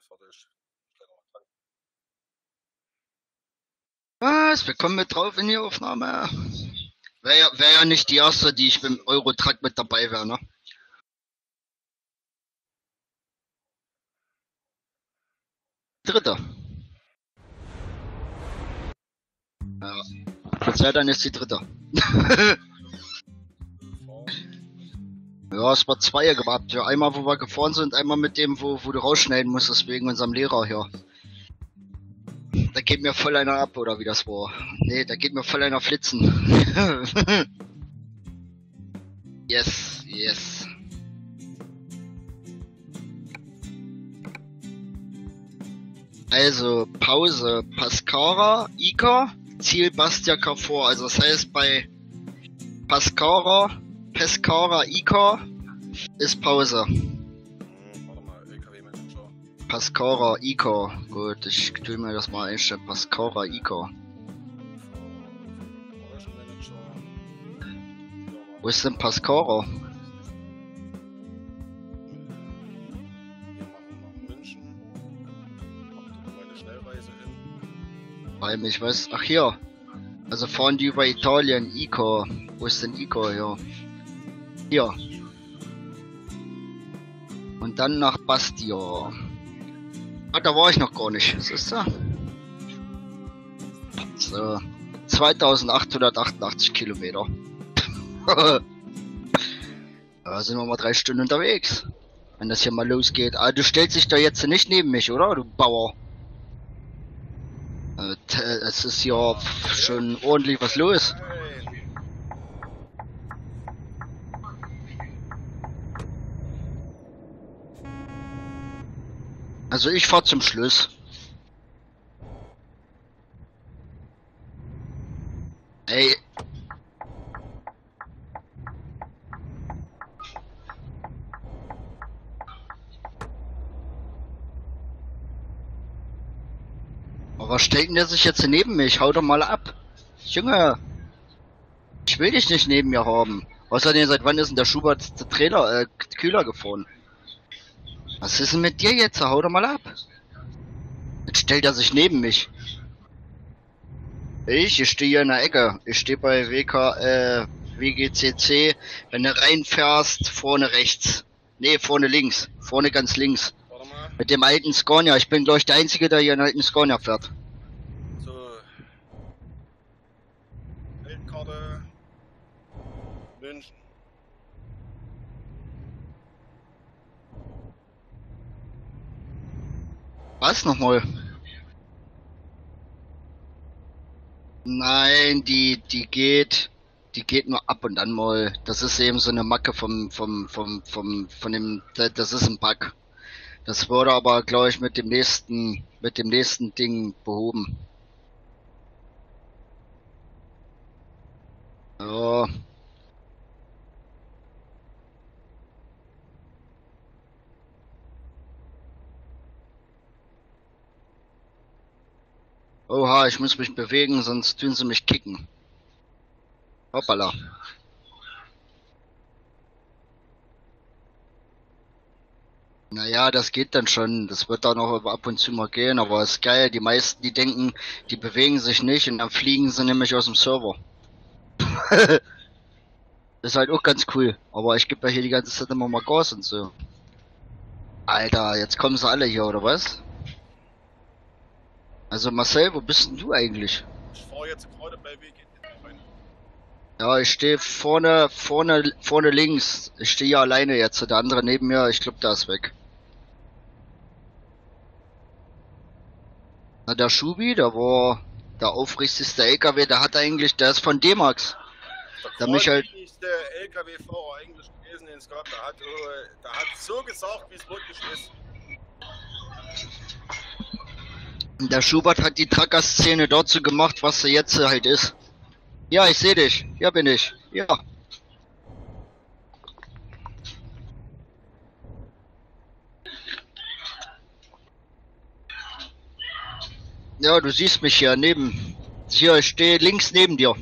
fertig. Was? Wir kommen mit drauf in die Aufnahme. Wär ja nicht die erste, die ich beim Eurotruck mit dabei wäre, ne? Dritte. Ja. Das wäre dann jetzt die dritte. Ja, es war zwei gehabt. Ja, einmal, wo wir gefahren sind, einmal mit dem, wo du rausschneiden musstest wegen unserem Lehrer hier. Da geht mir voll einer ab, oder wie das war. Nee, da geht mir voll einer flitzen. Yes, yes. Also, Pause, Pascara, Ica, Ziel Bastia Carrefour. Also das heißt bei Pescara, Ica ist Pause. Warte mal, LKW-Manager. Pescara, Ica. Gut, ich tue mir das mal einstellen. Pescara, Ica. Manager. Wo ist denn Pescara? Wir machen nach München. Macht meine Schnellreise hin. Weil ich weiß. Ach hier. Also fahren die über Italien, Ica. Wo ist denn Ica? Ja. Hier. Und dann nach Bastia. Ah, da war ich noch gar nicht. Siehst du? So. 2888 Kilometer. Da sind wir mal 3 Stunden unterwegs. Wenn das hier mal losgeht. Ah, du stellst dich da jetzt nicht neben mich, oder? Du Bauer. Es ist ja schon ordentlich was los. Also ich fahr zum Schluss. Ey. Aber was stellt denn der sich jetzt neben mich? Hau doch mal ab. Junge. Ich will dich nicht neben mir haben. Außerdem, seit wann ist denn der Schubert der Trailer, Kühler gefahren? Was ist denn mit dir jetzt? Hau doch mal ab. Jetzt stellt er sich neben mich. Ich stehe hier in der Ecke. Ich stehe bei WGCC. Wenn du reinfährst, vorne rechts. Nee, vorne links. Vorne ganz links. Warte mal. Mit dem alten Scania. Ich bin, glaube ich, der Einzige, der hier einen alten Scania fährt. So. Weltkarte. München. Was nochmal? Nein, die geht nur ab und an mal. Das ist eben so eine Macke von dem, das ist ein Bug. Das wurde aber, glaube ich, mit dem nächsten Ding behoben. Ja. Oha, ich muss mich bewegen, sonst tun sie mich kicken. Hoppala. Naja, das geht dann schon. Das wird dann auch ab und zu mal gehen, aber ist geil. Die meisten, die denken, die bewegen sich nicht und dann fliegen sie nämlich aus dem Server. Ist halt auch ganz cool. Aber ich gebe ja hier die ganze Zeit immer mal Gas und so. Alter, jetzt kommen sie alle hier, oder was? Also Marcel, wo bist denn du eigentlich? Ich fahre jetzt gerade bei WGCC rein. Ja, ich stehe vorne links. Ich stehe hier alleine jetzt. Der andere neben mir, ich glaube, der ist weg. Na, der Schubi, der war der aufrichtigste LKW, der ist von D-Max. Der Michael. Der wichtigste LKW-Fahrer eigentlich gewesen, den es gab. Der hat so gesagt, wie es wirklich ist. Der Schubert hat die Trucker-Szene dazu gemacht, was sie jetzt halt ist. Ja, ich sehe dich. Hier bin ich. Ja. Ja, du siehst mich hier neben. Hier, ich stehe links neben dir.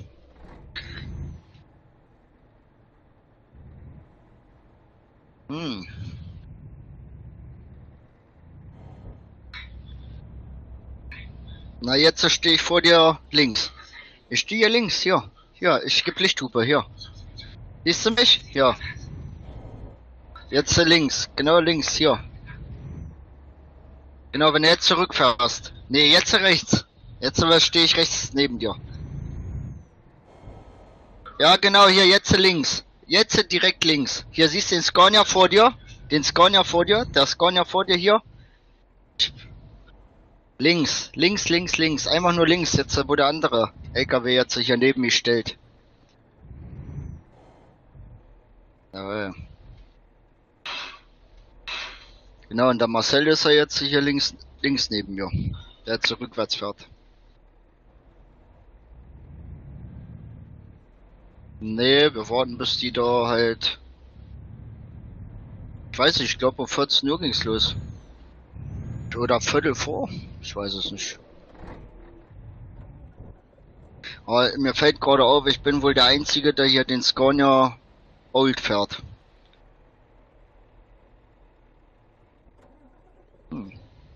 Hm. Na, jetzt stehe ich vor dir links. Ich stehe hier links, hier. Hier, ich gebe Lichthupe, hier. Siehst du mich? Ja. Jetzt links, genau links, hier. Genau, wenn du jetzt zurückfährst. Nee, jetzt rechts. Jetzt stehe ich rechts neben dir. Ja, genau, hier, jetzt links. Jetzt direkt links. Hier siehst du den Scania vor dir. Den Scania vor dir. Der Scania vor dir hier. Links, links, links, links. Einfach nur links, jetzt wo der andere LKW jetzt sich hier neben mich stellt. Jawohl. Genau, und der Marcel ist ja jetzt hier links neben mir. Der jetzt rückwärts fährt. Nee, wir warten bis die da halt... Ich weiß nicht, ich glaube um 14 Uhr ging's los. Oder Viertel vor? Ich weiß es nicht. Aber mir fällt gerade auf, ich bin wohl der Einzige, der hier den Scania Old fährt. Hm.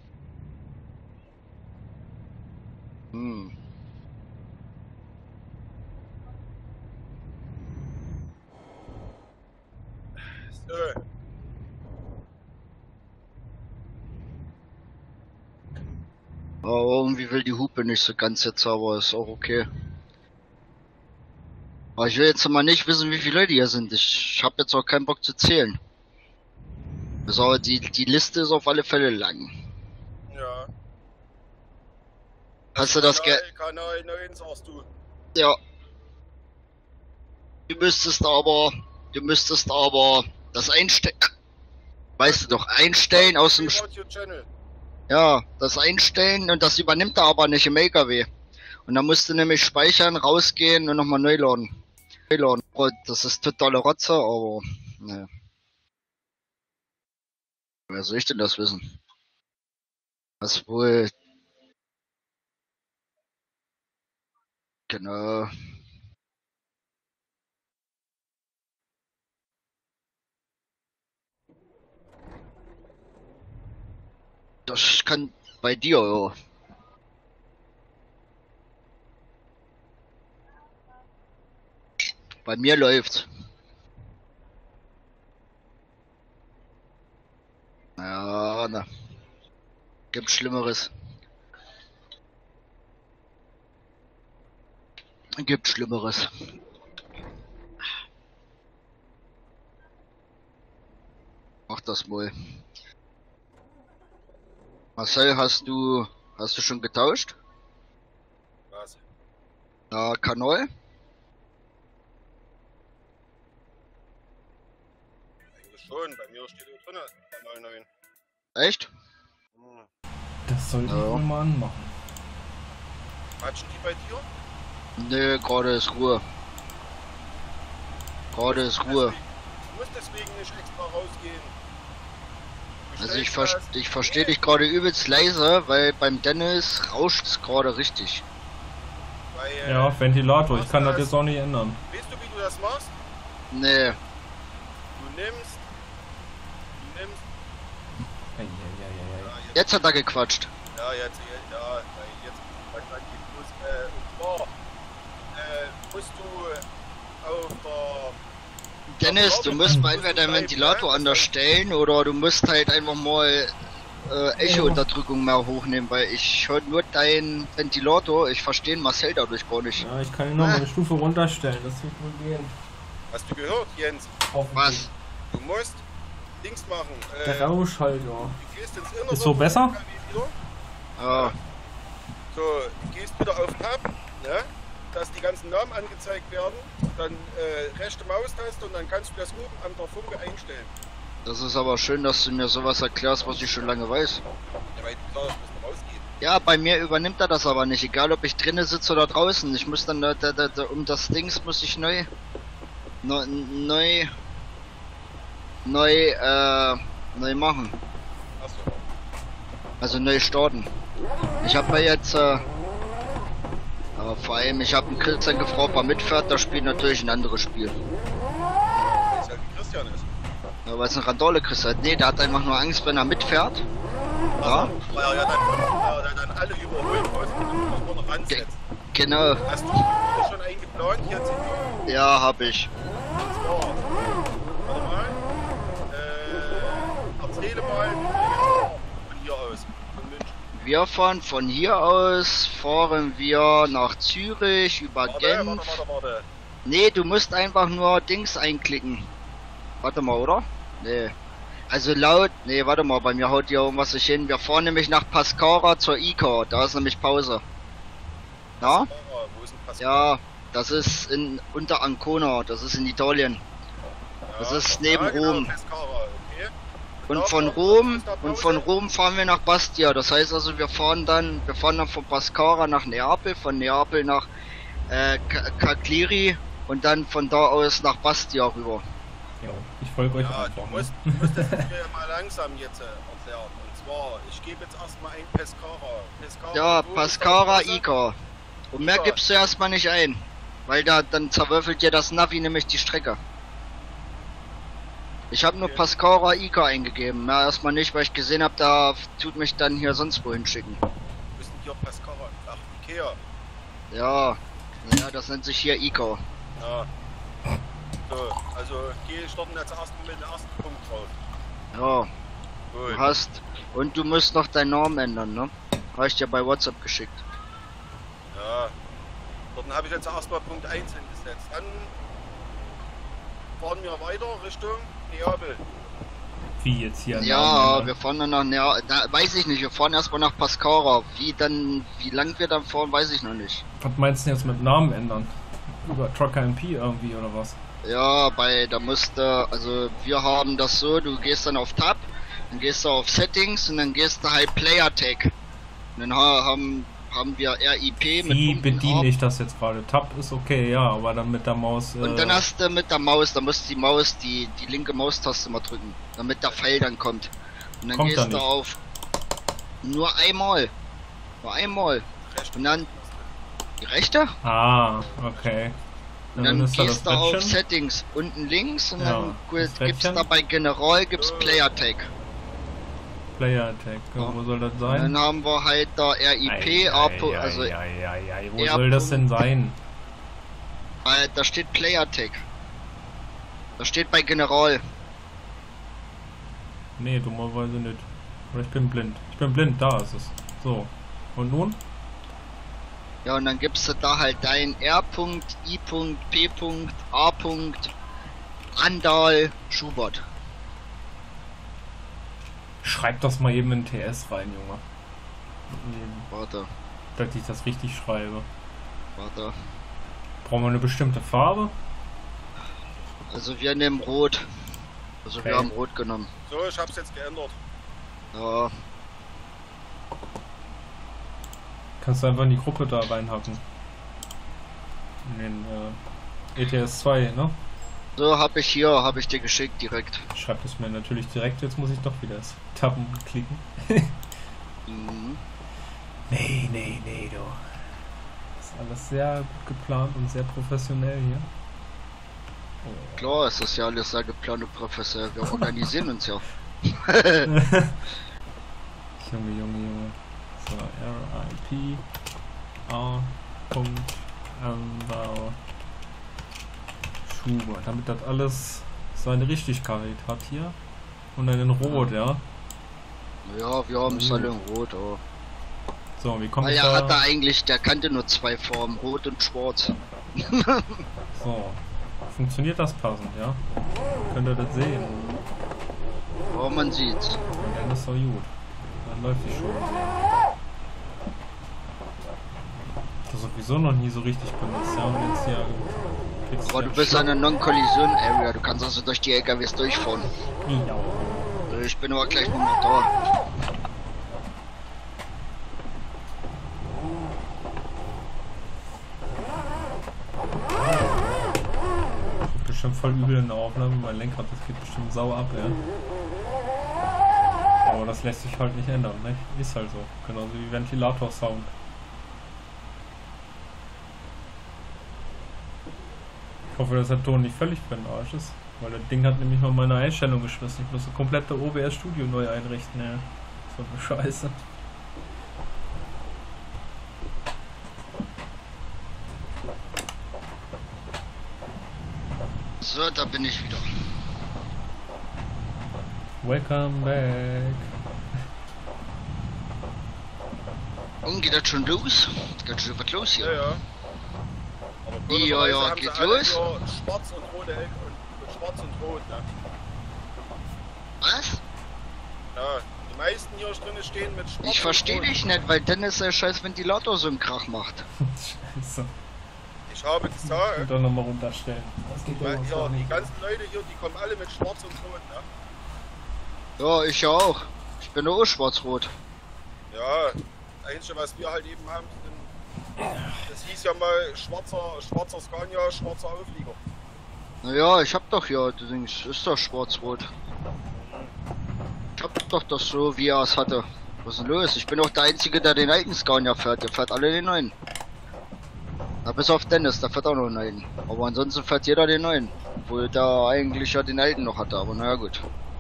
Hm. So. Aber irgendwie will die Hupe nicht so ganz jetzt, aber ist auch okay. Aber ich will jetzt mal nicht wissen, wie viele Leute hier sind. Ich habe jetzt auch keinen Bock zu zählen. Also die Liste ist auf alle Fälle lang. Ja. Hast du das Kanal 9 sagst du. Ja. Du müsstest aber das einstellen. Weißt du doch, einstellen aus dem... Ja, das einstellen und das übernimmt er aber nicht im LKW. Und dann musst du nämlich speichern, rausgehen und nochmal neu laden. Das ist totale Rotze, aber... Ne. Wer soll ich denn das wissen? Was wohl... Genau. Das kann bei dir, ja. Bei mir läuft's. Ja, na. Gibt Schlimmeres. Gibt Schlimmeres. Mach das mal. Marcel, hast du schon getauscht? Was? Na, Kanal? Eigentlich schon, bei mir steht auch drin, Kanal 9. Echt? Hm. Das sollte ich wohl mal anmachen. Quatschen die bei dir? Nee, gerade ist Ruhe. Gerade ist Ruhe. Du musst deswegen nicht extra rausgehen. Also ich verstehe dich gerade übelst leise, weil beim Dennis rauscht es gerade richtig. Weil, Ja, Ventilator, ich kann das jetzt auch nicht ändern. Weißt du, wie du das machst? Nee. Du nimmst. Ja, Jetzt hat er gequatscht. Ja, jetzt, was geht los? Und zwar, musst du auf der... Dennis, du musst mal entweder deinen Ventilator anders stellen oder du musst halt einfach mal Echo-Unterdrückung mehr hochnehmen, weil ich höre nur deinen Ventilator, ich verstehe Marcel dadurch gar nicht. Ja, ich kann ihn noch mal eine Stufe runterstellen, das wird wohl gehen. Hast du gehört, Jens? Was? Du musst Dings machen. Der Rauschhalter. Du gehst ins Innere. Ist so besser? Ja. So, du gehst wieder auf Tab, ne? Dass die ganzen Namen angezeigt werden, dann rechte Maustaste und dann kannst du das oben an der Funke einstellen. Das ist aber schön, dass du mir sowas erklärst, was ich schon lange weiß. Ja, weil du sagst, du musst rausgehen. Ja, bei mir übernimmt er das aber nicht, egal ob ich drinnen sitze oder draußen. Ich muss dann um das Dings muss ich neu machen. Achso. Also neu starten. Ich habe mir jetzt aber vor allem, ich habe einen Christian gefragt, ob er mitfährt, da spielt natürlich ein anderes Spiel. Weil es halt wie Christian ist. Ja, weil es ein Randale Chris hat. Nee, der hat einfach nur Angst, wenn er mitfährt. Ja? Weil er ja dann alle überholen muss und nur noch ransetzt. Genau. Hast du das schon eingeplant jetzt? Ja, hab ich. Und zwar, warte mal, erzähle mal, von hier aus, von München. Von hier aus fahren wir nach Zürich über Genf. Warte. Nee, du musst einfach nur Dings einklicken. Warte mal, oder? Nee. Also nee, warte mal, bei mir haut hier irgendwas nicht hin. Wir fahren nämlich nach Pescara zur ICA, da ist nämlich Pause. Ja? Wo ist denn Pescara? Ja, das ist unter Ancona, das ist in Italien. Ja, Das ist neben genau, Rom. Pescara, okay. Und von Rom fahren wir nach Bastia. Das heißt also, wir fahren dann von Pescara nach Neapel, von Neapel nach Cagliari und dann von da aus nach Bastia rüber. Ja, ich folge euch Ja, einfach. du musst das mir mal langsam jetzt erklären. Und zwar, ich gebe jetzt erstmal ein Pescara. Ja, wo ist Pescara, das? ICA. Und mehr ICA. gibst du erstmal nicht ein. Weil dann zerwürfelt dir das Navi nämlich die Strecke. Ich habe nur Okay. Pescara, ICA eingegeben. Mehr erstmal nicht, weil ich gesehen habe, da tut mich dann hier sonst wohin schicken. Wo ist denn hier Pescara? Ach, Ikea. Ja, das nennt sich hier ICA. Ja. So, also gehe starten jetzt erstmal mit dem ersten Punkt drauf. Ja, Gut. du hast. Und du musst noch deinen Namen ändern, ne? Habe ich dir bei WhatsApp geschickt. Ja. Dort habe ich jetzt erstmal Punkt 1 hingesetzt. Dann fahren wir weiter Richtung Neapel. Wie jetzt hier? Ja, wir fahren dann nach Neapel. Weiß ich nicht, wir fahren erstmal nach Pescara. Wie lang wir dann fahren, weiß ich noch nicht. Was meinst du jetzt mit Namen ändern? Über Trucker MP irgendwie oder was? Ja, also wir haben das so, du gehst dann auf Tab, dann gehst du auf Settings und dann gehst du halt Player Tag. Und dann haben wir RIP mit Wie Punkten bediene ab. ich das jetzt gerade? Tab ist okay, ja, aber dann mit der Maus. Und dann hast du mit der Maus, da musst du die linke Maustaste mal drücken, damit der Pfeil dann kommt. Und dann Kommt gehst er du nicht. auf nur einmal. Und dann die rechte Okay. und dann gehst du auf Settings unten links und Ja, dann das gibt's Rädchen. da bei General Player Tag. Player Tag. Ja. Wo soll das Und sein? dann haben wir halt da RIP, also Wo R. soll das denn sein? da steht Player Tag. Das steht bei General. Nee, dummerweise nicht. Oder ich bin blind. Ich bin blind, da ist es. So. Und nun? Ja, und dann gibst du da halt dein R.I.P.A. Randal Schubert. Schreib das mal eben in TS rein, Junge. Warte. Dass ich das richtig schreibe. Warte. Brauchen wir eine bestimmte Farbe? Also wir nehmen Rot. Also wir Okay. haben Rot genommen. So, ich habe es jetzt geändert. Ja. Kannst du einfach in die Gruppe da reinhacken. In den ETS 2, ne? So habe ich dir geschickt direkt. Ich schreib das mir natürlich direkt, jetzt muss ich doch wieder das Tabben klicken. Mhm. Nee, du. Das ist alles sehr gut geplant und sehr professionell hier. Oh. Klar, es ist ja alles sehr geplant und professionell. Wir organisieren uns ja. Junge. So, RIP A. Anbau Schubert, damit das alles seine Richtigkeit hat hier. Und dann in Rot, ja. Ja, wir haben es alle in Rot, aber. So, wie kommt Weil ich er da? hatte eigentlich, der kannte nur zwei Formen, Rot und Schwarz. So. Funktioniert das passend, ja? Könnt ihr das sehen? Aber man sieht's. Und dann ist doch gut. Dann läuft die schon. Das sowieso noch nie so richtig benutzt, ja? Und jetzt hier kriegst Aber den du bist Schlag. an einer Non-Collision-Area, du kannst also durch die LKWs durchfahren. Ja. Ich bin aber gleich noch mal da. Bestimmt voll übel in der Aufnahme, mein Lenkrad, das geht bestimmt sau ab, ja. Aber das lässt sich halt nicht ändern, ne? Ist halt so. Genauso wie Ventilator-Sound. Ich hoffe, dass der Ton nicht völlig für den Arsch ist. Weil das Ding hat nämlich mal meine Einstellung geschmissen. Ich muss das komplette OBS Studio neu einrichten, ja. für eine Scheiße. So, da bin ich wieder. Welcome back. Und geht das schon los? Geht schon was los hier? Ja, ja. Aber Ja, ja, blöderweise haben geht sie alle los. nur schwarz und rote und schwarz und rot, ne? Was? Ja, die meisten hier drinnen stehen mit schwarz Ich verstehe und rot. dich nicht, weil dann ist der scheiß Ventilator so einen Krach macht. Scheiße. Ich habe Ich gesagt, doch nochmal runterstellen. Das geht ja weil sonst hier, auch die nicht. ganzen Leute hier, die kommen alle mit schwarz und rot, ne? Ja, ich ja auch. Ich bin auch schwarz-rot. Ja, das Einzige, was wir halt eben haben, sind, das hieß ja mal schwarzer Scania, schwarzer Auflieger. Naja, ich hab doch hier, das Ding ist doch schwarz-rot. Ich hab doch das so, wie er es hatte. Was ist denn los? Ich bin auch der Einzige, der den alten Scania fährt. Der fährt alle den neuen. Na, bis auf Dennis, der fährt auch noch den alten. Aber ansonsten fährt jeder den neuen. Obwohl der eigentlich ja den alten noch hatte, aber naja gut.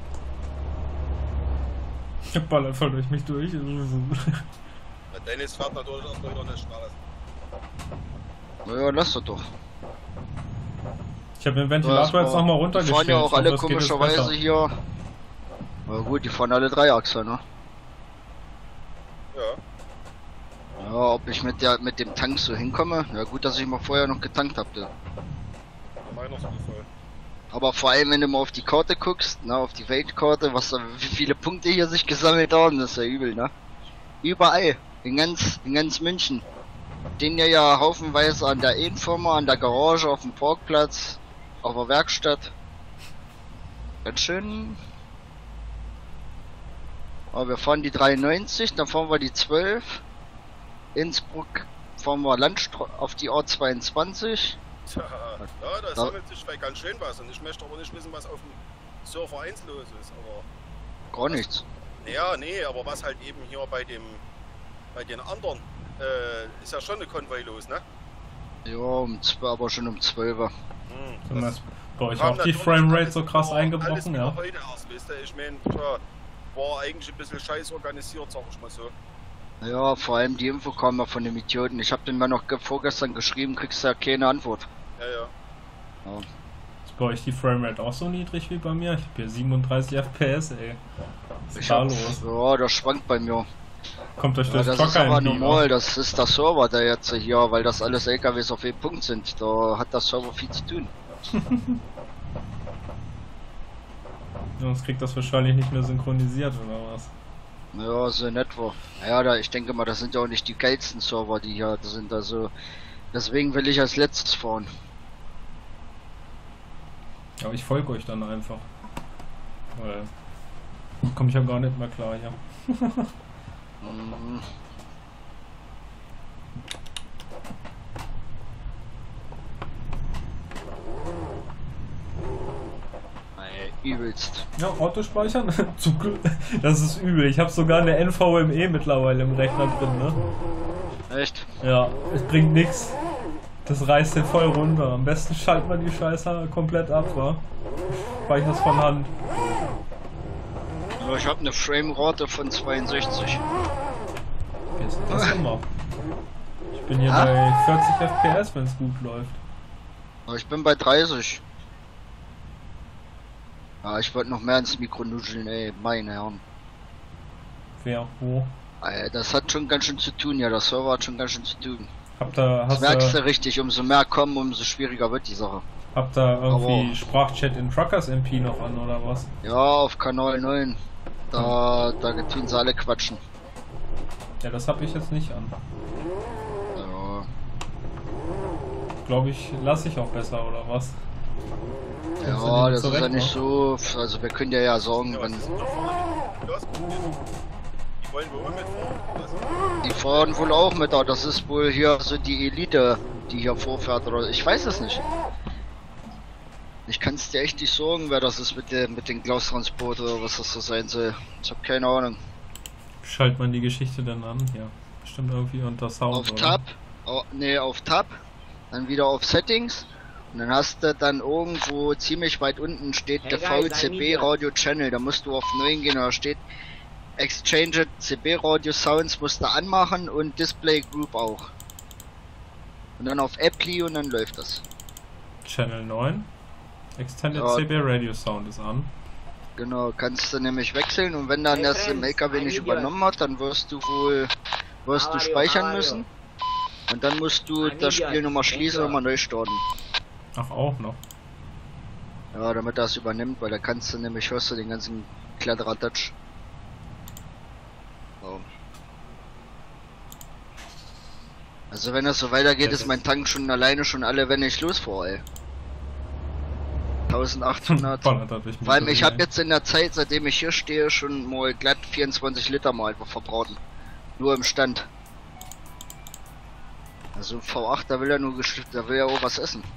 Der ballert voll durch mich durch. Ja, Dennis fährt natürlich erstmal wieder eine Straße. Naja, lass das doch. Ich habe den Ventilator jetzt nochmal Die runtergestellt. fahren ja auch Ich hoffe, alle es geht jetzt komischerweise besser. hier. Na gut, die fahren alle Dreiachser, ne? Ja. Ja, ob ich mit dem Tank so hinkomme? Ja gut, dass ich mal vorher noch getankt habe. Ja, meiner ist voll. Aber vor allem, wenn du mal auf die Karte guckst, ne, auf die Weltkarte, wie viele Punkte hier sich gesammelt haben, das ist ja übel, ne? Überall, in ganz München. Den ja haufenweise an der E-Firma, an der Garage, auf dem Parkplatz, auf der Werkstatt. Ganz schön. Aber wir fahren die 93, dann fahren wir die 12. Innsbruck fahren wir auf die A22. Tja, ja, da sammelt sich vielleicht ganz schön was und ich möchte aber nicht wissen, was auf dem Surfer 1 los ist. Aber Gar nichts. naja, nee, aber was halt eben hier bei den anderen ist ja schon eine Konvoi los, ne? Ja, aber schon um 12 Uhr. Sind das bei euch kam auch die natürlich Framerate alles so krass wieder- alles eingebrochen, wieder ja? heute erst, wisst ihr? Ich meine, war eigentlich ein bisschen scheiß organisiert, sag ich mal so. Ja, vor allem die Info kam ja von dem Idioten. Ich hab den mal noch vorgestern geschrieben, kriegst ja keine Antwort. Ja, ja. Ist bei euch die Framerate auch so niedrig wie bei mir? Ich hab hier 37 FPS, ey. Was ist Ich da hab, los? ja, das schwankt bei mir. Kommt euch Ja, durch das ist Trocker aber in die normal, das ist der Server, der jetzt hier, weil das alles LKWs auf jeden Punkt sind. Da hat der Server viel zu tun. Sonst kriegt das wahrscheinlich nicht mehr synchronisiert oder was? Ja, so in etwa. Ja, ich denke mal, das sind ja auch nicht die geilsten Server, die hier sind. Also, deswegen will ich als letztes fahren. Aber ich folge euch dann einfach. Weil komme ich ja gar nicht mehr klar hier. Mhm. Übelst. Ja, Autospeichern? Zum Glück. Das ist übel. Ich habe sogar eine NVMe mittlerweile im Rechner drin, ne? Echt? Ja, es bringt nichts. Das reißt den voll runter. Am besten schaltet man die Scheiße komplett ab, wa? Speicher's von Hand. Ja, ich habe eine Framerate von 62. Wie ist das immer? Ich bin hier bei 40 FPS, wenn es gut läuft. Aber ich bin bei 30. Ja, ich wollte noch mehr ins Mikro nuscheln, ey, meine Herren. Wer? Wo? Das hat schon ganz schön zu tun, ja, der Server hat schon ganz schön zu tun. Das merkst du richtig, umso mehr kommen, umso schwieriger wird die Sache. Habt ihr irgendwie Aber- Sprachchat in Truckers MP noch an oder was? Ja, auf Kanal 9. Da tun sie alle quatschen. Ja, das habe ich jetzt nicht an. Ja. Glaube ich, lasse ich auch besser oder was? Kommst du Ja, nicht das ist ja zurecht, nicht so. Also wir können ja sagen, Ja, was wenn ist denn da vorne mit los? Die wollen wohl mitfahren. Was? die fahren wohl auch mit da. Das ist wohl hier so die Elite, die hier vorfährt oder ich weiß es nicht. Ich kann es dir echt nicht sagen, wer das ist mit den Glastransport oder was das so sein soll. Ich habe keine Ahnung. Schaltet man die Geschichte dann an? Ja, bestimmt irgendwie unter Sound. Auf oder? Tab, auf Tab, dann wieder auf Settings und dann hast du dann irgendwo ziemlich weit unten steht der Hey guys, I'm VCB Idiot. Radio Channel, da musst du auf 9 gehen, da steht Exchange CB Radio Sounds musst du anmachen und Display Group auch. Und dann auf Apply und dann läuft das. Channel 9. Extended Ja. CB Radio Sound ist an. Genau, kannst du nämlich wechseln und wenn dann das im LKW nicht übernommen hat, dann wirst du speichern müssen. Und dann musst du das Spiel nochmal schließen und nochmal neu starten. Ach, auch noch. Ja, damit das übernimmt, weil da kannst du nämlich, hörst du den ganzen Kladderadatsch. So. Also wenn das so weitergeht, ist mein Tank schon alleine schon alle, wenn ich losfahre, ey. 1800. Ballert er durch mit Vor allem, der ich habe Linie. jetzt in der Zeit, seitdem ich hier stehe, schon mal glatt 24 Liter mal einfach verbraten. Nur im Stand. Also V8, da will er nur da will er auch was essen.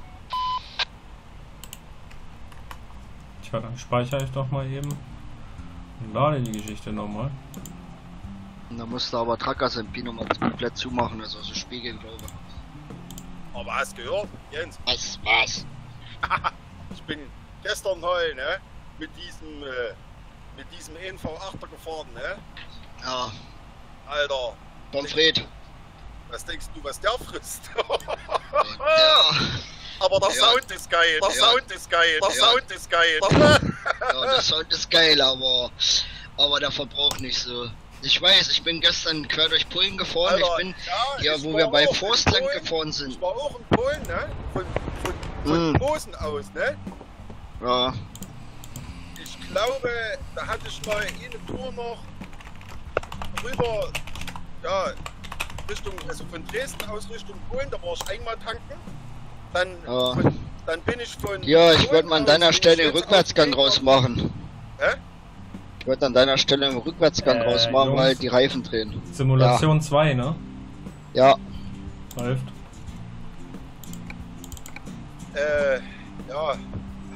Tja, dann speichere ich doch mal eben und lade die Geschichte nochmal. Und da musst du aber Trackers MP nochmal komplett zumachen, also so spiegeln, glaube ich. Aber hast gehört, Jens? Was? Ich bin gestern heul, ne? Mit diesem ENV8er gefahren, ne? Ja, Alter, Pommes frites. was denkst du, was der frisst? Ja, Aber der Ja. Sound ist geil, der Ja. Sound ist geil, der Ja. Sound ist geil. ja, der Sound ist geil, aber der Verbrauch nicht so. Ich weiß, ich bin gestern quer durch Polen gefahren, Alter, ich bin ja, hier, ich wo war wir bei auch in Forstland Polen. gefahren sind. Ich war auch in Polen, ne? Von Posen aus, ne? Ja, Ich glaube, da hatte ich mal eine Tour noch rüber, ja, Richtung, also von Dresden aus Richtung Polen, da war ich einmal tanken. Dann, Ja. dann bin ich von. ja, ich Polen würde mal an aus, deiner bin ich Stelle den jetzt Rückwärtsgang auf dem Weg rausmachen. Hä? Ich würde an deiner Stelle einen Rückwärtsgang rausmachen, Jungs. weil die Reifen drehen. Simulation 2, ne? Ja, Läuft. Ja,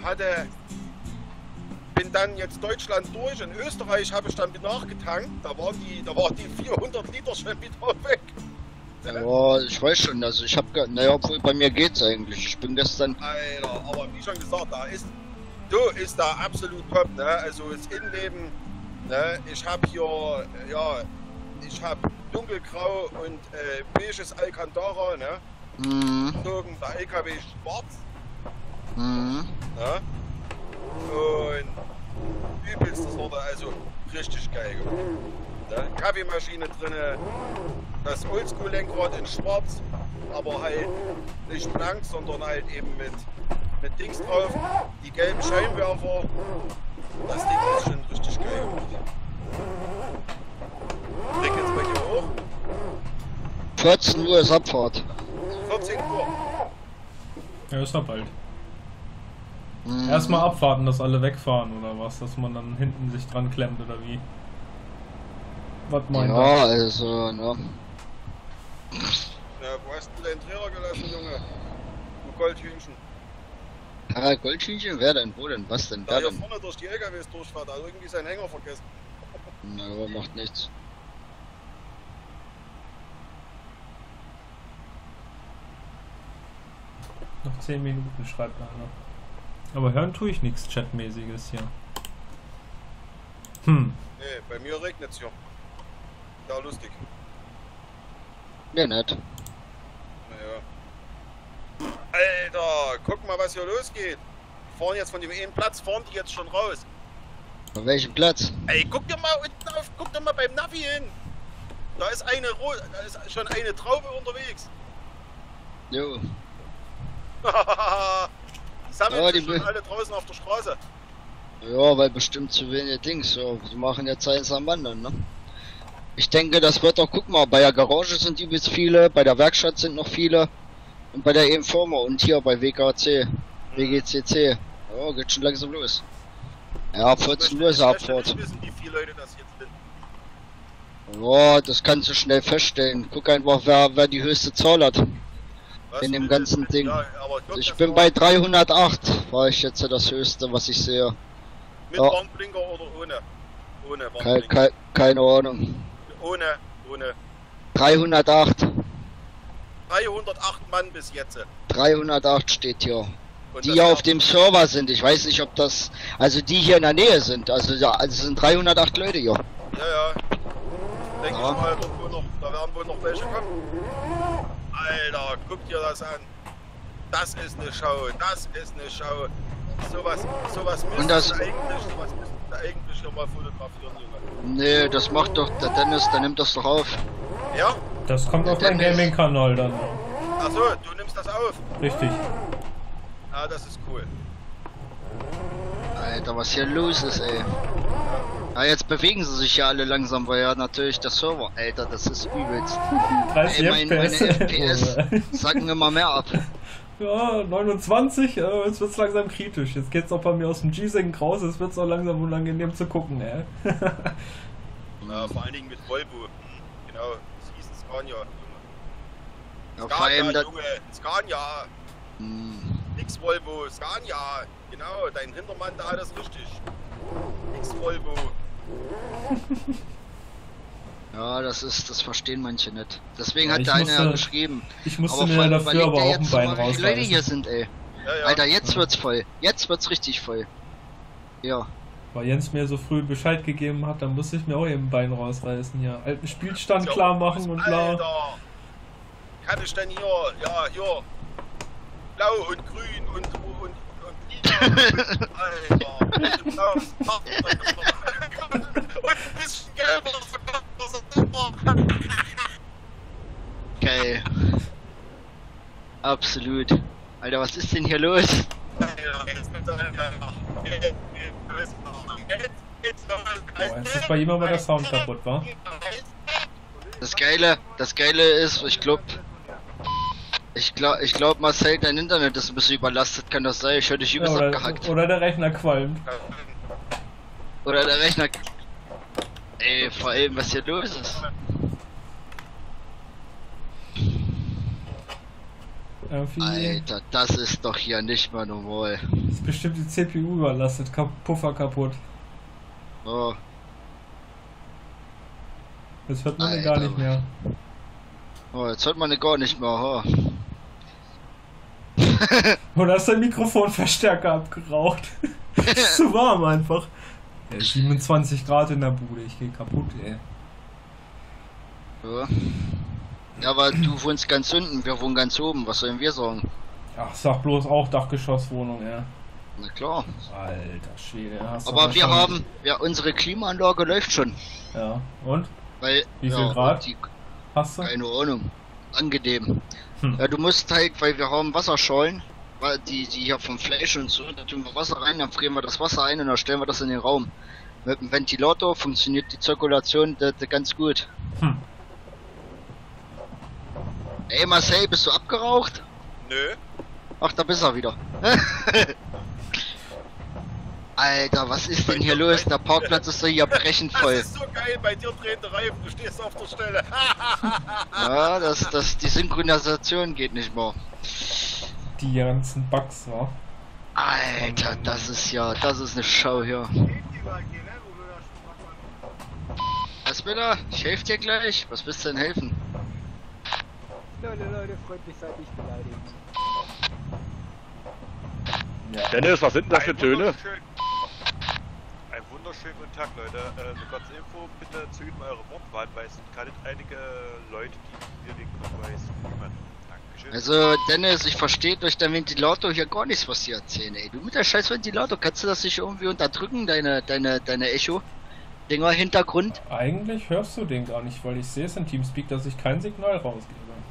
bin dann jetzt Deutschland durch. In Österreich habe ich dann wieder nachgetankt. Da waren die 400 Liter schon wieder weg. ja, ich weiß schon, also ich habe, naja, obwohl bei mir geht's eigentlich. Ich bin gestern, Alter, aber wie schon gesagt, ist da absolut top, ne? Also das Innenleben, ne? Ich habe hier, ja, ich habe dunkelgrau und beiges Alcantara, ne? Gezogen, der LKW schwarz, ne? Und übelste Sorte, also richtig geil gemacht. Ne? Kaffeemaschine drinne, das Oldschool-Lenkrad in schwarz, aber halt nicht blank, sondern halt eben mit Dings drauf. Die gelben Scheinwerfer, das Ding ist schon richtig geil gemacht. Krieg jetzt bei dir hoch, 14 Uhr ist Abfahrt. 14 Uhr. Ja, ist ja bald. Erstmal abwarten, dass alle wegfahren oder was, dass man dann hinten sich dran klemmt oder wie. Was meint Ja, also, ne. Ja, wo hast du deinen Träger gelassen, Junge? Du Goldhühnchen. Goldhühnchen, wer denn? Wo denn? Was denn? Da Wer hier denn? vorne durch die LKWs durchfährt, da hat irgendwie seinen Hänger vergessen. Na, aber macht nichts. Noch 10 Minuten schreibt einer. Aber hören tue ich nichts Chatmäßiges hier. Nee, bei mir regnet's hier. Ja, lustig. Ja, nett. Naja. Alter, guck mal, was hier losgeht. Die fahren jetzt von dem einen Platz, fahren die jetzt schon raus. Auf welchem Platz? Ey, guck dir mal unten auf, guck dir mal beim Navi hin. Da ist da ist schon eine Traube unterwegs. Jo. Die sammeln Ja, sich die schon will- alle draußen auf der Straße. Ja, weil bestimmt zu wenig Dings. Ja, die machen jetzt eins am anderen, ne? Ich denke, das wird auch, guck mal, bei der Garage sind übelst viele, bei der Werkstatt sind noch viele und bei der Informer und hier bei WGCC. Ja, geht schon langsam los. Ja, 14 Uhr ist Ich möchte Abfahrt. nicht wissen, wie viele Leute das jetzt sind. Ja, das kannst du schnell feststellen. Guck einfach, wer die höchste Zahl hat. Was In dem mit- ganzen mit- Ding. Ja, aber guck, Ich das bin war bei 308, war ich jetzt das höchste, was ich sehe. Mit ja. Warnblinker oder ohne? Ohne Warnblinker. Keine Ahnung. Ohne. 308. 308 Mann bis jetzt. 308 steht hier. Und Die das ja war- auf dem Server sind. Ich weiß nicht, ob das, also die hier in der Nähe sind. Also ja, also es sind 308 Leute hier. Ja. Denke Ja. ich mal, da werden wohl noch welche kommen. Alter, guck dir das an. Das ist eine Show, das ist eine Show. Sowas Und das- müsste eigentlich hier mal fotografieren, Junge. Nee, das macht doch der Dennis, der nimmt das doch auf. Ja? Das kommt auf Der meinen Dennis. Gaming-Kanal dann. Achso, du nimmst das auf. Richtig. Ja, das ist cool. Alter, was hier los ist, ey. Ja, jetzt bewegen sie sich ja alle langsam, weil ja natürlich der Server, Alter, das ist übelst. 30 Ey, meine FPS. FPS sacken immer mehr ab. Ja, 29, jetzt wird's langsam kritisch. Jetzt geht's auch bei mir aus dem G-Sync raus, es wird's auch langsam unangenehm zu gucken, ey. Vor allen Dingen mit Volvo. Genau, das hieß ein Scania, Junge. Ja, vor allem da, Junge, Scania. Nix Volvo, Scania. Genau, dein Hintermann, da hat das richtig. Nix Volvo. ja, das verstehen manche nicht. Deswegen Ja, hat ich der eine ja musste- geschrieben. Ich musste Aber mir vor allem dafür überlegt aber er auch ein jetzt Bein mal, wie viele Leute hier rausreißen. sind, ey. Ja. Alter, jetzt Ja. wird's voll. Jetzt wird's richtig voll. Ja. Weil Jens mir so früh Bescheid gegeben hat, dann musste ich mir auch eben ein Bein rausreißen hier. Alten Spielstand Ja, klar machen und bla. Alter, kann ich denn hier, ja, hier, blau und grün und lila. Alter, blau, und ein bisschen gelber. Geil. Absolut. Alter, was ist denn hier los? Boah, jetzt ist bei ihm aber der Sound kaputt, wa? Das Geile ist, ich glaub Marcel, dein Internet ist ein bisschen überlastet, kann das sein? Ich höre dich Ja, übelst abgehackt. oder der Rechner qualmt. Oder der Rechner... Ey, vor allem, was hier los ist. Irgendwie Alter, das ist doch hier nicht mal normal. ist bestimmt die CPU überlastet, Puffer kaputt. Oh, Das hört man ja Alter. gar nicht mehr. oh jetzt hört man ihn gar nicht mehr, oh. Oder ist der Mikrofonverstärker abgeraucht? Ist zu warm einfach. Ja, 27 Grad in der Bude, ich geh kaputt, ey. Ja. Ja, aber du wohnst ganz unten, wir wohnen ganz oben, was sollen wir sagen? Ach, sag bloß auch Dachgeschosswohnung, ja. Na klar. Alter Schwede, hast du Aber wir schon- haben, ja, unsere Klimaanlage läuft schon. Ja, und? Weil, Wie viel ja, Grad? Die, Hast du? keine Ahnung. Angenehm. Hm. Ja, du musst halt, weil wir haben Wasserschalen, weil die hier vom Fleisch und so, da tun wir Wasser rein, dann frieren wir das Wasser ein und dann stellen wir das in den Raum. Mit dem Ventilator funktioniert die Zirkulation ganz gut. Hm. Ey Marcel, bist du abgeraucht? Nö. Ach, da bist er wieder. Alter, was ist denn hier los? Der Parkplatz ist so hier brechend Das voll. ist so geil, bei dir drehen die Reifen, du stehst auf der Stelle. Ja, die Synchronisation geht nicht mehr. Die ganzen Bugs, wa? Alter, das ist eine Show hier. Was bitte? Ich helfe dir gleich. Was willst du denn helfen? Leute, freundlich seid nicht beleidigt. Ja. Dennis, was sind denn das für Töne? Einen wunderschönen guten Tag, Leute. Eine kurze Info, bitte zügeln eure Wortwahl, weil es sind gerade einige Leute, die hier den Konvoi kümmern. Dankeschön. Also, Dennis, ich verstehe durch den Ventilator hier gar nichts, was sie erzählen, ey. Du mit der scheiß Ventilator, kannst du das nicht irgendwie unterdrücken, deine Echo-Dinger, Hintergrund? Eigentlich hörst du den gar nicht, weil ich sehe es in Teamspeak, dass ich kein Signal rausgebe.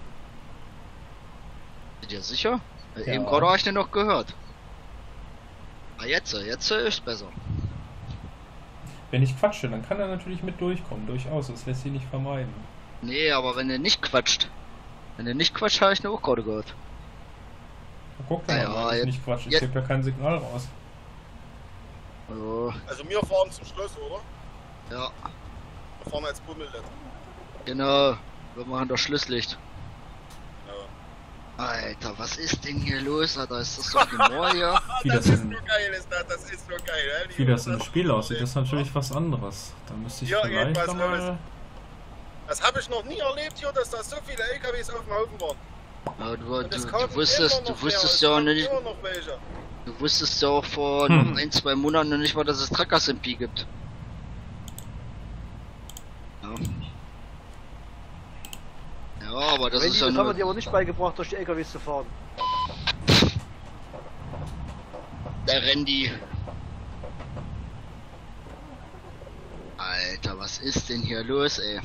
Bist du dir sicher? Ja. Eben gerade habe ich den noch gehört. Ah, jetzt ist besser. Wenn ich quatsche, dann kann er natürlich mit durchkommen, durchaus, das lässt sich nicht vermeiden. Nee, aber wenn er nicht quatscht. Wenn er nicht quatscht, habe ich ihn auch gerade gehört. Guck mal, Ja, wenn ich jetzt- nicht quatsche, ich jetzt- gebe ja kein Signal raus. Oh, Also wir fahren zum Schluss, oder? ja, Wir fahren als Bummel nicht. genau. Wir machen das Schlusslicht. Ja. Alter, was ist denn hier los, Alter? Ist das doch normal hier? Wie das das ist in- so geil, das ist so geil. Wie das im Spiel aussieht, ist natürlich was anderes. Da müsste ich Ja, vielleicht jedenfalls einmal... Das habe ich noch nie erlebt hier, dass da so viele LKWs auf dem Haufen waren. Ja, Und es du kamen wusstest immer noch mehr, ja es auch kamen nicht, immer noch welche. du wusstest ja auch vor Hm. 1-2 Monaten noch nicht mal, dass es Truckers MP gibt. Ja, aber das Randy, ist ja das haben wir nur... dir aber nicht beigebracht, durch die LKWs zu fahren. Der Randy. Alter, was ist denn hier los, ey?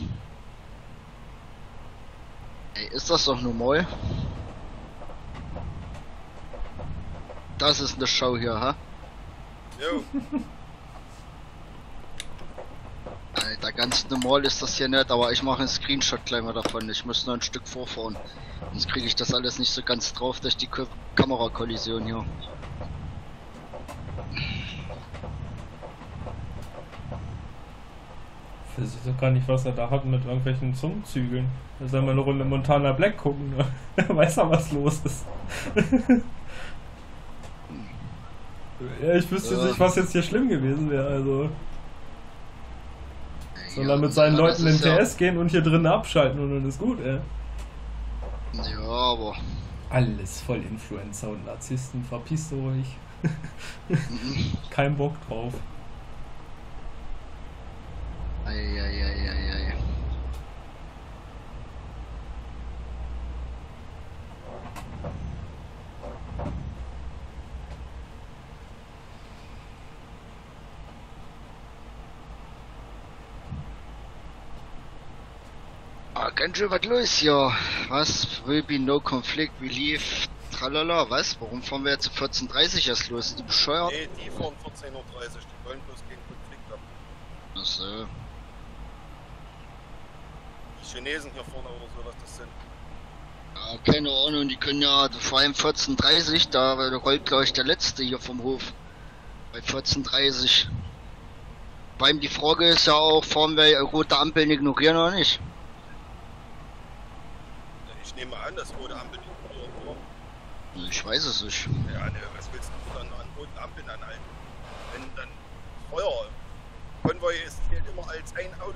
Ey, ist das doch normal? Das ist eine Show hier, ha? Jo. Alter, ganz normal ist das hier nicht, aber ich mache einen Screenshot gleich mal davon. Ich muss nur ein Stück vorfahren. Sonst kriege ich das alles nicht so ganz drauf durch die Kamerakollision hier. Ich weiß doch gar nicht, was er da hat mit irgendwelchen Zungenzügeln. Da soll mal eine Runde Montana Black gucken, ne? Da weiß er, was los ist. Ja, ich wüsste Ja. nicht, was jetzt hier schlimm gewesen wäre, also. Soll er mit seinen Ja, das Leuten in ist ja- TS gehen und hier drinnen abschalten und dann ist gut, ey. Ja, aber... Alles voll Influencer und Narzissten, verpisst euch. Kein Bock drauf. Eieieiei. Ganz schön was los hier. Was? Will be no conflict, we leave. Tralala, was? Warum fahren wir jetzt zu 14:30 erst los? Sind die bescheuert? Nee, die fahren 14:30 Uhr. Die wollen bloß keinen Konflikt haben. Achso. Die Chinesen hier vorne oder so, was das sind. Ja, keine Ahnung, die können ja vor allem 14:30, da rollt glaube ich der letzte hier vom Hof. Bei 14:30. Vor allem die Frage ist ja auch, fahren wir rote Ampeln ignorieren oder nicht? Ich nehme an, dass rote Ampeln ignoriert wurden. Ich weiß es nicht. Ja, ne, was willst du dann an roten Ampeln anhalten? Wenn dann Feuer, Konvoi ist, zählt immer als ein Auto.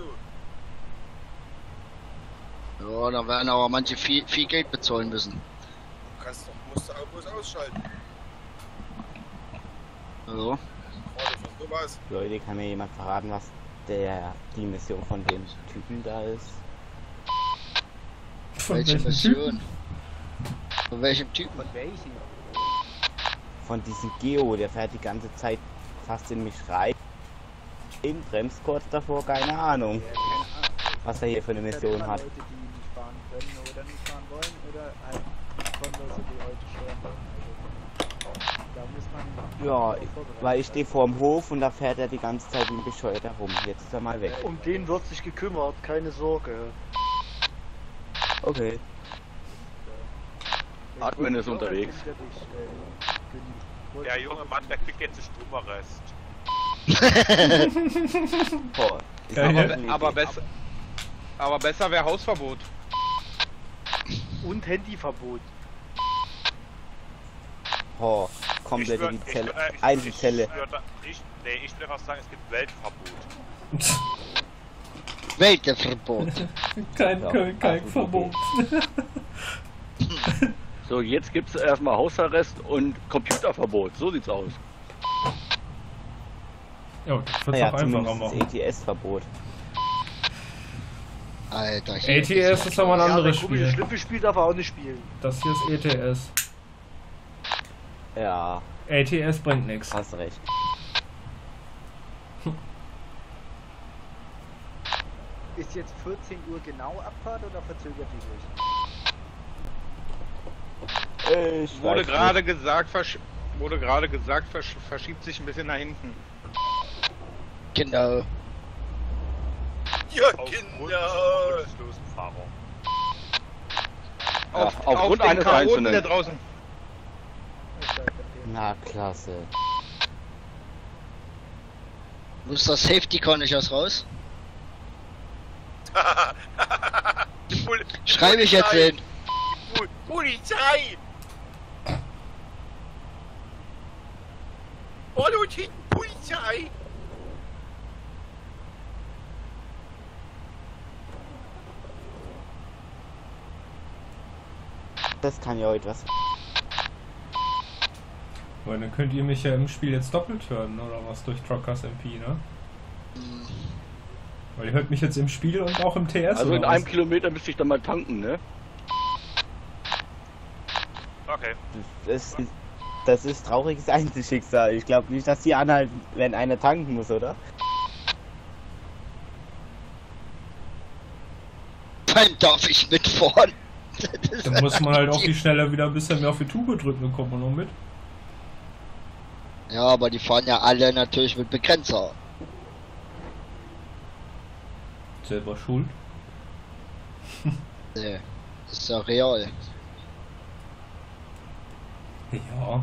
Ja, da werden aber manche viel Geld bezahlen müssen. Du musst du auch bloß ausschalten. Ja. Gerade für sowas. Leute, kann mir jemand verraten, was die Mission von dem Typen da ist? Von Welche welchem Mission? Typen? Von welchem Typen? Von welchen? Von diesem Geo, der fährt die ganze Zeit fast in mich rein. Bremst kurz davor, keine Ahnung, Ja, keine Ahnung. was er hier für eine Es gibt Mission immer hat. Leute, die nicht fahren können oder nicht fahren wollen oder halt Konverse, die heute steuern wollen. Also, da muss man Ja, vorbereitet weil ich sein. stehe vorm Hof und da fährt er die ganze Zeit wie ein Bescheuerter rum. Jetzt ist er mal weg. Um den wird sich gekümmert, keine Sorge. Okay. Admin ist unterwegs. Der junge Mann, der kriegt jetzt einen Stromarrest. Boah, ist Geil. aber Ja. eine Idee. Aber besser wäre Hausverbot. Und Handyverbot. Boah, komplett in die Zelle. Ein die Zelle. Ich will einfach sagen, es gibt Weltverbot. Weltverbot. Kein Ja, Köln-Kalk-Verbot. So, jetzt gibt es erstmal Hausarrest und Computerverbot. So sieht's aus. Ja, das wird's Naja, auch einfacher zumindest machen. das ETS-Verbot. Alter, hier ATS ist aber ein Ja, anderes der komische Spiel. Schlüpfe spielt darf er auch nicht spielen. Das hier ist ETS. Ja, ATS bringt nichts. hast recht. Ist jetzt 14 Uhr genau Abfahrt oder verzögert die sich? Ich Wurde weiß gerade gesagt, verschiebt sich ein bisschen nach hinten. Genau. Ja, Aufgrund Kinder! des rücksichtslosen Fahrers. Aufgrund den eines Chaoten, Einzelnen. der draußen. nicht. Na, klasse. Muss das Safety Car nicht erst raus? Die Schreibe ich jetzt Polizei. hin. Polizei! Hallo, hinten Polizei! Das kann ja heute was. Weil dann könnt ihr mich ja im Spiel jetzt doppelt hören, oder was, durch Truckers MP, ne? Weil ihr hört mich jetzt im Spiel und auch im TS. Also oder in was? einem Kilometer müsste ich dann mal tanken, ne? Okay. Das ist trauriges Einzelschicksal. Ich glaube nicht, dass die anhalten, wenn einer tanken muss, oder? Dann darf ich mitfahren. Dann muss man halt auf die Schnelle wieder ein bisschen mehr auf die Tube drücken, dann kommt man noch mit. Ja, aber die fahren ja alle natürlich mit Begrenzer. Selber schuld. Nee, das ist ja real. Ja.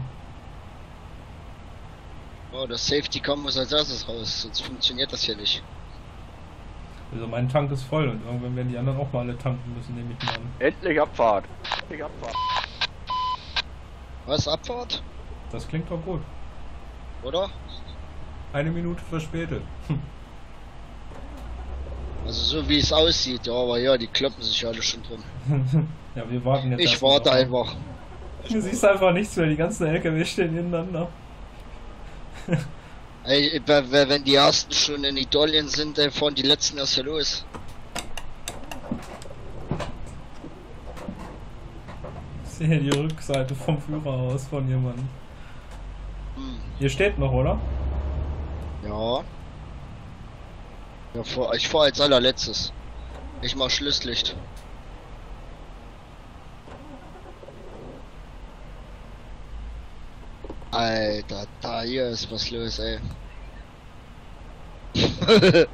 Oh, das Safety Car muss als erstes raus, sonst funktioniert das hier nicht. Also mein Tank ist voll und irgendwann werden die anderen auch mal alle tanken müssen, nehme ich mal an. Endlich Abfahrt. Endlich Abfahrt. Was, Abfahrt? Das klingt doch gut. Oder? 1 Minute verspätet. Also so wie es aussieht, ja, aber ja, die kloppen sich alle schon drum. Ja, wir warten jetzt. Ich erstmal warte noch. einfach. Du siehst einfach nichts mehr, die ganzen LKW stehen ineinander. Ey, wenn die ersten schon in Italien sind, dann fahren die letzten erst hier los. Ich sehe die Rückseite vom Führer aus von jemandem. Hm. Hier steht noch, oder? Ja. Ich fahr als allerletztes. Ich mach Schlusslicht. Alter, da hier ist was los, ey. Leute,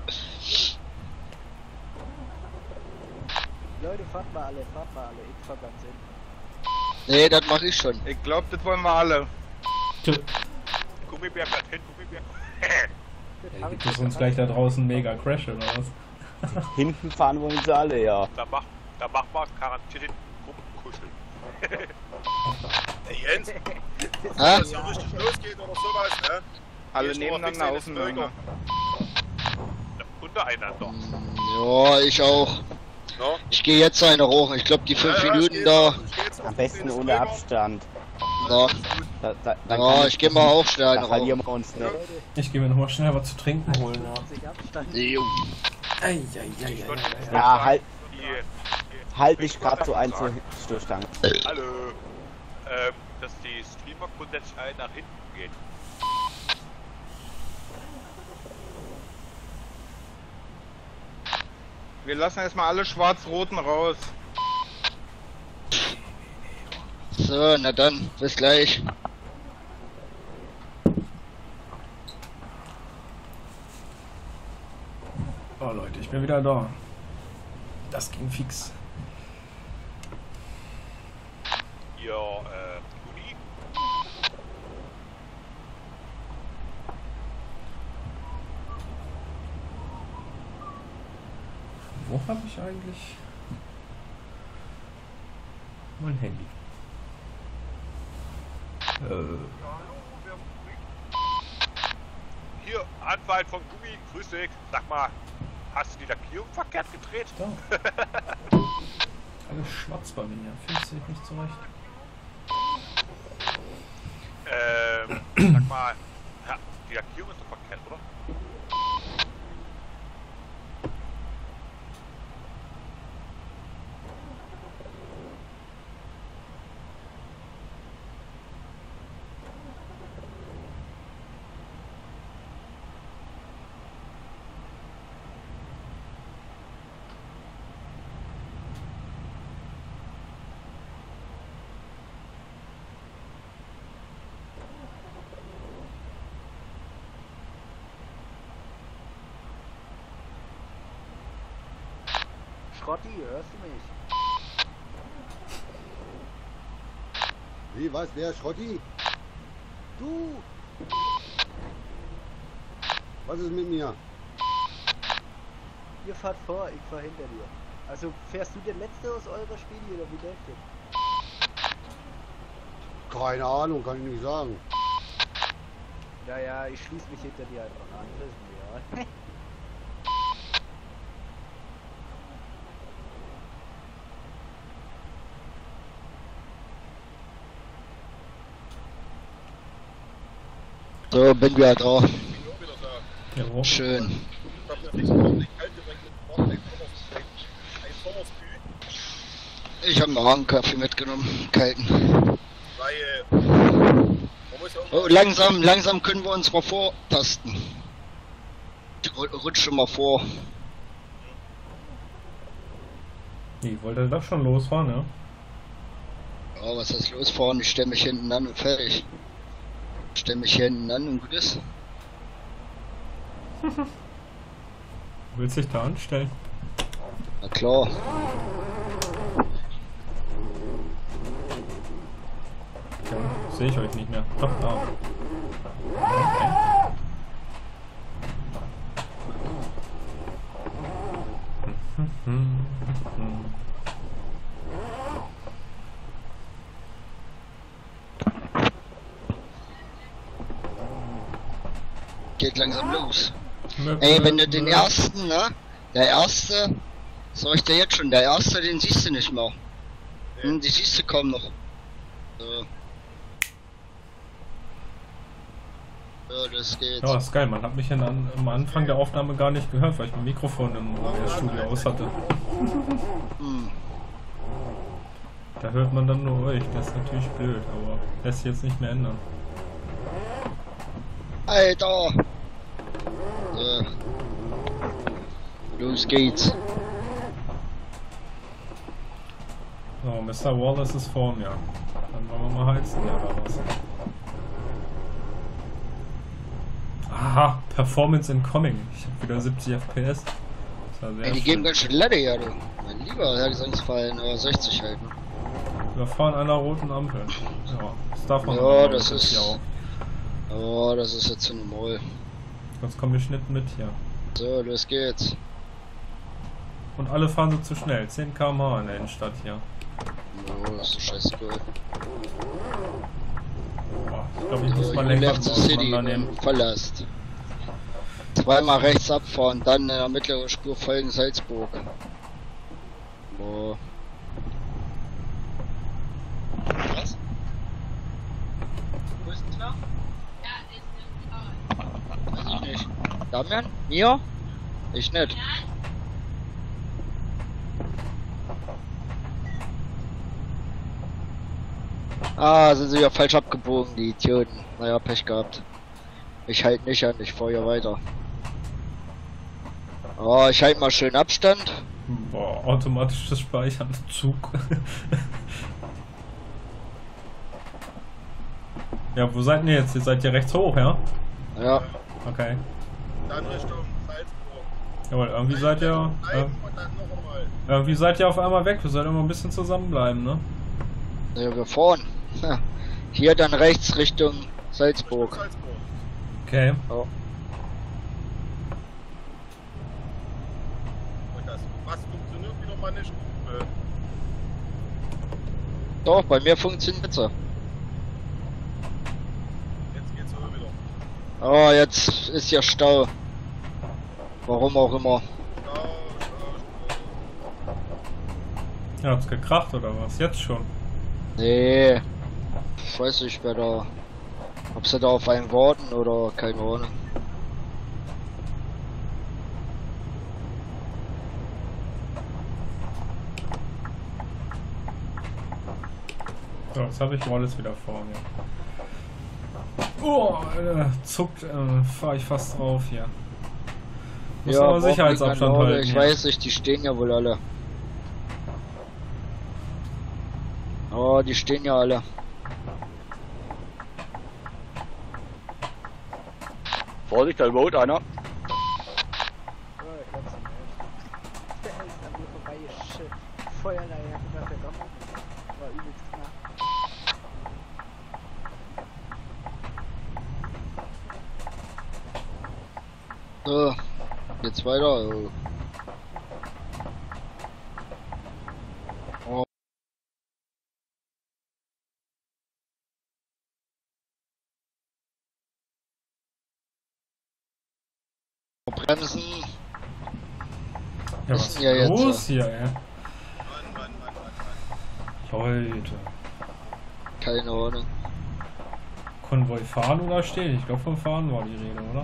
fahrt mal alle, Ich fahr ganz hin. Nee, das mach ich schon. Ich glaube, das wollen wir alle. Gummibär fährt hin, Gummibär. Ja, gibt es uns gleich da draußen mega Crash oder was? Hinten fahren wollen sie alle, ja. Da macht man garantiert den Gruppenkuscheln. Ey Jens, Ah? wenn das hier richtig losgeht oder sowas, ne? Alle Hier ist noch nebeneinander fix in das auseinander. Untereinander. Ja, ich auch. Ja? Ich gehe jetzt eine hoch. Ich glaube, die 5 Minuten da. Am besten ohne Abstand. Ja, Dann ja, ich gehe mal auch schnell eine Da verlieren hoch. wir uns nicht. Ich gehe mir nochmal schnell was zu trinken holen. Ja. Abstand. Jo. Ja, Die- halt nicht gerade so ein zur Stoßstange. Hallo. Dass die Streamer grundsätzlich alle nach hinten gehen. Wir lassen erstmal alle Schwarz-Roten raus. So, na dann, bis gleich. Oh Leute, ich bin wieder da. Das ging fix. Ihr, Uni? Wo habe ich eigentlich mein Handy? Hier, Anwalt von Gummi, grüß dich. Sag mal, hast du die Lackierung verkehrt gedreht? Da. Alles schwarz bei mir hier. Findest du nicht zurecht? Sag mal, ja, die Lackierung ist doch verkehrt, oder? Schrotti, hörst du mich? Wie, was, wer, Schrotti? Du! Was ist mit mir? Ihr fahrt vor, ich fahr hinter dir. Also fährst du der Letzte aus eurer Spiele oder wie läuft das? Keine Ahnung, kann ich nicht sagen. Ja, ich schließe mich hinter dir einfach an. Das ist mir egal. So, bin wieder da. Ich bin auch wieder da. Ja, wo? Schön. Ich hab noch nichts gemacht. Ich habe mir auch einen Kaffee mitgenommen, kalten. Weil man muss ja Oh, langsam können wir uns mal vortasten. Rutsch schon mal vor. Ich wollte doch schon losfahren, ja? Ja, was heißt losfahren? Ich stelle mich hinten an und fertig. Ich stelle mich hier hinten an und gut ist. Willst dich da anstellen? Na klar. Ja, sehe ich euch nicht mehr. Doch, da. Okay. Geht langsam los. Ey, wenn du den ersten, ne? Der erste, sag ich dir jetzt schon, der erste, den siehst du nicht mehr. Die siehst du kaum noch. So. So, das geht. Ja, ist geil. Man hat mich am Anfang der Aufnahme gar nicht gehört, weil ich mein Mikrofon im Studio aus hatte. Da hört man dann nur euch. Das ist natürlich blöd, aber lässt sich jetzt nicht mehr ändern. Alter! So. Los geht's. So, Mr. Wallace ist vor mir. Dann wollen wir mal heizen, ja, oder was? Aha, Performance incoming. Ich hab wieder 70 FPS. Ey, die geben ganz schön Latte, ja, du. Mein lieber Hergesangverein, aber 60 halt. Ne? Wir fahren an einer roten Ampel. Ja, das darf man. Ja, das ist. Ja, oh, das ist jetzt ein Moll. Jetzt kommen wir Schnitt mit hier. So, los geht's. Und alle fahren so zu schnell. 10 km/h in der Innenstadt hier. Oh, das ist scheiße cool. Boah, ich glaube, ich muss mal Lenkrad auseinandernehmen. Verlasst. Zweimal rechts abfahren, dann in der mittleren Spur folgen Salzburg. Boah. Was? Wo ist denn da? Weiß ich nicht. Damian? Mir? Ich nicht. Ah, sind sie ja falsch abgebogen, die Idioten. Naja, Pech gehabt. Ich halte nicht an, ich fahre hier weiter. Oh, ich halte mal schön Abstand. Boah, automatisches Speichern, Zug. Ja, wo seid ihr jetzt? Ihr seid ja rechts hoch, ja? Ja. Okay. Dann Richtung Salzburg. Jawohl, irgendwie seid ihr... Und dann noch einmal. irgendwie seid ihr auf einmal weg. Wir sollten immer ein bisschen zusammenbleiben, ne? Ja, wir fahren. Ja. Hier dann rechts Richtung Salzburg. Richtung Salzburg. Okay. Oh. Und das was funktioniert wieder mal nicht. Doch, bei mir funktioniert es. Jetzt geht's aber wieder. Oh, jetzt ist ja Stau. Warum auch immer. Stau. Ja, hat's gekracht oder was? Jetzt schon? Nee. Ich weiß nicht, wer da. Ob sie da auf einen warten oder keine Ahnung. So, jetzt habe ich alles wieder vor mir. Oh, zuckt, fahre ich fast drauf hier. Muss Ja, aber Sicherheitsabstand Kanone, halten. ich hier. weiß nicht, die stehen ja wohl alle. Oh, die stehen ja alle. Vorsicht, da überholt einer. Oh, ich glaub's nicht. Der ist an mir vorbei, shit. Feuerleihe, ich hab gedacht, der kommt. War übelst knapp. So, geht's weiter. Oh. Bremsen. Ja, was Ist ist ja jetzt los so. hier, ey? Mann. Leute. Keine Ahnung. Konvoi fahren oder stehen? Ich glaube, vom Fahren war die Rede, oder?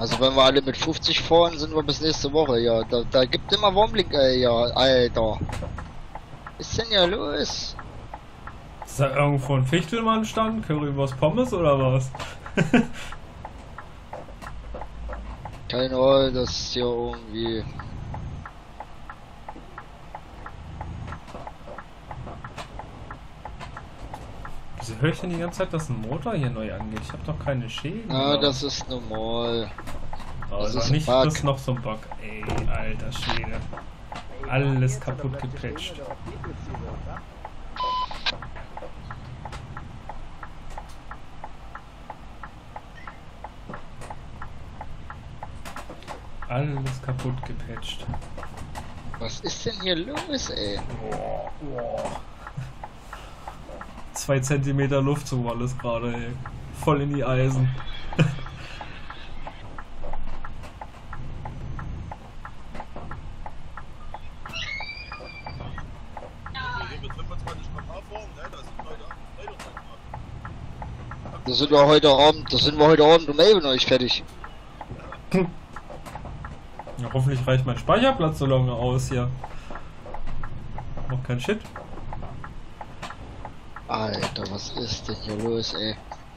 Also wenn wir alle mit 50 fahren, sind wir bis nächste Woche, ja. Da gibt immer Warmblink, ja, Alter. Was ist denn ja los? Ist da irgendwo ein Fichtelmann-Stand? Currywurst Pommes oder was? Keine Ahnung, das ist ja irgendwie... Wieso höre ich denn die ganze Zeit, dass ein Motor hier neu angeht? Ich habe doch keine Schäden. Na, oder? das ist normal. Aber das das ist nicht, ein Bug. das ist noch so ein Bug. Ey, alter Schwede. Alles kaputt gepatcht. Alles kaputt gepatcht. Was ist denn hier los, ey? Boah, boah. 2 Zentimeter Luftzug alles gerade, ey. Voll in die Eisen. Da sind wir heute Abend um 11 Uhr fertig. Ja, hoffentlich reicht mein Speicherplatz so lange aus hier. Noch kein Shit. Alter, was ist denn hier los, ey?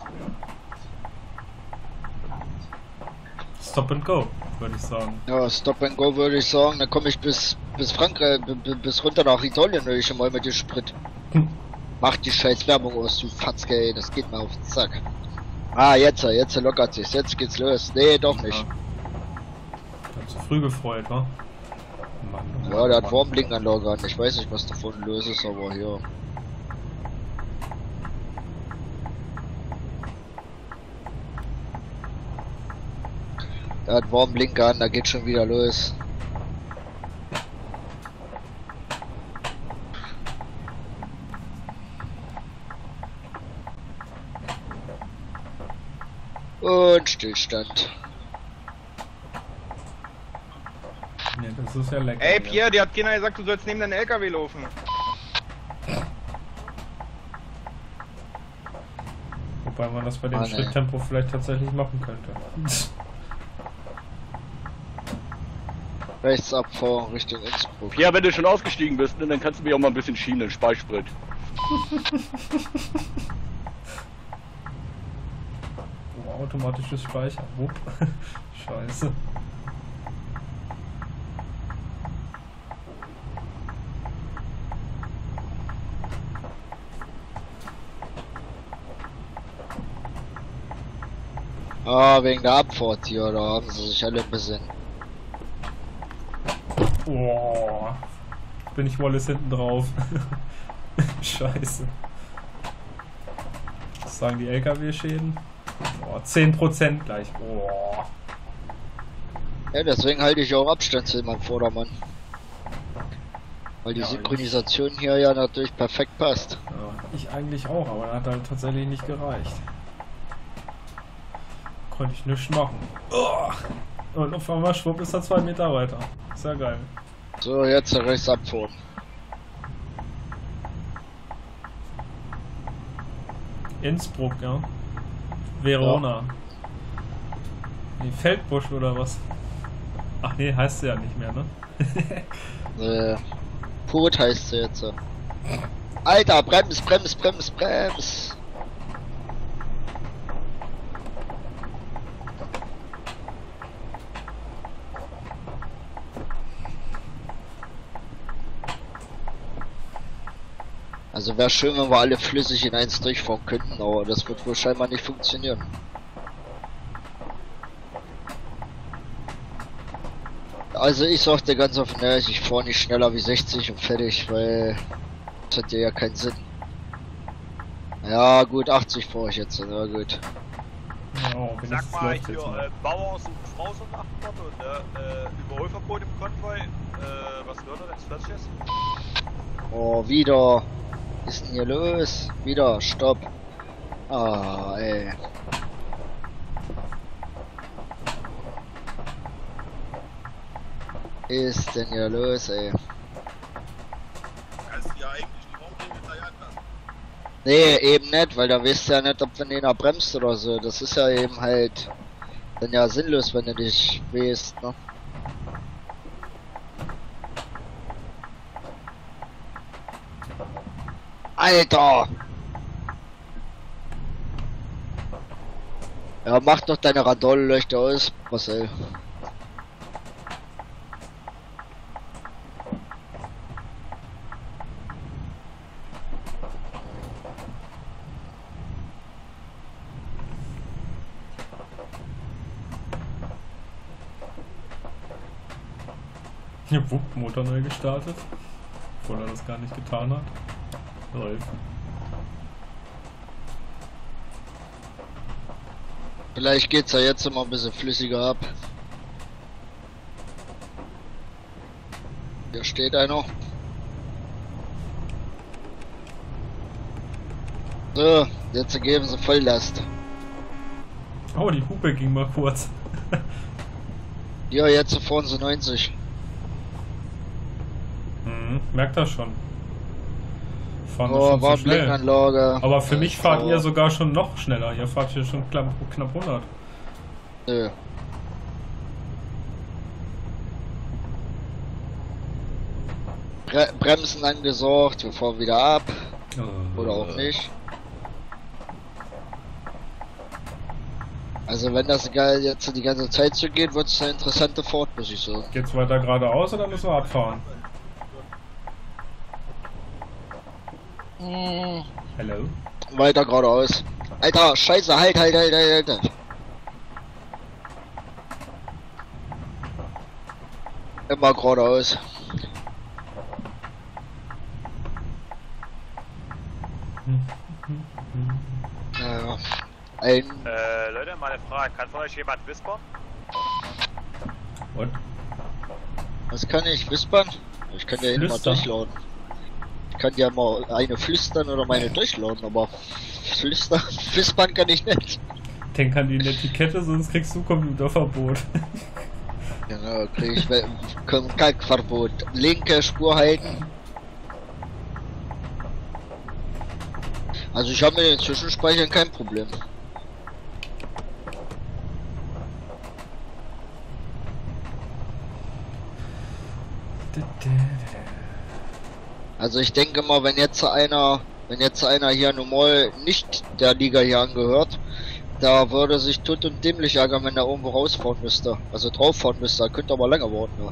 Stop and go, würde ich sagen. Ja, Stop and Go würde ich sagen, dann komme ich bis Frankreich, bis runter nach Italien, würde ich schon mal mit dem Sprit. Mach die scheiß Werbung aus, du Fatzke, ey, das geht mir auf den Sack. Ah, jetzt lockert sich's, jetzt geht's los. Nee, doch nicht. Hab zu früh gefreut, wa? Mann, Ja, der hat Warmblinkanlage an, ich weiß nicht, was davon los ist, aber hier. Der hat Warmblinker an, da geht schon wieder los. Und Stillstand. Nee, das ist ja lecker. Ey, Pierre, dir hat keiner gesagt, du sollst neben deinen LKW laufen. Wobei man das bei dem Ah, nee. Schritttempo vielleicht tatsächlich machen könnte. Rechts abfahren Richtung Innsbruck. Ja, wenn du schon ausgestiegen bist, dann kannst du mich auch mal ein bisschen schienen, Speichsprit. Oh, automatisches Speichern. Wupp. Scheiße. Ah, wegen der Abfahrt hier, da haben sie sich alle ein bisschen. Oh. Bin ich Wallace hinten drauf. Scheiße. Was sagen die LKW-Schäden? Oh, 10% gleich. Oh. Ja, deswegen halte ich auch Abstand zu meinem Vordermann. Weil die Ja, Synchronisation hier ja natürlich perfekt passt. Ja, ich eigentlich auch, aber hat halt tatsächlich nicht gereicht. Konnte ich nichts machen. Oh. Und auf einmal schwupp ist er 2 Meter weiter. Ist ja geil. So, jetzt rechts abfahren. Innsbruck, ja. Verona. Nee, Feldbusch oder was? Ach nee, heißt sie ja nicht mehr, ne? Pot heißt sie jetzt. Alter, brems! Also wäre schön, wenn wir alle flüssig in eins durchfahren könnten, aber das wird wohl scheinbar nicht funktionieren. Also ich sagte ganz offen, ich fahre nicht schneller wie 60 und fertig, weil das hat ja keinen Sinn. Ja gut, 80 fahre ich jetzt, na gut. Ja, oh, Sag mal, läuft jetzt mal. hier, Bauer sucht Frau so nach dem Motto, ne? Überholverbot im Konvoi, was wird er, wenn es fertig ist? Oh, wieder. Was ist denn hier los? Wieder, stopp. Ah, ey. Ist denn hier los, ey? Kannst du ja eigentlich die Warmblinker gleich anlassen. Nee, eben nicht, weil da weißt du ja nicht, ob wenn einer bremst oder so. Das ist ja eben halt Dann ja sinnlos, wenn du dich weißt, ne? Alter! Ja, mach doch deine Radolleuchte aus, Marcel. Wupp, Motor neu gestartet. Obwohl er das gar nicht getan hat. Läuft. Vielleicht geht's ja jetzt immer ein bisschen flüssiger ab. Hier steht einer. So, jetzt geben sie Volllast. Oh, die Hupe ging mal kurz. Ja, jetzt fahren sie 90. Merkt das schon. Fahren Oh, schon war zu schnell. Blinkanlage. Aber für mich fahrt Oh. ihr sogar schon noch schneller. Ihr fahrt hier schon knapp 100. Nö. Bremsen angesorgt, wir fahren wieder ab. Oder auch nicht. Also wenn das geil jetzt die ganze Zeit so geht, wird es eine interessante Fahrt, muss ich sagen. Geht's weiter geradeaus oder müssen wir abfahren? Hello? Weiter geradeaus. Alter, scheiße, halt. Immer geradeaus. Naja. Leute, mal eine Frage. Kann von euch jemand whispern? Und? Was kann ich? Whispern? Ich kann ja immer Flüstern. durchladen. Ich kann ja mal eine flüstern oder meine durchladen, aber flüstern, whispern kann ich nicht. Denk an die Etikette, sonst kriegst du Computerverbot. Genau, krieg ich Kalkverbot. Linke Spur halten. Also ich habe mit den Zwischenspeichern kein Problem. Also ich denke mal, wenn jetzt einer hier normal nicht der Liga hier angehört, da würde sich tot und dämlich ärgern, wenn er irgendwo rausfahren müsste. Also drauf fahren müsste, könnte aber länger warten, ja.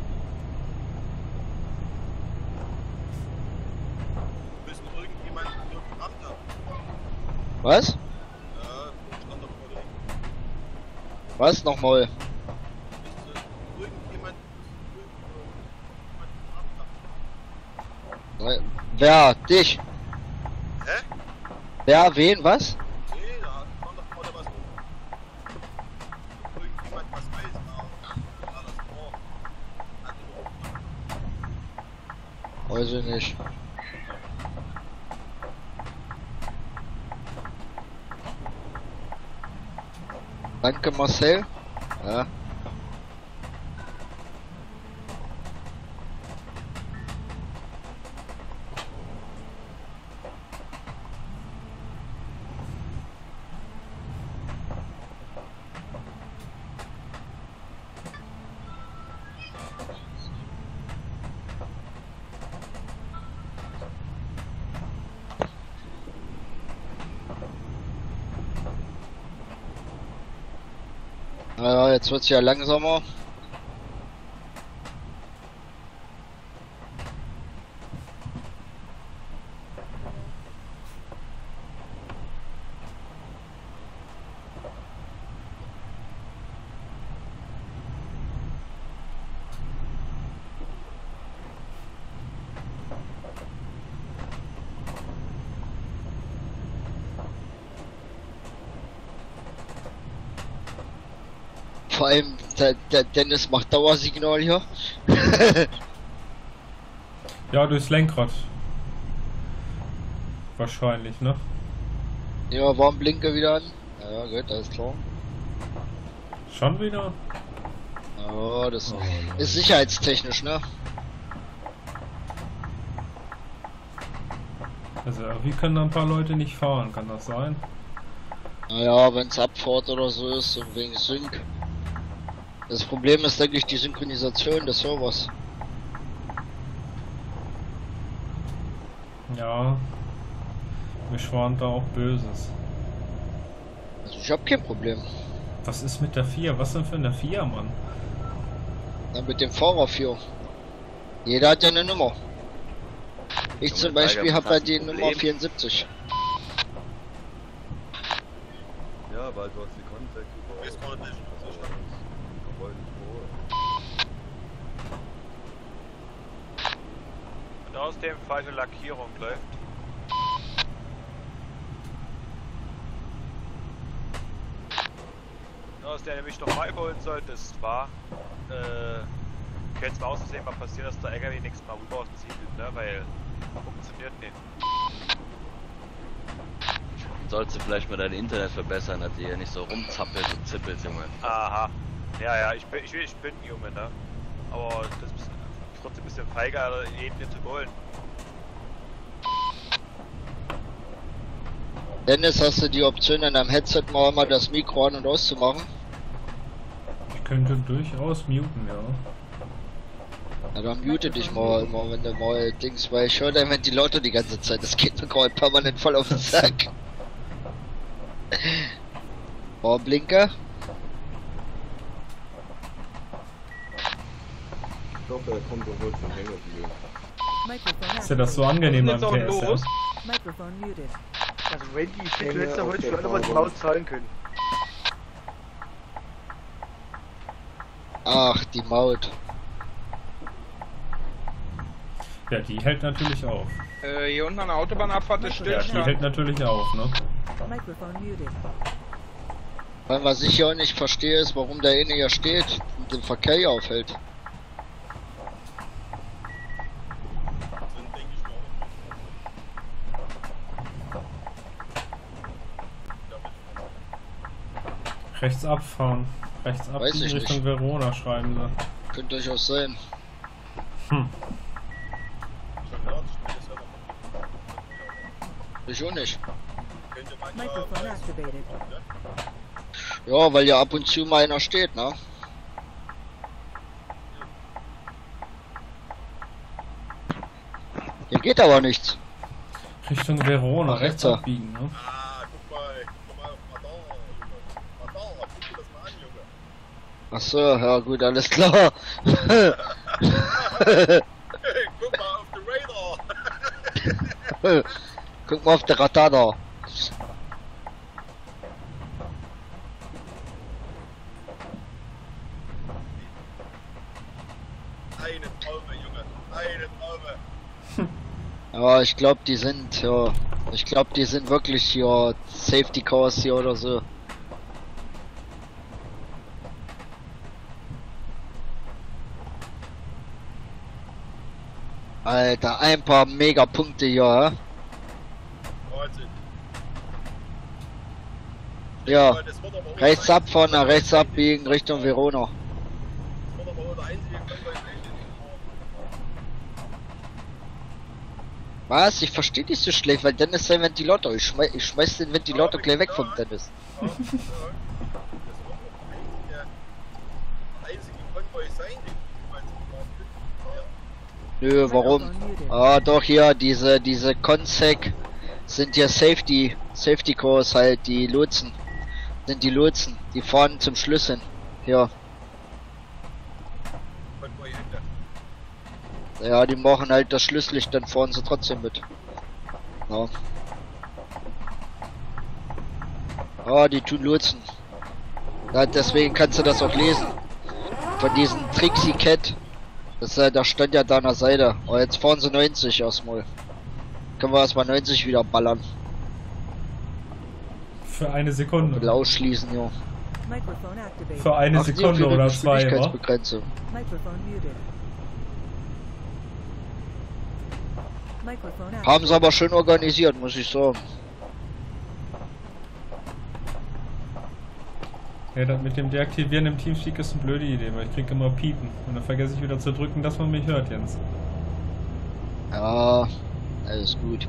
Müssen irgendjemand gerammt haben. Was? Stand doch vor der Ecke. Was nochmal? Irgendjemand gerammt haben. Wer? Dich? Hä? Wer? Wen? Was? Nee, da stand doch vor der was. Irgendjemand was weiß. Alles vor. Weiß ich nicht. Danke Marcel. Ja. Ja, jetzt wird's ja langsamer. Vor allem der Dennis macht Dauersignal hier. Ja, durchs Lenkrad. Wahrscheinlich, ne? Ja, Warnblinker wieder an. Ja, gut, alles klar. Schon wieder? Ja, das Oh, ist sicherheitstechnisch, ne? Also irgendwie können da ein paar Leute nicht fahren, kann das sein? Naja, wenn's Abfahrt oder so ist und wegen Sync. Das Problem ist, denke ich, die Synchronisation des Servers. Ja. Mir schwant da auch Böses. Also ich habe kein Problem. Was ist mit der 4? Was denn für eine 4, Mann? Dann mit dem Fahrerführer. Jeder hat ja eine Nummer. Ich Ja, zum mit Tiger Beispiel habe hast ja du die ein Nummer Problem. 74. Ja, weil du hast die Kontext über. Ist ordentlich. Und außerdem falsche Lackierung läuft. Was der nämlich nochmal überholen sollte, ist zwar, könnte es mal aus Versehen mal passieren, dass der LKW nächstes Mal rüberzieht, ne, weil funktioniert nicht. Sollst du vielleicht mal dein Internet verbessern, dass ihr nicht so rumzappelt und zippelt, Junge. Aha. Ja, ich bin Junge, ne? Aber das ist trotzdem ein bisschen feiger, jeden nicht zu wollen. Dennis, hast du die Option in deinem Headset mal das Mikro an- und auszumachen? Ich könnte durchaus muten, ja. Ja, dann mute dich mal immer, wenn du mal Dings, weil ich höre dein Ventilator die ganze Zeit. Das geht mir gerade permanent voll auf den Sack. Oh, Blinker. Ich glaube, er kommt doch wohl zum Hängerspiel. Ist ja das so angenehm am Was ist jetzt auch PS, los? ja? Also Randy, ich hätte Hänge letzter auf heute der für alle mal die Fahrbahn. Maut zahlen können. Ach, die Maut. Ja, die hält natürlich auf. Hier unten an der Autobahnabfahrt ist Ja, die Stillstand. hält natürlich auf, ne? Weil was ich ja auch nicht verstehe, ist, warum der eine hier steht und den Verkehr hier aufhält. Rechts abfahren. Rechts Weiß abbiegen ich Richtung nicht. Verona, schreiben sie. Könnte durchaus sein. Hm. Ich auch nicht. Könnte man Microphone ja. activated. Ja, weil ja ab und zu mal einer steht, ne? Hier geht aber nichts. Richtung Verona, Ach, rechts jetzt. abbiegen, ne? Ah, guck mal auf Radar, Junge. Radar, guck dir das mal an, Junge. Ach so, ja gut, alles klar. Guck mal auf den Radar. Guck mal auf der Radar da. Eine Traube, Junge. Eine Traube. Ja, ich glaube, die sind, ja. Ich glaube, die sind wirklich hier Safety Cars hier oder so. Alter, ein paar Megapunkte hier, hä? Wahnsinn. Ja. Das wird aber auch Rechts der abfahren, nach einzige- rechts abbiegen Richtung Verona. Das wird aber auch der einzige Konvoi sein, den ich Was? Ich verstehe dich so schlecht, weil Dennis sein Ventilator. Ich schmeiß den Ventilator gleich weg vom Dennis. Ja, das wird auch der einzige Konvoi sein, den ich mal so Nö, warum? Ah, doch hier, diese Consec sind ja Safety Cars halt, die Lotsen. Sind die Lotsen, die fahren zum Schluss hin. Ja. Konvoi-Ende. Ja, die machen halt das Schlusslicht, dann fahren sie trotzdem mit. Ja. Ah, die tun Lotsen. Ja, deswegen kannst du das auch lesen. Von diesem Trixie Cat. Das, da stand ja da an der Seite. Aber jetzt fahren sie 90 erstmal. Können wir erstmal 90 wieder ballern. Für eine Sekunde. Will ausschließen, ja. Microphone activated. Für eine Achten Sie auf Sekunde Ihre oder zwei, wa? Geschwindigkeitsbegrenzung. Microphone muted. Microphone Haben activated. sie aber schön organisiert, muss ich sagen. Ja, das mit dem Deaktivieren im Teamspeak ist eine blöde Idee, weil ich krieg immer Piepen. Und dann vergesse ich wieder zu drücken, dass man mich hört, Jens. Ja, alles gut.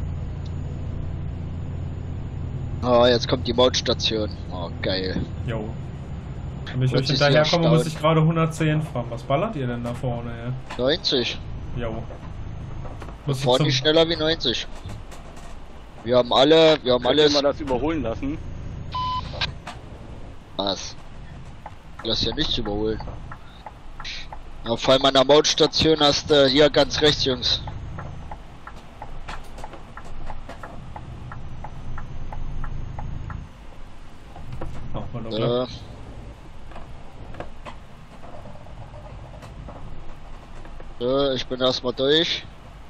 Oh, jetzt kommt die Mautstation. Oh, geil. Jo. Wenn ich euch Wird sich hinterherkomme, muss erstaunen. ich gerade 110 fahren. Was ballert ihr denn da vorne, ey? 90. Jo. Wir Musst du fahren zum... nicht schneller wie 90. Wir haben alles. Können wir das überholen lassen? Was? Lass ja nichts überholen. Ja, vor allem an der Mautstation hast du hier ganz rechts, Jungs. Mach mal doch klar. So, ich bin erstmal durch.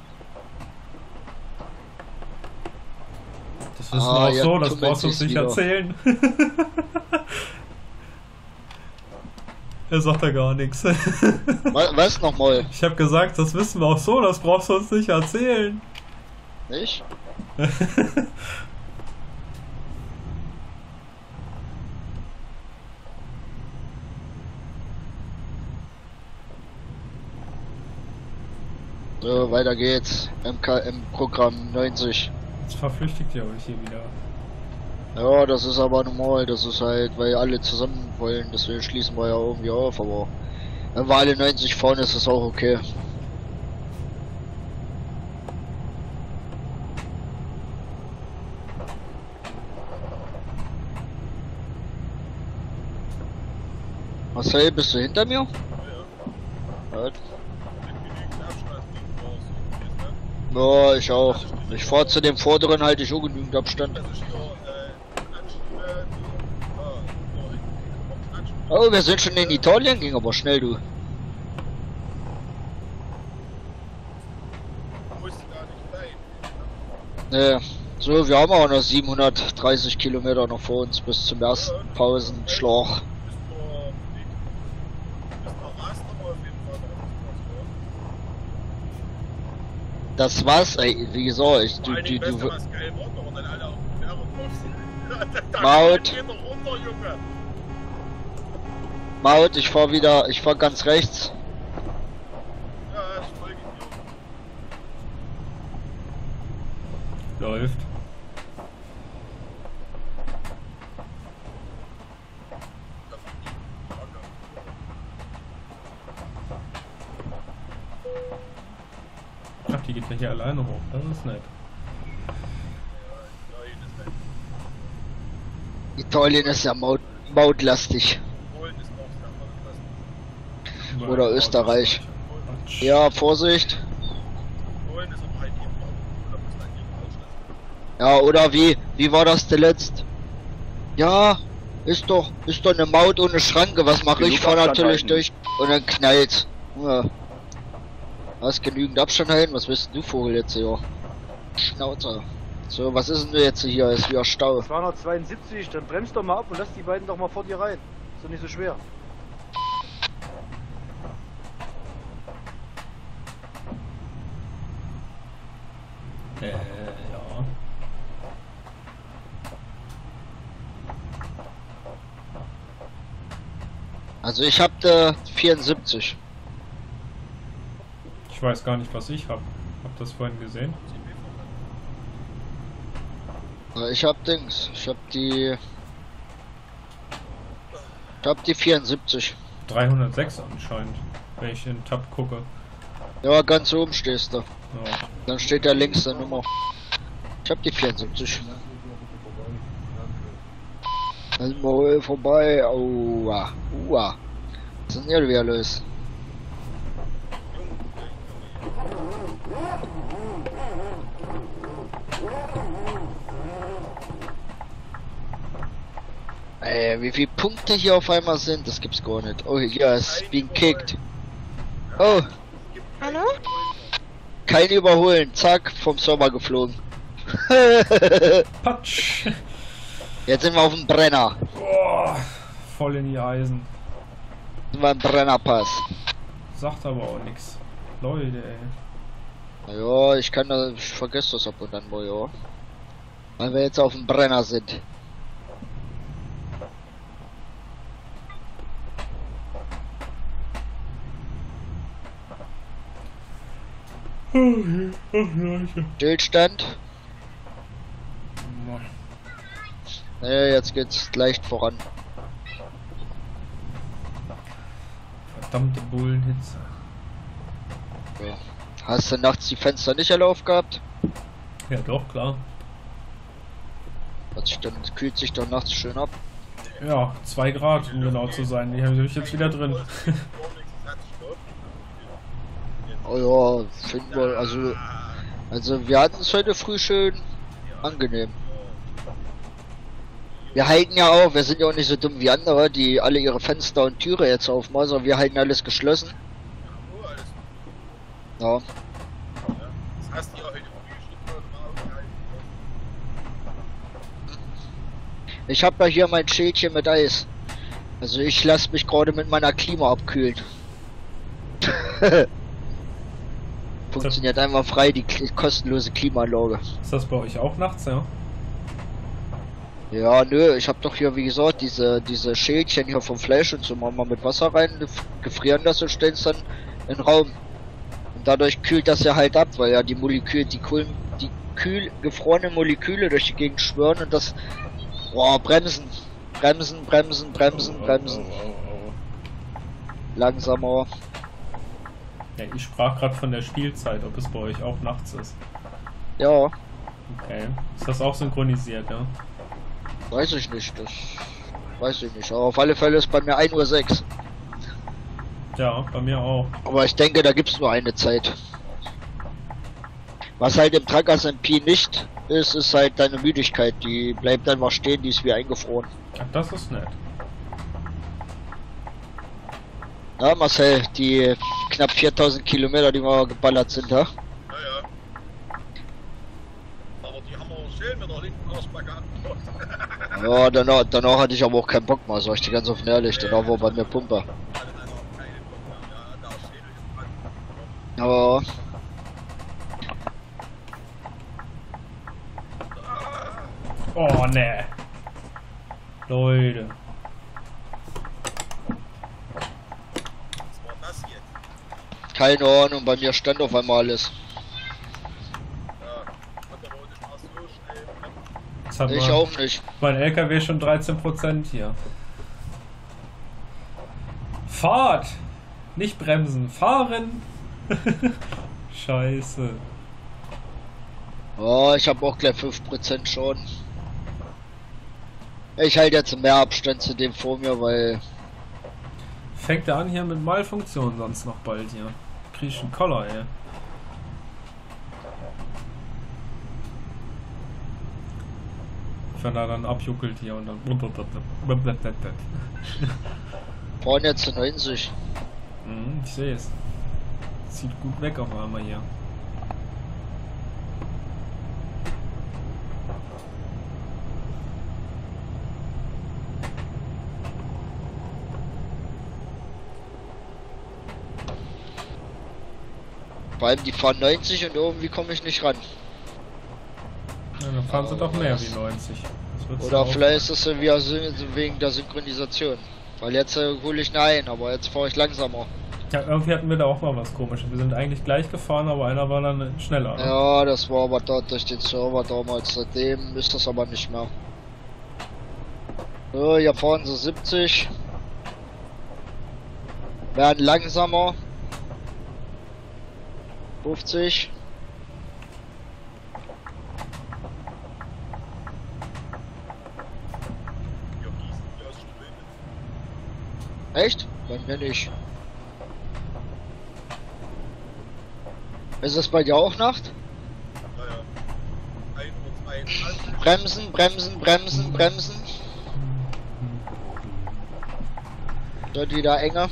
Das wissen wir auch ja, so, das tummelt brauchst du uns sich's nicht wieder. erzählen. Er sagt da gar nichts. Was nochmal? Ich habe gesagt, das wissen wir auch so, das brauchst du uns nicht erzählen. Nicht? So, weiter geht's. MKM-Programm 90. Jetzt verflüchtigt ihr euch hier wieder. Ja, das ist aber normal. Das ist halt, weil alle zusammen wollen. Deswegen schließen wir ja irgendwie auf. Aber wenn wir alle 90 fahren, ist es auch okay. Marcel, bist du hinter mir? Ja. Ja, ich auch. Ich fahre zu dem vorderen, halte ich auch genügend Abstand. Oh, wir sind schon in Italien, ging aber schnell, du. Ne, so, wir haben auch noch 730 Kilometer noch vor uns bis zum ersten Pausenschlag. Das war's, ey, wie gesagt, Maut, ich fahr ganz rechts. Läuft. Ach, die geht ja hier alleine hoch, das ist nett. Italien ist ja mautlastig. Oder Österreich. Ja, Vorsicht. Ja, oder wie war das zuletzt? Ja, ist doch eine Maut ohne Schranke. Was mache ich? Fahr natürlich durch und dann knallt. Ja. Hast genügend Abstand halten? Was willst du, Vogel, jetzt hier? Schnauzer. So, was ist denn jetzt hier? Ist wieder Stau. 272, dann bremst doch mal ab und lass die beiden doch mal vor dir rein. Ist doch nicht so schwer. Ja. Also ich hab 74. Ich weiß gar nicht, was ich hab. Hab das vorhin gesehen? Ich hab Dings. Ich hab die 74. 306 anscheinend, wenn ich in Tab gucke. Ja, ganz oben stehst du. Ja. Dann steht da links der Nummer. Ich hab die 74. Also mal vorbei. Aua. Uah. Was ist denn hier wieder los? Ey, wie viele Punkte hier auf einmal sind, das gibt's gar nicht. Oh, hier ist being kicked. Oh. Hallo? Kein Überholen, zack, vom Server geflogen. Patsch. Jetzt sind wir auf dem Brenner. Boah, voll in die Eisen. Sind wir im Brennerpass. Sagt aber auch nix. Leute, ey. Ja, ich vergesse das ab und an mal, ja. Weil wir jetzt auf dem Brenner sind. Stillstand. Nee, jetzt geht's leicht voran. Verdammte Bullenhitze. Ja. Hast du nachts die Fenster nicht alle aufgehabt? Ja doch, klar. Kühlt sich doch nachts schön ab. Ja, 2 Grad, um genau zu sein. Die habe ich jetzt wieder drin. Oh ja, finden wir, also wir hatten es heute früh schön angenehm. Wir halten ja auch, wir sind ja auch nicht so dumm wie andere, die alle ihre Fenster und Türe jetzt aufmachen, sondern wir halten alles geschlossen. Ja. Ich habe ja hier mein Schälchen mit Eis. Also ich lasse mich gerade mit meiner Klima abkühlen. Funktioniert einmal frei, die kostenlose Klimaanlage. Ist das bei euch auch nachts, ja? Ja, nö, ich habe doch hier, wie gesagt, diese Schälchen hier vom Fleisch und so, machen wir mit Wasser rein, gefrieren das und stellen es dann in den Raum. Und dadurch kühlt das ja halt ab, weil ja die Moleküle, die gefrorenen Moleküle durch die Gegend schwören und das... Boah, bremsen. Langsamer. Ja, ich sprach gerade von der Spielzeit, ob es bei euch auch nachts ist. Ja. Okay. Ist das auch synchronisiert, ja? Weiß ich nicht, das weiß ich nicht. Aber auf alle Fälle ist bei mir 1:06 Uhr. Ja, bei mir auch. Aber ich denke, da gibt's nur eine Zeit. Was halt im Trackers MP nicht ist, ist halt deine Müdigkeit. Die bleibt einfach stehen, die ist wie eingefroren. Ach, das ist nett. Ja, Marcel, die knapp 4000 Kilometer, die wir geballert sind, ja? Ja, ja. Aber die haben wir schön mit der linken Arschbacke abgemacht. Ja, danach hatte ich aber auch keinen Bock mehr, sag ich dir ganz offen ehrlich. Danach war bei mir Pumper. Ja. Oh, ne. Leute. Was war das jetzt? Keine Ahnung, bei mir stand auf einmal alles. Das hat Ich auch nicht. Mein LKW schon 13% hier. Fahrt! Nicht bremsen, fahren! Scheiße. Oh, ich habe auch gleich 5% schon. Ich halte jetzt mehr Abstand zu dem vor mir, weil... Fängt er an hier mit Malfunktion sonst noch bald hier. Krieg ich einen Koller, ey. Wenn er dann abjuckelt hier und dann... Fahren jetzt zu 90. Ich sehe es. Sieht gut weg auf einmal hier. Vor allem die fahren 90 und irgendwie komme ich nicht ran. Ja, dann fahren sie doch mehr wie 90. Oder vielleicht ist es wieder wegen der Synchronisation. Weil jetzt hole ich ein, aber jetzt fahre ich langsamer. Ja, irgendwie hatten wir da auch mal was Komisches. Wir sind eigentlich gleich gefahren, aber einer war dann schneller. Ne? Ja, das war aber dort durch den Server damals. Seitdem ist das aber nicht mehr. So, hier fahren sie 70. Werden langsamer. 50. Echt? Bei mir nicht. Ist es bei dir auch Nacht? Ja, ja. Bremsen, bremsen, bremsen, bremsen. Wird wieder enger.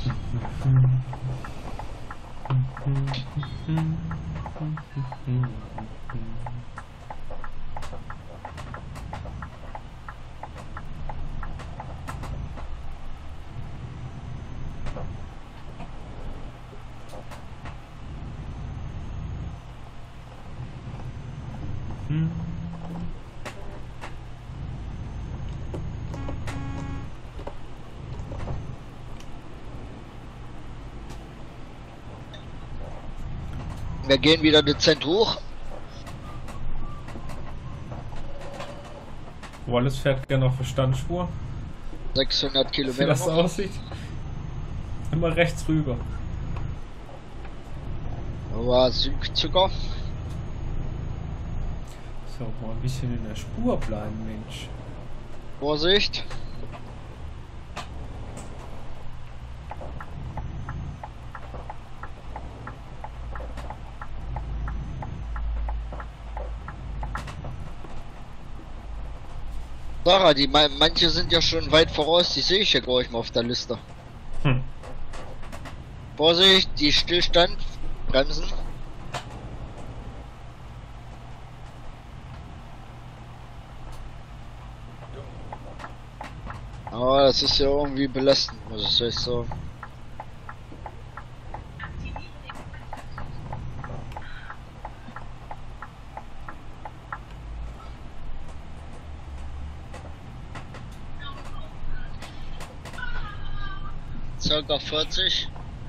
Wir gehen wieder dezent hoch. Wallace fährt gerne auf der Standspur. 600 Wie Kilometer. das aussieht. Immer rechts rüber. Aber Zucker. So, mal ein bisschen in der Spur bleiben, Mensch. Vorsicht. Sarah, manche sind ja schon weit voraus, die sehe ich ja gar nicht mal auf der Liste. Vorsicht, die Stillstand, bremsen. Aber das ist ja irgendwie belastend, muss ich echt sagen. Circa 40.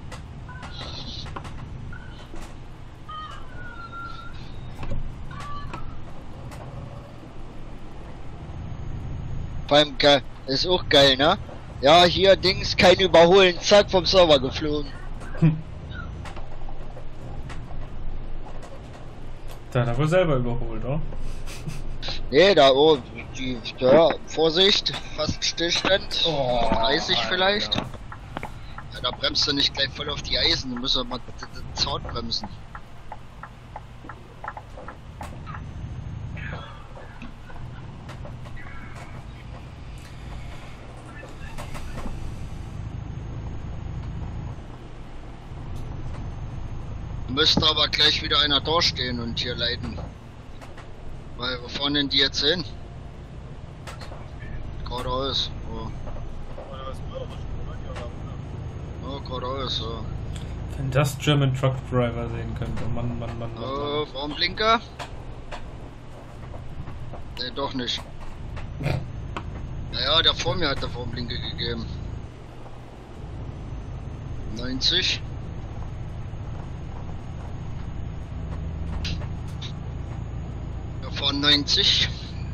Beim ist auch geil, ne? Ja, hier Dings, kein Überholen, zack, vom Server geflogen. Da hat er wohl selber überholt, oder? Nee, da oben, ja, Vorsicht, fast Stillstand, 30 vielleicht. Ja, da bremst du nicht gleich voll auf die Eisen, du musst ja mal den Zaun bremsen. Müsste aber gleich wieder einer dastehen und hier leiten. Weil, wo fahren denn die jetzt hin? Geradeaus. Oh. Oh, geradeaus, so. Wenn das German Truck Driver sehen könnte. Mann. Oh, Warnblinker? Ne, doch nicht. Naja, der vor mir hat der Warnblinker gegeben. 90. Von 90.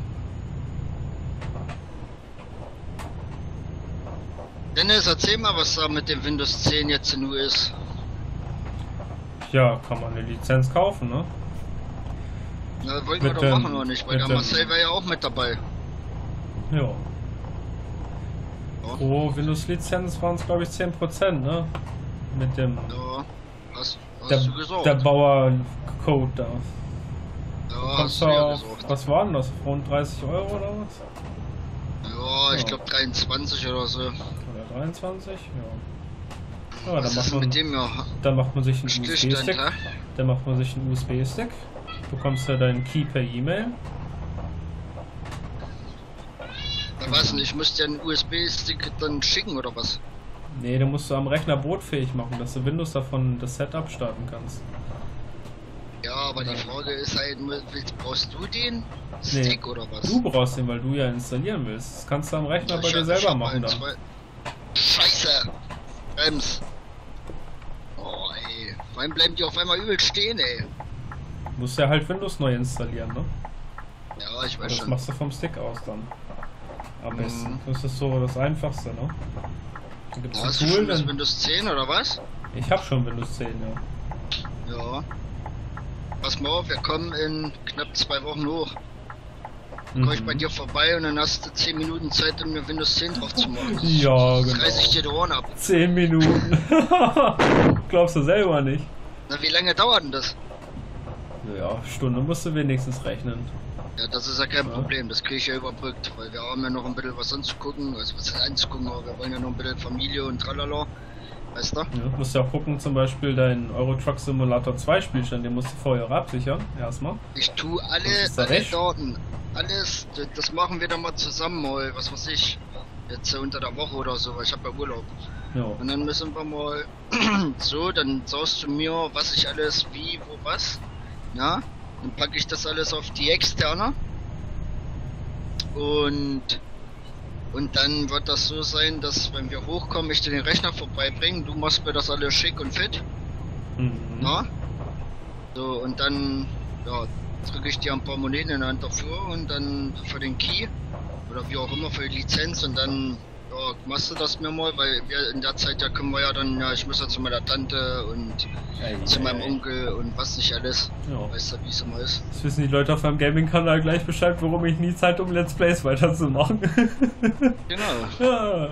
Dennis, erzähl mal, was da mit dem Windows 10 jetzt nur ist. Ja, kann man eine Lizenz kaufen, ne? Na, wollten wir doch machen oder nicht, weil der Marcel war ja auch mit dabei. Ja. Pro Windows-Lizenz waren es, glaube ich, 10%, ne? Mit dem... Ja, hast du gesagt. Der Bauer-Code da. Ja, hast du ja gesagt. Was war denn das? Rund 30 Euro oder was? Ja, ich glaube 23 oder so. Oder 23? Ja. Ja, was ist mit dem ja? Dann macht man sich einen USB-Stick. Dann macht man sich einen USB-Stick. Bekommst du deinen Key per E-Mail. Was denn? Ich müsste ja einen USB-Stick dann schicken oder was? Nee, den musst du am Rechner bootfähig machen, dass du Windows davon das Setup starten kannst. Ja, aber die Frage ist halt, brauchst du den Stick oder was? Du brauchst den, weil du ja installieren willst. Das kannst du am Rechner bei dir selber machen dann. Scheiße! Brems! Oh ey, vor allem bleiben die auf einmal übel stehen, ey. Du musst ja halt Windows neu installieren, ne? Ja, ich weiß schon. Das machst du vom Stick aus dann. Am besten. Das ist so das Einfachste, ne? Da gibt's hast du schon das Windows 10 oder was? Ich hab schon Windows 10, ja. Ja. Pass mal auf, wir kommen in knapp 2 Wochen hoch. Dann komm ich bei dir vorbei und dann hast du 10 Minuten Zeit, um mir Windows 10 drauf zu machen. Ja, genau. Das reiß ich dir die Ohren ab. 10 Minuten. Glaubst du selber nicht. Na, wie lange dauert denn das? Ja, Stunde musst du wenigstens rechnen. Ja, das ist ja kein Problem, das kriege ich ja überbrückt, weil wir haben ja noch ein bisschen was anzugucken, also was anzugucken, aber wir wollen ja noch ein bisschen Familie und tralala. Weißt du? Ja, du musst ja auch gucken, zum Beispiel deinen Euro Truck Simulator 2 Spielstand, den musst du vorher absichern, erstmal. Ich tue alle Daten, alles, das machen wir dann mal zusammen mal, was weiß ich, jetzt unter der Woche oder so, weil ich habe ja Urlaub. Ja. Und dann müssen wir mal so, dann sagst du mir, was ich alles, wie, wo, was, ja, dann packe ich das alles auf die externe und dann wird das so sein, dass wenn wir hochkommen, ich dir den Rechner vorbeibringe, du machst mir das alles schick und fit. Na? So, und dann, ja, drücke ich dir ein paar Moneten in der Hand dafür und dann für den Key oder wie auch immer für die Lizenz und dann Ja, machst du das mir mal, weil wir in der Zeit ja können wir ja dann, ja, ich muss ja zu meiner Tante und zu meinem Onkel und was nicht alles. Ja. Weißt du, wie es immer ist. Das wissen die Leute auf meinem Gaming-Kanal gleich Bescheid, warum ich nie Zeit um Let's Plays weiterzumachen. Genau. Ja.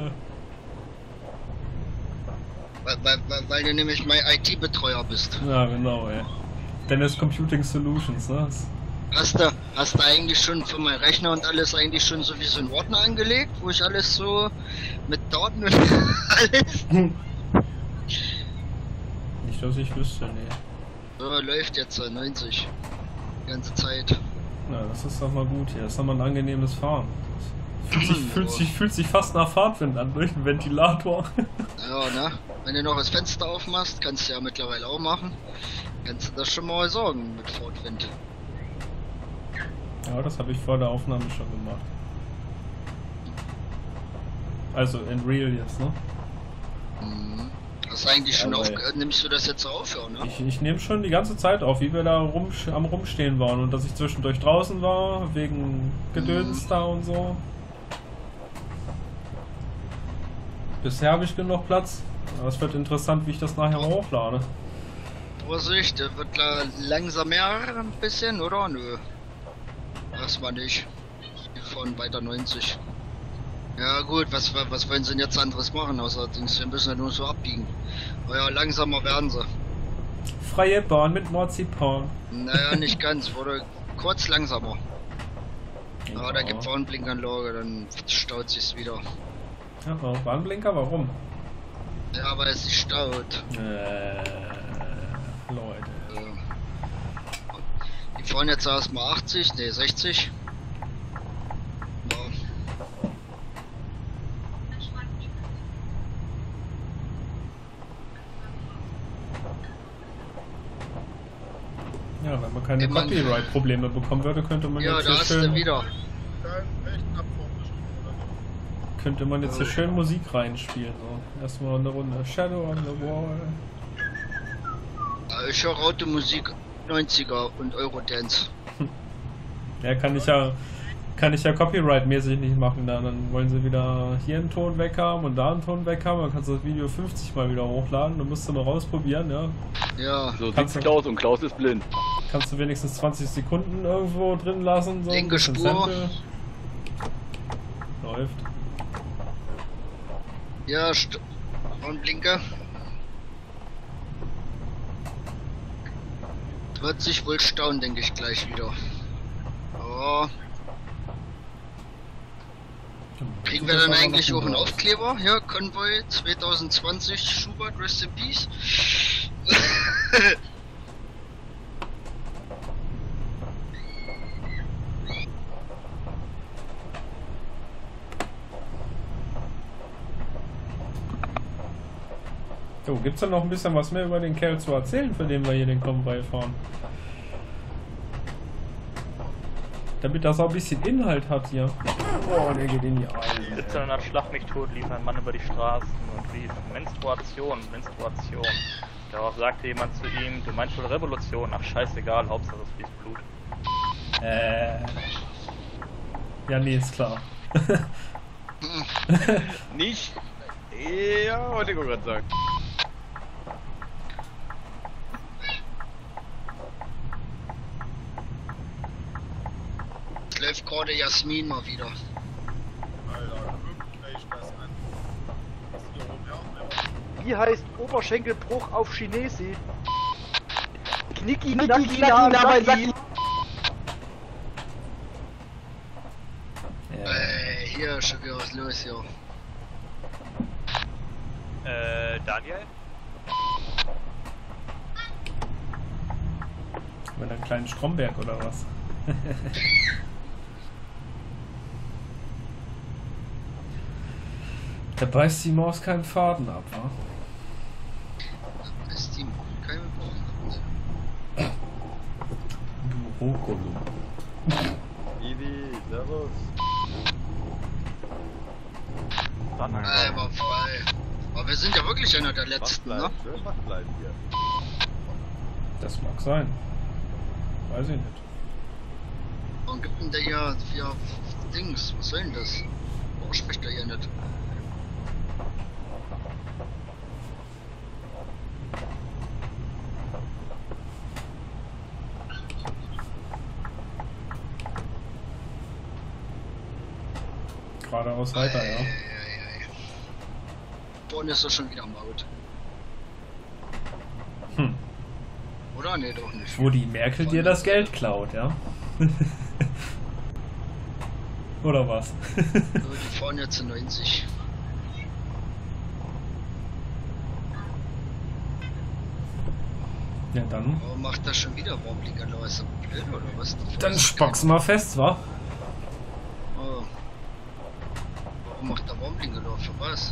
Weil du nämlich mein IT-Betreuer bist. Ja, genau, ey. Dennis Computing Solutions, ne? Hast du eigentlich schon für meinen Rechner und alles eigentlich schon so wie so ein Ordner angelegt, wo ich alles so mit Daten und alles? Nicht, dass ich wüsste, nee. So, läuft jetzt 90. Die ganze Zeit. Na, das ist doch mal gut hier. Das ist doch mal ein angenehmes Fahren. Fühlt sich fast nach Fahrtwind an, durch den Ventilator. Ja, ne? Wenn du noch das Fenster aufmachst, kannst du ja mittlerweile auch machen, kannst du das schon mal sorgen mit Fahrtwind. Ja, das habe ich vor der Aufnahme schon gemacht. Also in real jetzt, ne? Mhm. Hast du eigentlich schon nimmst du das jetzt auf, ja, ne? Ich nehme schon die ganze Zeit auf, wie wir da am Rumstehen waren und dass ich zwischendurch draußen war, wegen Gedöns da und so. Bisher habe ich genug Platz. Aber es wird interessant, wie ich das nachher hochlade. Vorsicht, der wird langsam mehr ein bisschen, oder? Nö. Erstmal nicht. Wir fahren weiter 90. Ja gut, was wollen sie denn jetzt anderes machen? Außerdem, wir müssen ja nur so abbiegen. Aber ja, langsamer werden sie. Freie Bahn mit Marzipan. Naja, nicht ganz, wurde kurz langsamer. Ja, aber da gibt es auch eine Blinkanlage, dann staut sich's wieder. Ja, Warnblinker, warum? Ja, weil es sich staut. Leute. Die fahren jetzt erstmal 80, ne 60. Ja. Ja, wenn man keine Copyright-Probleme bekommen würde, könnte man ja, jetzt da hier hast schön... du wieder. Könnte man jetzt hier schön Musik reinspielen. So. Erstmal eine Runde Shadow on the Wall. Ich höre Automusik 90er und Eurodance. Ja, kann ich ja Copyright-mäßig nicht machen. Dann wollen sie wieder hier einen Ton weg haben und da einen Ton weg haben. Dann kannst du das Video 50 Mal wieder hochladen. Dann musst du mal rausprobieren, ja. Ja. So sieht's Klaus und Klaus ist blind. Kannst du wenigstens 20 Sekunden irgendwo drin lassen. So linke Spur. Läuft. Ja, und Blinker. Wird sich wohl stauen, denke ich gleich wieder. Oh. Kriegen wir dann eigentlich auch einen Aufkleber? Ja, Konvoi 2020 Schubert, Rest in Peace. So, gibt's da noch ein bisschen was mehr über den Kerl zu erzählen, für den wir hier den Konvoi fahren? Damit das auch ein bisschen Inhalt hat hier. Oh, der geht in die Eier. 1700 Schlag mich tot, lief ein Mann über die Straßen und rief Menstruation. Darauf sagte jemand zu ihm, du meinst wohl Revolution? Ach scheißegal, Hauptsache es fließt Blut. Ja, nee, ist klar. Nicht? Ja, wollte ich gerade sagen. Läuft gerade Jasmin mal wieder. Wie heißt Oberschenkelbruch auf Chinesisch? Knicki, knacki, knacki. Hier, schon wieder was los, hier. Daniel? Mit einem kleinen Stromberg oder was? Da beißt die Maus keinen Faden ab, wa? Da beißt die Maus keinen Faden ab. Du Hokolum. Ivi, servus. War frei. Aber wir sind ja wirklich einer der letzten, ne? Schön wach bleiben hier. Das mag sein. Weiß ich nicht. Warum gibt denn der hier Dings? Was soll denn das? Warum spricht der hier nicht? Geradeaus weiter, ja. Vorne ist doch schon wieder Maut. Hm. Oder? Nee, doch nicht. Wo die Merkel dir das Geld klaut, ja? Oder was? Die fahren jetzt zu 90. Ja, dann. Warum macht das schon wieder Wobbling? Ist das blöd oder was? Dann spock's mal fest, wa? Oh. Warum macht der Wobbling-Anlage für was?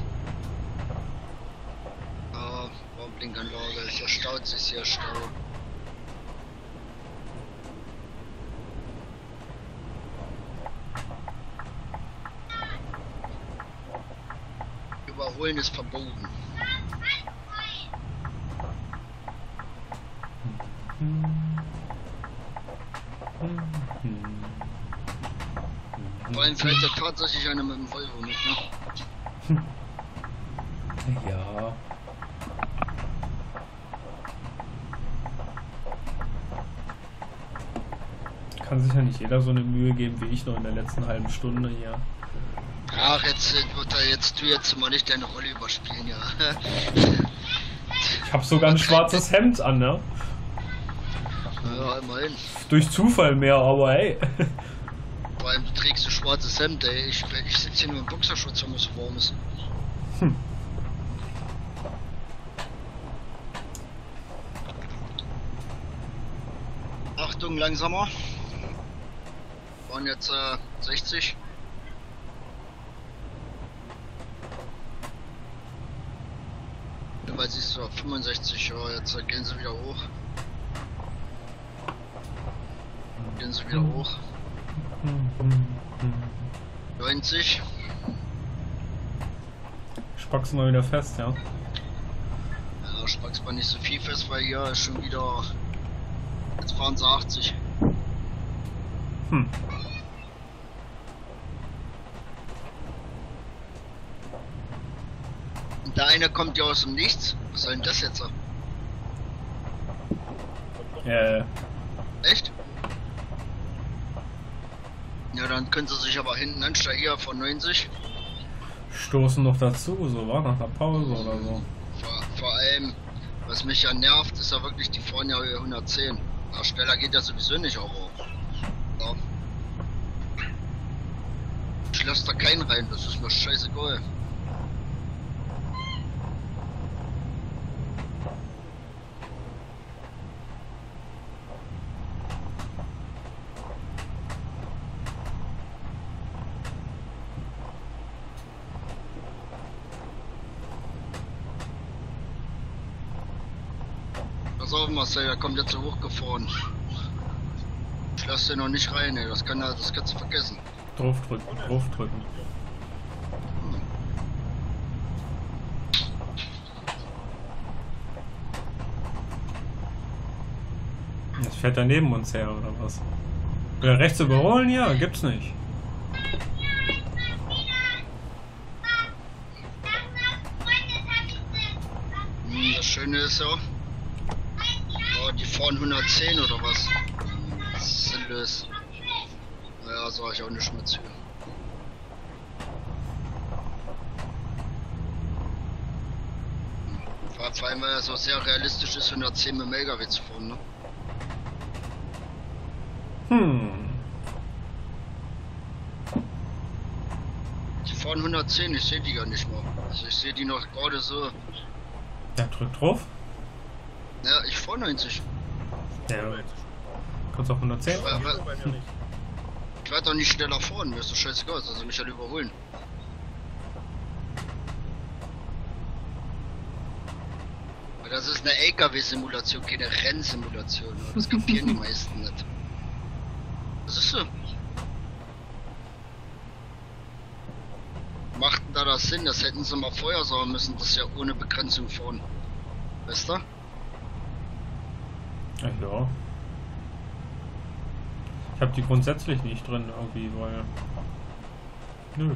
Ah, Wobbling-Anlage, es erstaut sich hier Stau. Überholen ist verboten. Vor allem fällt ja tatsächlich einer mit dem Volvo mit, ne? Ja. Kann sich ja nicht jeder so eine Mühe geben wie ich noch in der letzten halben Stunde hier. Ach, jetzt tu jetzt mal nicht deine Rolle überspielen, ja. Ich hab sogar ein schwarzes Hemd an, ne? Ja, immerhin. Durch Zufall mehr, aber hey. Vor allem, du trägst ein schwarzes Hemd, ey. Ich sitze hier nur im Boxerschutz, wenn es so warm ist. Achtung, langsamer. Waren jetzt 60. Weil sie ist so 65, ja, jetzt gehen sie wieder hoch. Gehen sie wieder hoch. 90. Spackst mal wieder fest, ja? Ja, spackst mal nicht so viel fest, weil hier ist schon wieder. Jetzt fahren sie 80. Hm. Und der eine kommt ja aus dem Nichts. Was soll denn das jetzt? Echt? Ja, dann können sie sich aber hinten ansteigen, hier von 90. Stoßen noch dazu, so war nach der Pause oder so. Vor allem, was mich ja nervt, ist ja wirklich, die fahren ja 110. Na, schneller geht ja sowieso nicht, aber. Ja. Ich lasse da keinen rein, das ist mir scheißegal. Pass auf, Marcel, der kommt jetzt so hochgefahren. Ich lasse den noch nicht rein, ey. Das kannst du vergessen. Draufdrücken, draufdrücken. Jetzt fährt er neben uns her, oder was? Will er rechts überholen? Ja, gibt's nicht. Das Schöne ist ja, die fahren 110 oder was? Das ist sinnlos. Naja, sag ich auch nicht mehr zu. Vor allem, weil es auch sehr realistisch ist, 110 mit dem LKW zu fahren, ne? Die fahren 110, ich sehe die gar nicht mehr. Also ich sehe die noch gerade so. Ja, drück drauf. Ja, ich fahre 90. Ja, kannst auch 110? Ich werde doch nicht schneller fahren, mir ist doch scheißegal, also mich halt überholen. Aber das ist eine LKW-Simulation, keine Rennsimulation. Das kapieren die meisten nicht. Was ist so? Macht denn da das Sinn? Das hätten sie mal vorher sagen müssen, dass sie ja ohne Begrenzung fahren. Weißt du? Ach ja. Ich hab die grundsätzlich nicht drin irgendwie, weil. Nö.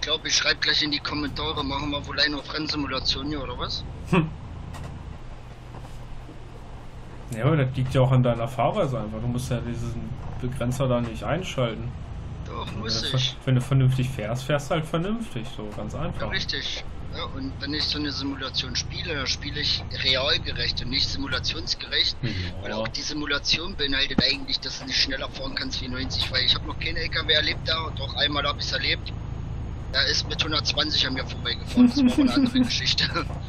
glaube, ich schreibe gleich in die Kommentare, machen wir wohl eine Rennsimulation hier, oder was? Ja, aber das liegt ja auch an deiner Fahrweise einfach. Du musst ja diesen Begrenzer da nicht einschalten. Doch, muss ich. Wenn du vernünftig fährst, fährst du halt vernünftig, so ganz einfach. Ja, richtig. Ja, und wenn ich so eine Simulation spiele, dann spiele ich realgerecht und nicht simulationsgerecht. Ja. Weil auch die Simulation beinhaltet eigentlich, dass du nicht schneller fahren kannst wie 90, weil ich habe noch keinen LKW erlebt da, doch einmal habe ich es erlebt. Da ist mit 120 an mir vorbeigefahren, das war aber eine andere Geschichte.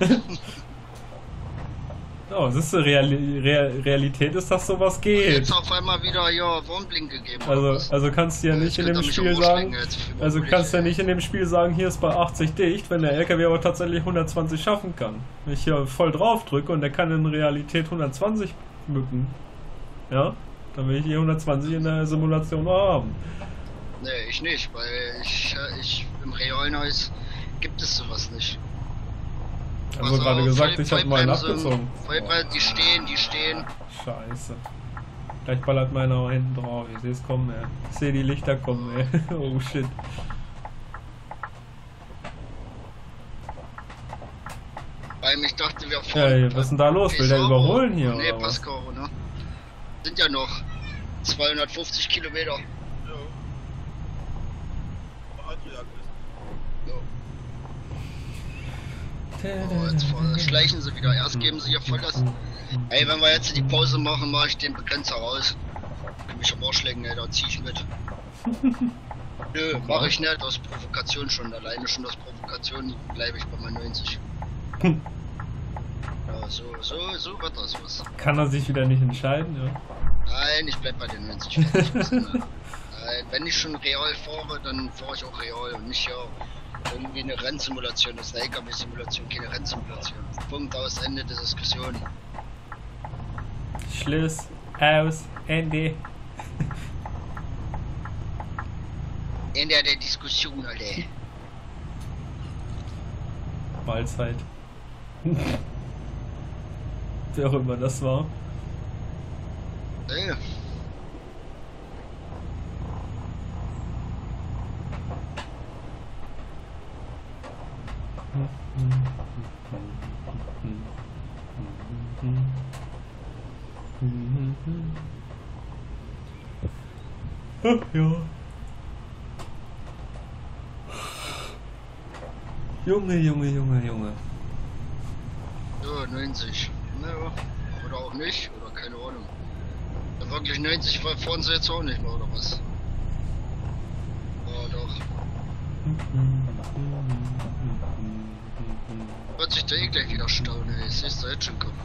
Oh, siehst du, Realität ist, dass sowas geht. Jetzt auf einmal wieder ja Warnblink gegeben. Also kannst du ja nicht in dem Spiel sagen, nicht in dem Spiel sagen, hier ist bei 80 dicht, wenn der LKW aber tatsächlich 120 schaffen kann. Wenn ich hier voll drauf drücke und der kann in Realität 120 mücken, ja, dann will ich hier 120 in der Simulation haben. Nee, ich nicht, weil ich im realen Haus gibt es sowas nicht. Ich habe gerade gesagt, ich habe meinen abgezogen. Die stehen. Scheiße. Gleich ballert meiner hinten drauf. Ich sehe es kommen, ey. Ich sehe die Lichter kommen, ey. Oh shit. Weil ich dachte, wir fahren. Ja, was ist denn da los? Will der überholen hier? Nee, Pascal, ne? Sind ja noch 250 Kilometer. Oh, jetzt schleichen sie wieder. Erst geben sie ja voll das. Ey, wenn wir jetzt die Pause machen, mache ich den Begrenzer raus. Kann mich am Arsch lecken, ey, da zieh ich mit. Nö, mache ich nicht. Aus Provokation schon. Alleine schon aus Provokation bleibe ich bei meinen 90. Ja, so wird das was. Kann er sich wieder nicht entscheiden, ja? Nein, ich bleib bei den 90. Nein, wenn ich schon real fahre, dann fahre ich auch real und nicht ja irgendwie eine Rennsimulation. Das ist eine LKW-Simulation, keine Rennsimulation. Punkt, aus, Ende der Diskussion. Schluss, aus, Ende. Ende der Diskussion, Alter. Mahlzeit. Wer auch immer das war. Ey. Ach ja. Junge. So, 90. Naja, oder auch nicht, oder keine Ahnung. Dann wirklich 90 fahren sie jetzt auch nicht mehr, oder was? Ja, doch. Wird sich der eh gleich wieder stauen, ey. Ich seh's da jetzt schon kommen.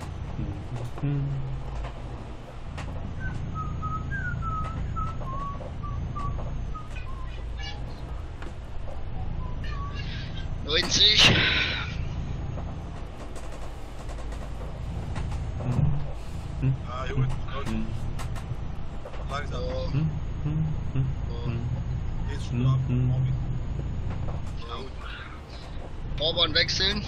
90. Ah, gut. Langsam. Geht's schon ab. Fahrbahn wechseln.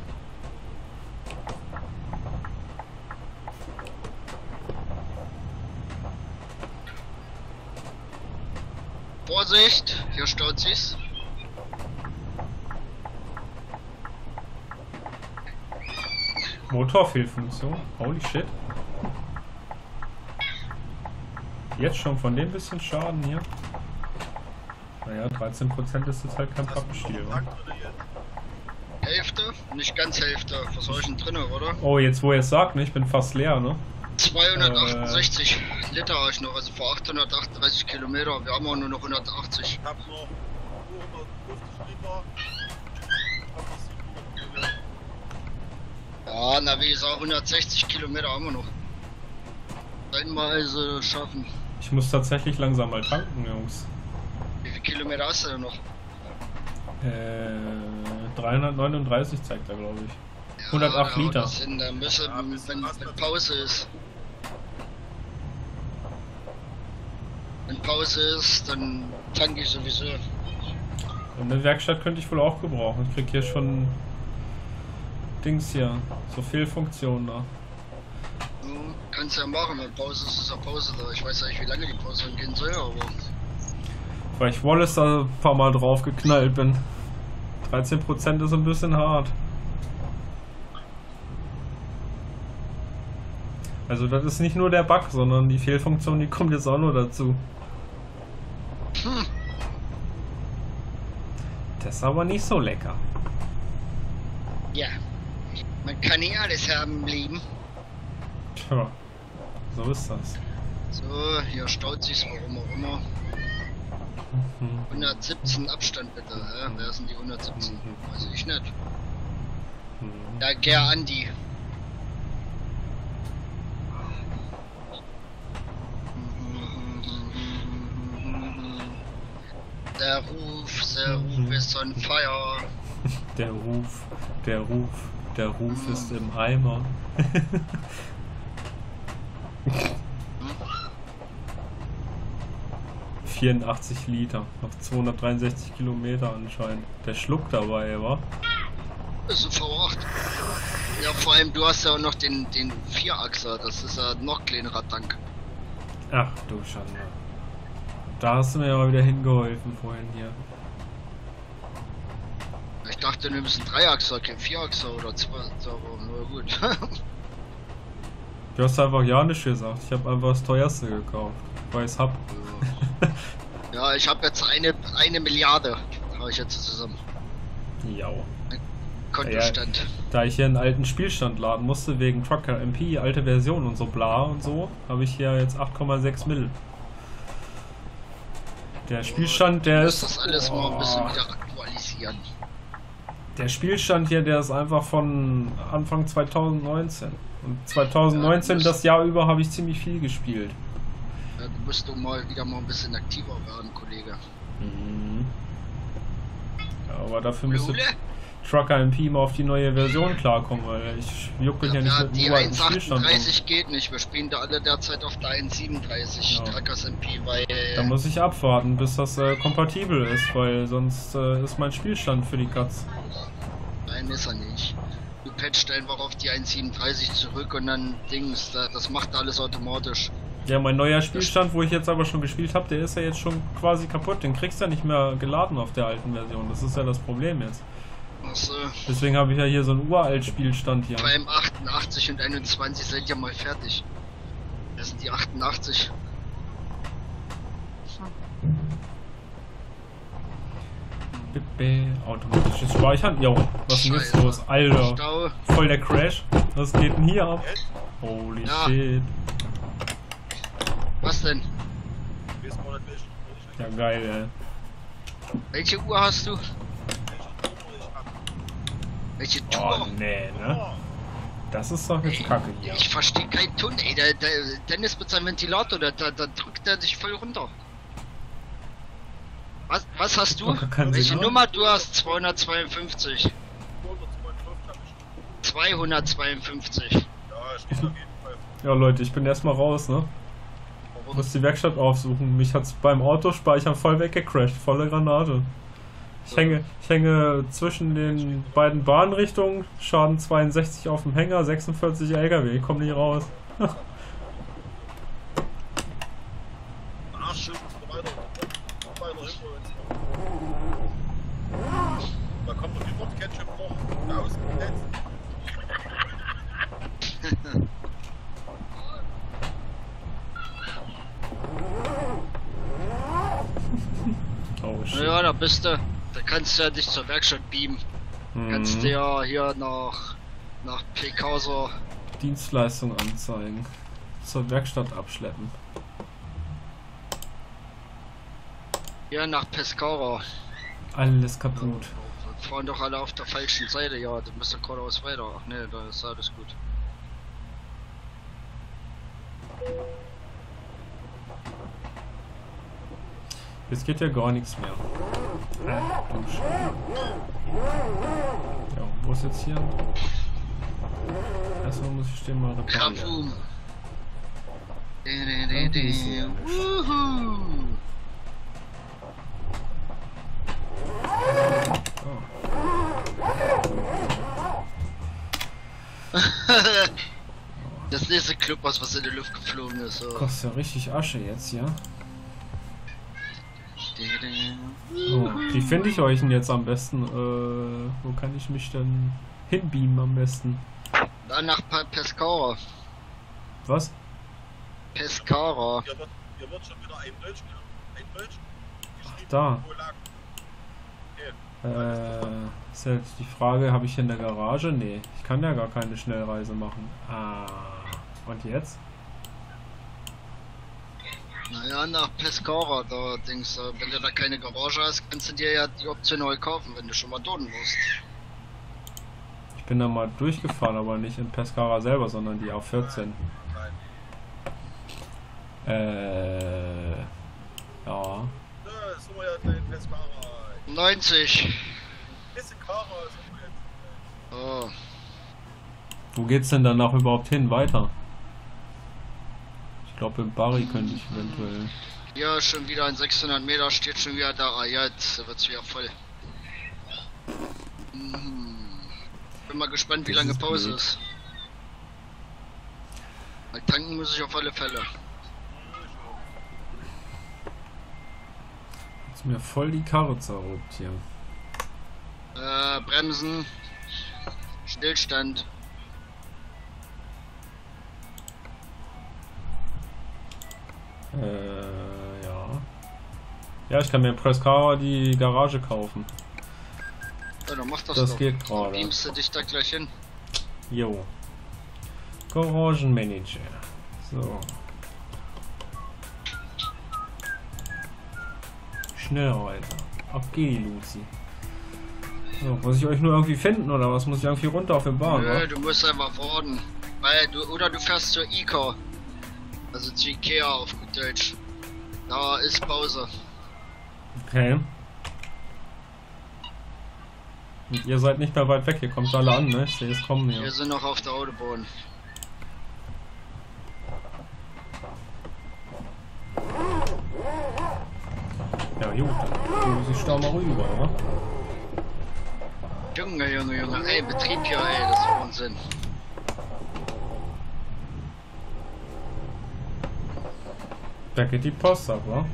Vorsicht, hier staut sich's. Motorfehlfunktion. Holy shit. Jetzt schon von dem bisschen Schaden hier. Naja, 13% ist jetzt halt kein Pappenstiel, wa? Hälfte, nicht ganz Hälfte, was soll ich denn drin, oder? Oh, jetzt wo ihr es sagt, ne? Ich bin fast leer, ne? 268 Liter habe ich noch, also vor 838 Kilometer. Wir haben auch nur noch 180. Ich hab noch 250 Liter. Ja, na wie gesagt, 160 Kilometer haben wir noch. Einmal also schaffen. Ich muss tatsächlich langsam mal tanken, Jungs. Wie viele Kilometer hast du denn noch? 339 zeigt er, glaube ich. Ja, 108 Liter. Das hin, da müssen, wenn Pause ist. Wenn Pause ist, dann tanke ich sowieso. Und eine Werkstatt könnte ich wohl auch gebrauchen. Ich krieg hier schon Dings hier, so Fehlfunktionen da. Du kannst ja machen, wenn Pause ist, ist ja Pause da. Ich weiß ja nicht, wie lange die Pause gehen soll, aber... Weil ich Wallace da ein paar Mal drauf geknallt bin. 13% ist ein bisschen hart. Also das ist nicht nur der Bug, sondern die Fehlfunktion, die kommt jetzt auch noch dazu. Das ist aber nicht so lecker. Ja, man kann nicht alles haben im Leben. Tja, so ist das. So, hier staut sich's, warum auch immer. 117 Abstand bitte, hä? Wer sind die 117? Weiß ich nicht. Ja, Ger Andi. Der Ruf ist on fire. Der Ruf ist im Eimer. 84 Liter, noch 263 Kilometer anscheinend. Der schluckt dabei, wa? Ist ein V8. Ja, vor allem du hast ja auch noch den Vierachser, das ist ja noch kleinerer Tank. Ach du Schande. Da hast du mir ja wieder hingeholfen vorhin hier. Ich dachte, du nimmst einen Dreiachser, kein Vierachser oder zwei, aber nur gut. Du hast einfach ja nicht gesagt, ich habe einfach das teuerste gekauft, weil ich es hab. Ja, ich habe jetzt eine Milliarde, habe ich jetzt zusammen. Ja. Kontostand. Ja, da ich hier einen alten Spielstand laden musste, wegen Trucker MP, alte Version und so bla und so, habe ich hier jetzt 8,6 Mil. Der Spielstand, der ist... Das alles mal ein bisschen wieder aktualisieren. Der Spielstand hier, der ist einfach von Anfang 2019. Und 2019, ja, das Jahr über, habe ich ziemlich viel gespielt. Ja, du musst doch mal wieder ein bisschen aktiver werden, Kollege. Mhm. Ja, aber dafür müsste Trucker MP mal auf die neue Version klarkommen, weil ich jucke ja nicht mit dem alten Spielstand. Die 1.38 geht nicht, wir spielen da alle derzeit auf der 1.37 ja. Truckers MP, weil... Da muss ich abwarten, bis das kompatibel ist, weil sonst ist mein Spielstand für die Katz. Nein, ist er nicht. Du patchst einfach auf die 1.37 zurück und dann Dings, das macht alles automatisch. Ja, mein neuer Spielstand, wo ich jetzt aber schon gespielt habe, der ist ja jetzt schon quasi kaputt. Den kriegst du ja nicht mehr geladen auf der alten Version. Das ist ja das Problem jetzt. Also, deswegen habe ich ja hier so einen uralt Spielstand hier. Beim 88 und 21 seid ihr mal fertig. Das sind die 88. Automatisches Speichern? Jo, was ist denn jetzt los? Alter, Stau. Voll der Crash. Was geht denn hier ab? Holy shit. Was denn? Ja, geil, ey. Welche Uhr hast du? Welche Tour? Oh, nee, ne? Das ist doch jetzt Kacke hier. Ich verstehe keinen Ton, ey. Der Dennis mit seinem Ventilator, da drückt er sich voll runter. Was hast du? Welche Nummer? Du hast 252. 252. Ja, Leute, ich bin erstmal raus, ne? Ich muss die Werkstatt aufsuchen. Mich hat's beim Autospeichern voll weggecrasht. Volle Granate. Ich hänge zwischen den beiden Bahnrichtungen. Schaden 62 auf dem Hänger, 46 LKW. Ich komme nicht raus. Da kommt doch die Wortketchup noch aus dem Netz. Oh, shit. Ja, da bist du. Da kannst du ja dich zur Werkstatt beamen. Kannst du ja hier nach Pekauser Dienstleistung anzeigen. Zur Werkstatt abschleppen. Ja, nach Pescara. Alles kaputt. Wir fahren doch alle auf der falschen Seite, ja, du bist ja geradeaus weiter. Ach ne, da ist alles gut. Jetzt geht ja gar nichts mehr. Du Scheiße. Ja, wo ist jetzt hier? Erstmal muss ich den mal reparieren. Kavum. Das nächste Club, was in die Luft geflogen ist. So. Kostet ja richtig Asche jetzt, ja? So, wie finde ich euch denn jetzt am besten? Wo kann ich mich denn hinbeamen am besten? Dann nach Pescara. Was? Pescara. Hier wird schon wieder ein Deutsch, ne? Ein Deutsch. Ach, da. Ist jetzt die Frage, habe ich hier in der Garage? Nee, ich kann ja gar keine Schnellreise machen. Ah, und jetzt? Naja, nach Pescara, da Dings, wenn du da keine Garage hast, kannst du dir ja die Option neu kaufen, wenn du schon mal dort musst. Ich bin da mal durchgefahren, aber nicht in Pescara selber, sondern die A14. Ja. Da sind wir ja in Pescara. 90. Bisschen Kara sind wir jetzt. Oh. Wo geht's denn danach überhaupt hin? Weiter? Ich glaube, im Bari könnte ich eventuell. Ja, schon wieder in 600 Meter steht schon wieder da. Ah ja, jetzt wird's wieder voll. Bin mal gespannt, wie lange Pause ist. Weil tanken muss ich auf alle Fälle. Ist mir voll die Karre zerruppt hier. Bremsen. Stillstand. Ja. Ja, ich kann mir in Pescara die Garage kaufen. Ja, dann mach das Das doch. geht gerade. Beamst du dich da gleich hin? Jo. Garagenmanager. So. Schnellreise. Ab geht die Lucy. So, muss ich euch nur irgendwie finden oder was? Muss ich irgendwie runter auf den Bahn? Nö, Oder? du musst einfach warten. Weil oder du fährst zur ICA. Also zu Ikea auf gut Deutsch. Da ist Pause. Okay. Und ihr seid nicht mehr weit weg, ihr kommt alle an, ne? Ich sehe es kommen hier. Wir sind noch auf der Autobahn. Ja gut, dann muss ich da mal rüber, oder? Junge, ey, Betrieb hier, ey, das ist Wahnsinn. Da geht die Post ab, wa?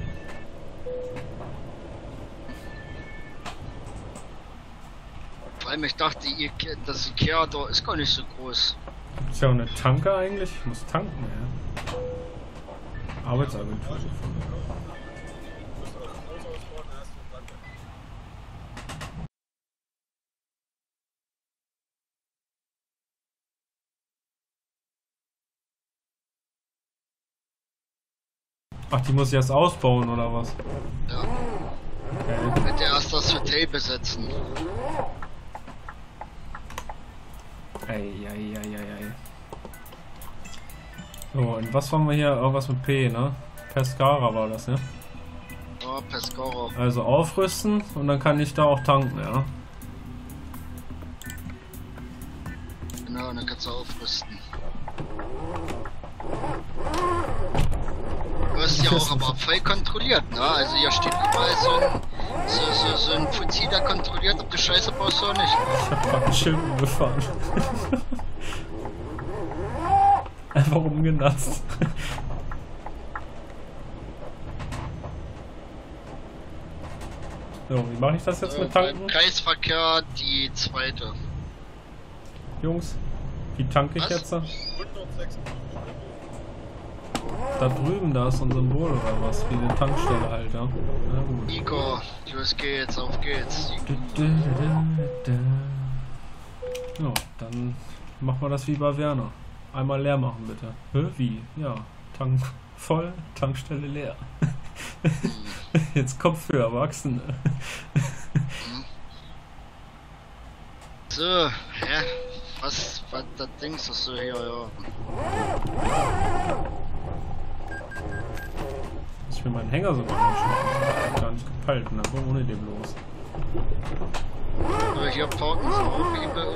Vor allem, ich dachte, das Ikea da ist gar nicht so groß. Gibt's ja auch eine Tanke eigentlich? Ich muss tanken, ja. Arbeitsagentur. Ach, die muss ich erst ausbauen, oder was? Ja. Okay. Bitte erst das Hotel besetzen. Ei. So, und was haben wir hier? Irgendwas mit P, ne? Pescara war das, ne? Ja, Pescara. Also aufrüsten und dann kann ich da auch tanken, ja? Genau, dann kannst du aufrüsten. Du hast ja auch aber voll kontrolliert, ne? Also hier steht überall so ein Fuzzi, der kontrolliert, ob du Scheiße baust oder nicht. Ich hab grad ein Schild umgefahren. Einfach umgenatzt. So, wie mache ich das jetzt mit Tanken? Beim Kreisverkehr die zweite. Jungs, wie tanke ich jetzt? 106. Da drüben, da ist ein Symbol oder was, wie eine Tankstelle halt, ja. Na gut. Igor, los geht's, auf geht's. Ja, dann machen wir das wie bei Werner. Einmal leer machen bitte. Hä? Wie? Ja, Tank voll, Tankstelle leer. Jetzt Kopf für Erwachsene. So, hä? Was das Ding ist das so hier, ja. Ich will meinen Hänger sogar nicht gar nicht gepeilt und dann ohne dem los. So, hier parken sie auch übel.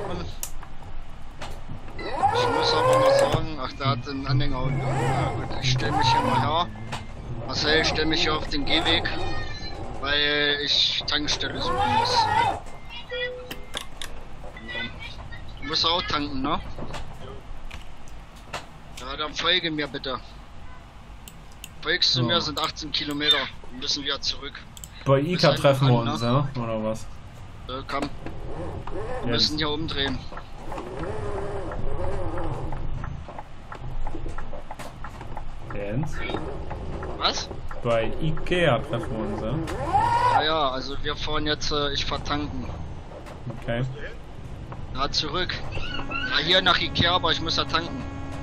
Ich muss aber noch sagen, ach, der hat den Anhänger und ja, gut, ich stelle mich hier mal her. Marcel, ich stelle mich hier auf den Gehweg, weil ich Tankstelle suchen muss. Du musst auch tanken, ne? Ja, dann folge mir bitte. Folgst du mir, sind 18 Kilometer. müssen wir zurück. Bei Ika Bis treffen wir an, uns, ne? ja? Oder was? Komm. Wir müssen hier umdrehen. Jens? Was? Bei Ikea treffen wir uns, ja? Ja, also wir fahren jetzt, ich fahr tanken. Okay. Na, zurück. Ja, hier nach Ikea, aber ich muss da tanken.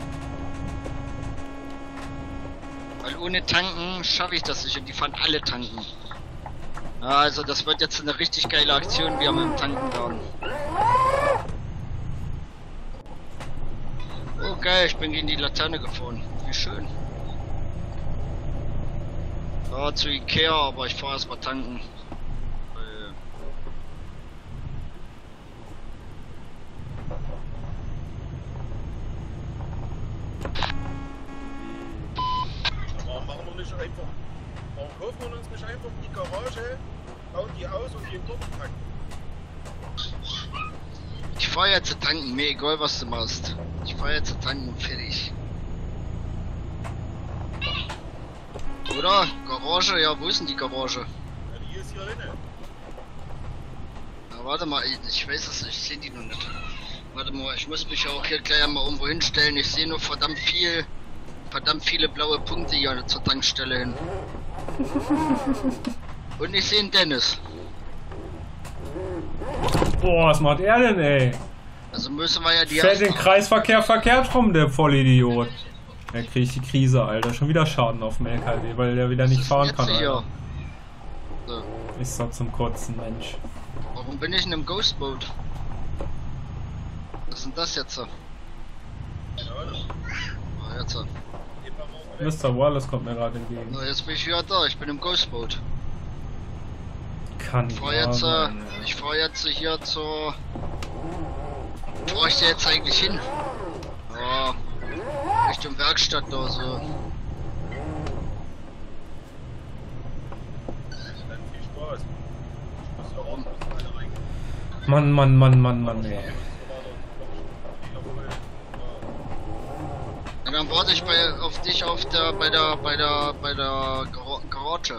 Weil ohne tanken schaffe ich das nicht und die fahren alle tanken. Ja, also das wird jetzt eine richtig geile Aktion, wie wir mit dem Tanken werden. Oh geil, ich bin gegen die Laterne gefahren. Wie schön. Ja, zu Ikea, aber ich fahre erstmal tanken. Warum machen wir nicht einfach, warum kaufen wir uns nicht einfach die Garage, bauen die aus und gehen dort tanken? Ich fahre jetzt zu tanken, mir egal was du machst. Ich fahre jetzt zu tanken und fertig. Oder? Garage? Ja, wo ist denn die Garage? Ja, die ist hier drinnen. Na, warte mal, ich weiß es nicht, ich sehe die noch nicht. Warte mal, ich muss mich auch hier gleich mal irgendwo hinstellen. Ich sehe nur verdammt viele blaue Punkte hier zur Tankstelle hin. Und ich sehe einen Dennis. Boah, was macht er denn, ey? Also müssen wir ja die Fährt den Kreisverkehr verkehrt rum, der Vollidiot. Er kriegt die Krise, Alter. Schon wieder Schaden auf dem LKW, weil der wieder nicht fahren kann, Alter. So. Ist doch zum Kotzen, Mensch. Warum bin ich in einem Ghostboat? Was ist denn das jetzt? Ah, jetzt. Mr. Wallace kommt mir gerade entgegen. Na, jetzt bin ich wieder da, ich bin im Ghostboat. Kann ich fahr jetzt hier zur... Wo ich da jetzt eigentlich hin? Ja, Richtung Werkstatt oder so. Mann, ey. Ja, dann warte ich auf dich bei der Garage.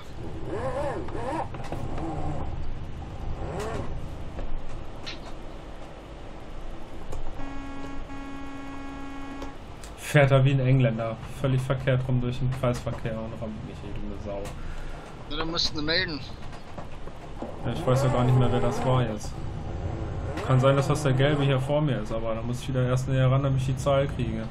Fährt er wie ein Engländer. Völlig verkehrt rum durch den Kreisverkehr und rammt mich, ey, du Sau. Ja, dann musst du melden. Ja, ich weiß ja gar nicht mehr, wer das war jetzt. Kann sein, dass das der Gelbe hier vor mir ist, aber da muss ich wieder erst näher ran, damit ich die Zahl kriege.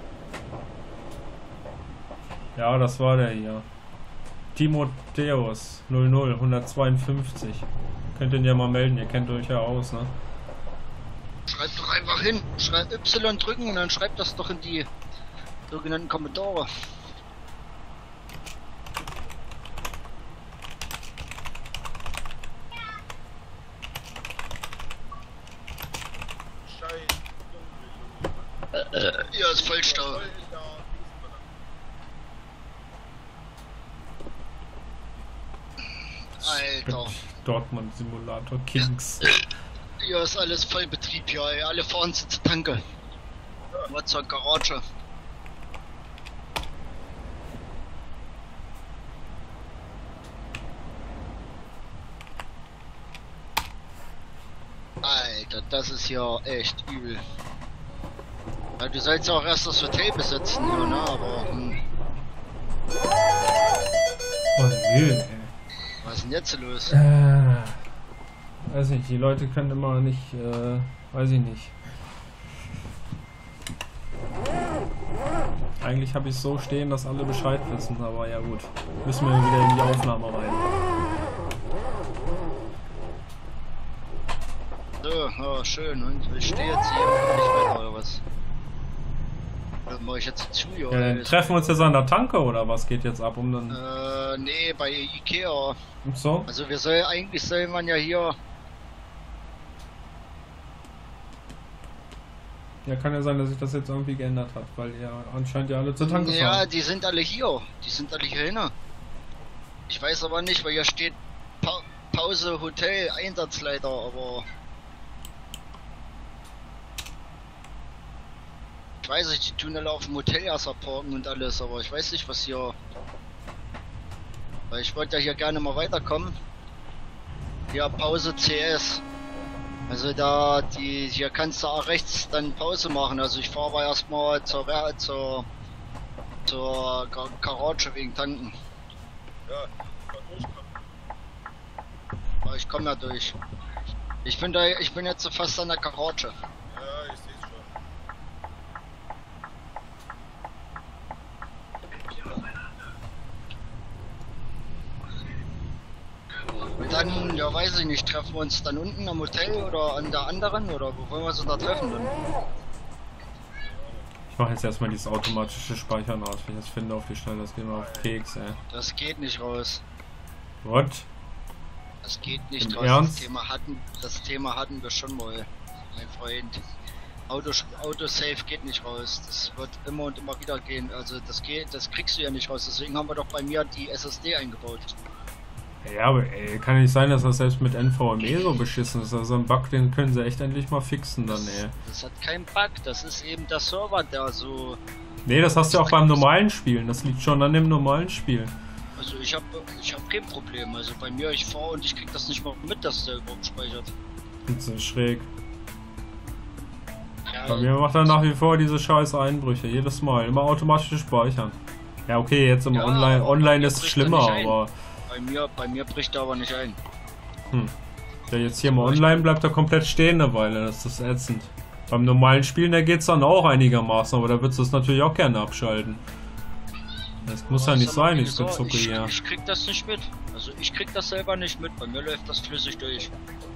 Ja, das war der hier. Timotheus 00 152. Könnt ihr ihn ja mal melden, ihr kennt euch ja aus, ne? Schreibt doch einfach hin. Schreibt Y drücken und dann schreibt das doch in die sogenannten Kommentare. Ja, ist Vollstau. Alter. Dortmund Simulator Kings. Hier ist alles Vollbetrieb hier, ey. Alle fahren sie zur Tanke. Was zur Garage. Alter, das ist ja echt übel. Ja, du sollst ja auch erst das Hotel besitzen, hier, ne? Aber. Oh nö, ey. Was ist denn jetzt los? Weiß nicht, die Leute können immer nicht, weiß ich nicht. Eigentlich habe ich es so stehen, dass alle Bescheid wissen, aber ja gut. Müssen wir wieder in die Aufnahme rein. So, oh, schön. Und ich stehe jetzt hier und nicht weiter, oder was? Dann mache ich jetzt zu, ja. Ja, dann treffen wir uns jetzt an der Tanke, oder was geht jetzt ab? Nee, bei Ikea. So? Also eigentlich soll man ja hier... Ja, kann ja sein, dass sich das jetzt irgendwie geändert hat, weil ja anscheinend ja alle zur Tanke fahren. Ja, die sind alle hier. Die sind alle hier hin. Ich weiß aber nicht, weil hier steht Pause Hotel Einsatzleiter, aber... Ich weiß nicht, die tun alle auf dem Hotel erst parken und alles, aber ich weiß nicht, was hier Weil ich wollte ja hier gerne mal weiterkommen. Hier Pause CS. Also hier kannst du auch rechts dann Pause machen. Also ich fahre aber erstmal zur Garage wegen Tanken. Ja, kann durchkommen. Aber ich komme ja durch. Ich bin jetzt so fast an der Garage. Ja, ich sehe es schon. Und dann, ja weiß ich nicht, treffen wir uns dann unten am Hotel oder an der anderen oder wo wollen wir uns da treffen dann? Ich mache jetzt erstmal dieses automatische Speichern aus, wenn ich das finde auf die Schnelle, das geht mir auf Keks, ey. Das geht nicht raus. What? Das geht nicht Im raus. Ernst? Das Thema hatten wir schon mal, mein Freund. Autosave geht nicht raus. Das wird immer und immer wieder gehen. Also das kriegst du ja nicht raus. Deswegen haben wir doch bei mir die SSD eingebaut. Ja, aber ey, kann nicht sein, dass das selbst mit NVMe so beschissen ist. Also ein Bug, den können sie echt endlich mal fixen dann, ey. Das hat keinen Bug, das ist eben der Server, der so... Nee, das hast du auch beim normalen Spielen. Das liegt schon an dem normalen Spiel. Also ich hab kein Problem. Also bei mir, ich fahre und ich krieg das nicht mal mit, dass der überhaupt speichert. Das ist schräg. Ja, Bei mir macht er nach wie vor diese scheiß Einbrüche. Jedes Mal. Immer automatisch speichern. Ja, okay, jetzt im Ja, Online ist es bricht er schlimmer, nicht ein. aber... Bei mir bricht er aber nicht ein. Der jetzt hier mal online bleibt er komplett stehen eine Weile, das ist ätzend. Beim normalen Spielen, da geht's dann auch einigermaßen, aber da würdest du es natürlich auch gerne abschalten. Das muss ja nicht sein, ich zucke hier. Ich krieg das nicht mit. Also ich krieg das selber nicht mit, bei mir läuft das flüssig durch.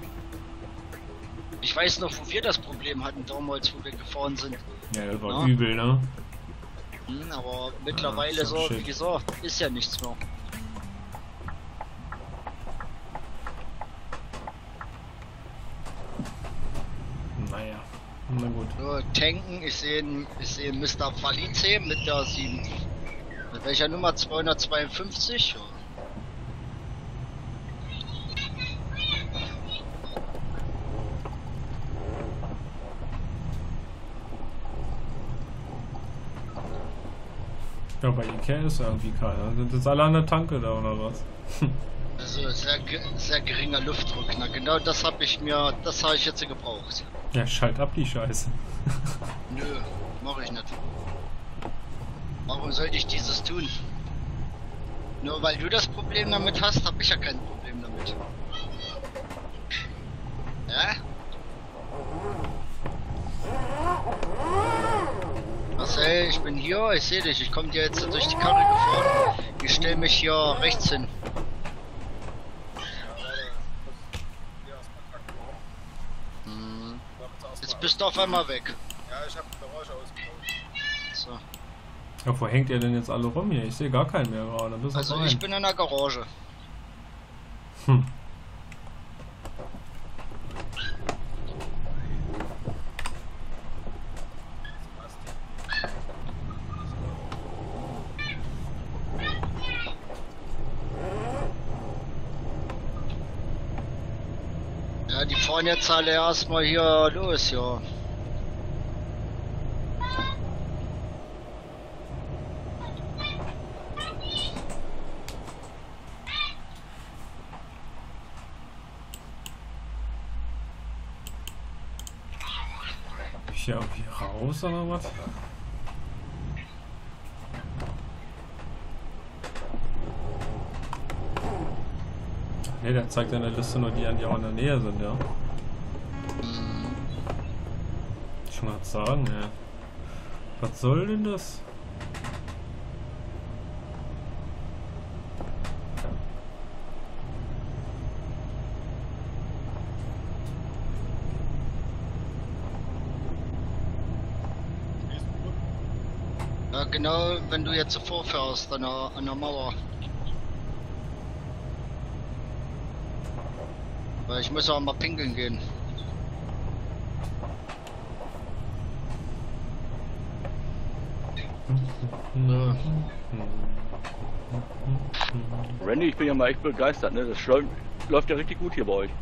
Ich weiß noch, wo wir das Problem hatten damals, wo wir gefahren sind. Ja, das war übel, ne? Aber mittlerweile Ja, so, shit. wie gesagt, ist ja nichts mehr. Naja, na gut. So, tanken, ich sehe Mr. Falice mit der 7. Mit welcher Nummer? 252? Ja. Ja, bei Ikea ist irgendwie keiner. Sind jetzt alle an der Tanke da oder was? Also sehr geringer Luftdruck. Na genau das habe ich jetzt gebraucht. Ja, schalt ab die Scheiße. Nö, mache ich nicht. Warum sollte ich dieses tun? Nur weil du das Problem damit hast, habe ich ja kein Problem damit. Ja? Marcel, ich bin hier, ich sehe dich, ich komme dir jetzt durch die Karre gefahren. Ich stelle mich hier rechts hin. Jetzt bist du auf einmal weg. Ja, ich habe die Garage ausgebaut. So. Ja, wo hängt ihr denn jetzt alle rum hier? Ich sehe gar keinen mehr gerade. Bis auf Also einen. ich bin in der Garage. Ja, die fahren jetzt alle erstmal hier los, ja. Ich hier irgendwie raus oder was? Ne, der zeigt in der Liste nur die an, die auch in der Nähe sind, ja. Ich will mal sagen, ja. Was soll denn das? Ja, genau, wenn du jetzt so vorfährst an der Mauer. Weil ich muss auch mal pinkeln gehen. So. Randy, ich bin ja mal echt begeistert, ne? Das läuft ja richtig gut hier bei euch.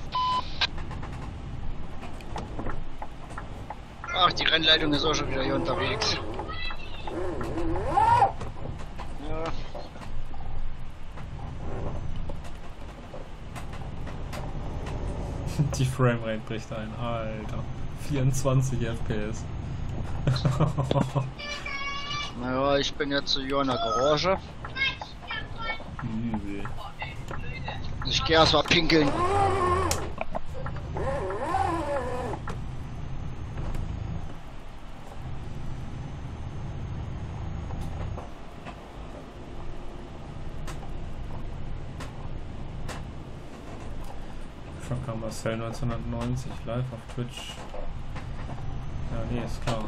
Ach, die Rennleitung ist auch schon wieder hier unterwegs. Ja. Die Framerate bricht ein, Alter. 24 FPS. Naja, ich bin jetzt hier in der Garage. Easy. Ich geh erst mal pinkeln. Trucker Marcel 1990 live auf Twitch. Ja, nee, ist klar.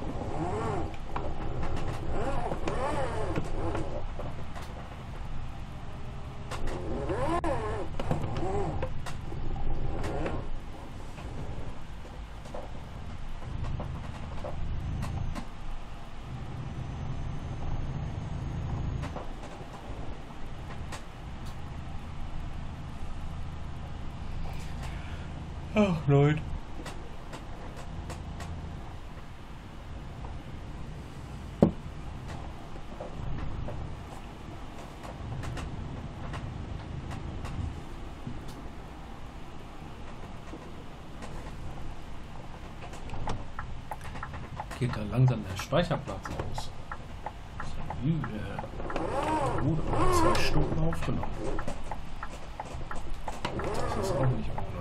Ach, Leute. Geht da langsam der Speicherplatz aus. Oh, da haben wir 2 Stunden aufgenommen. Das ist auch nicht ohne.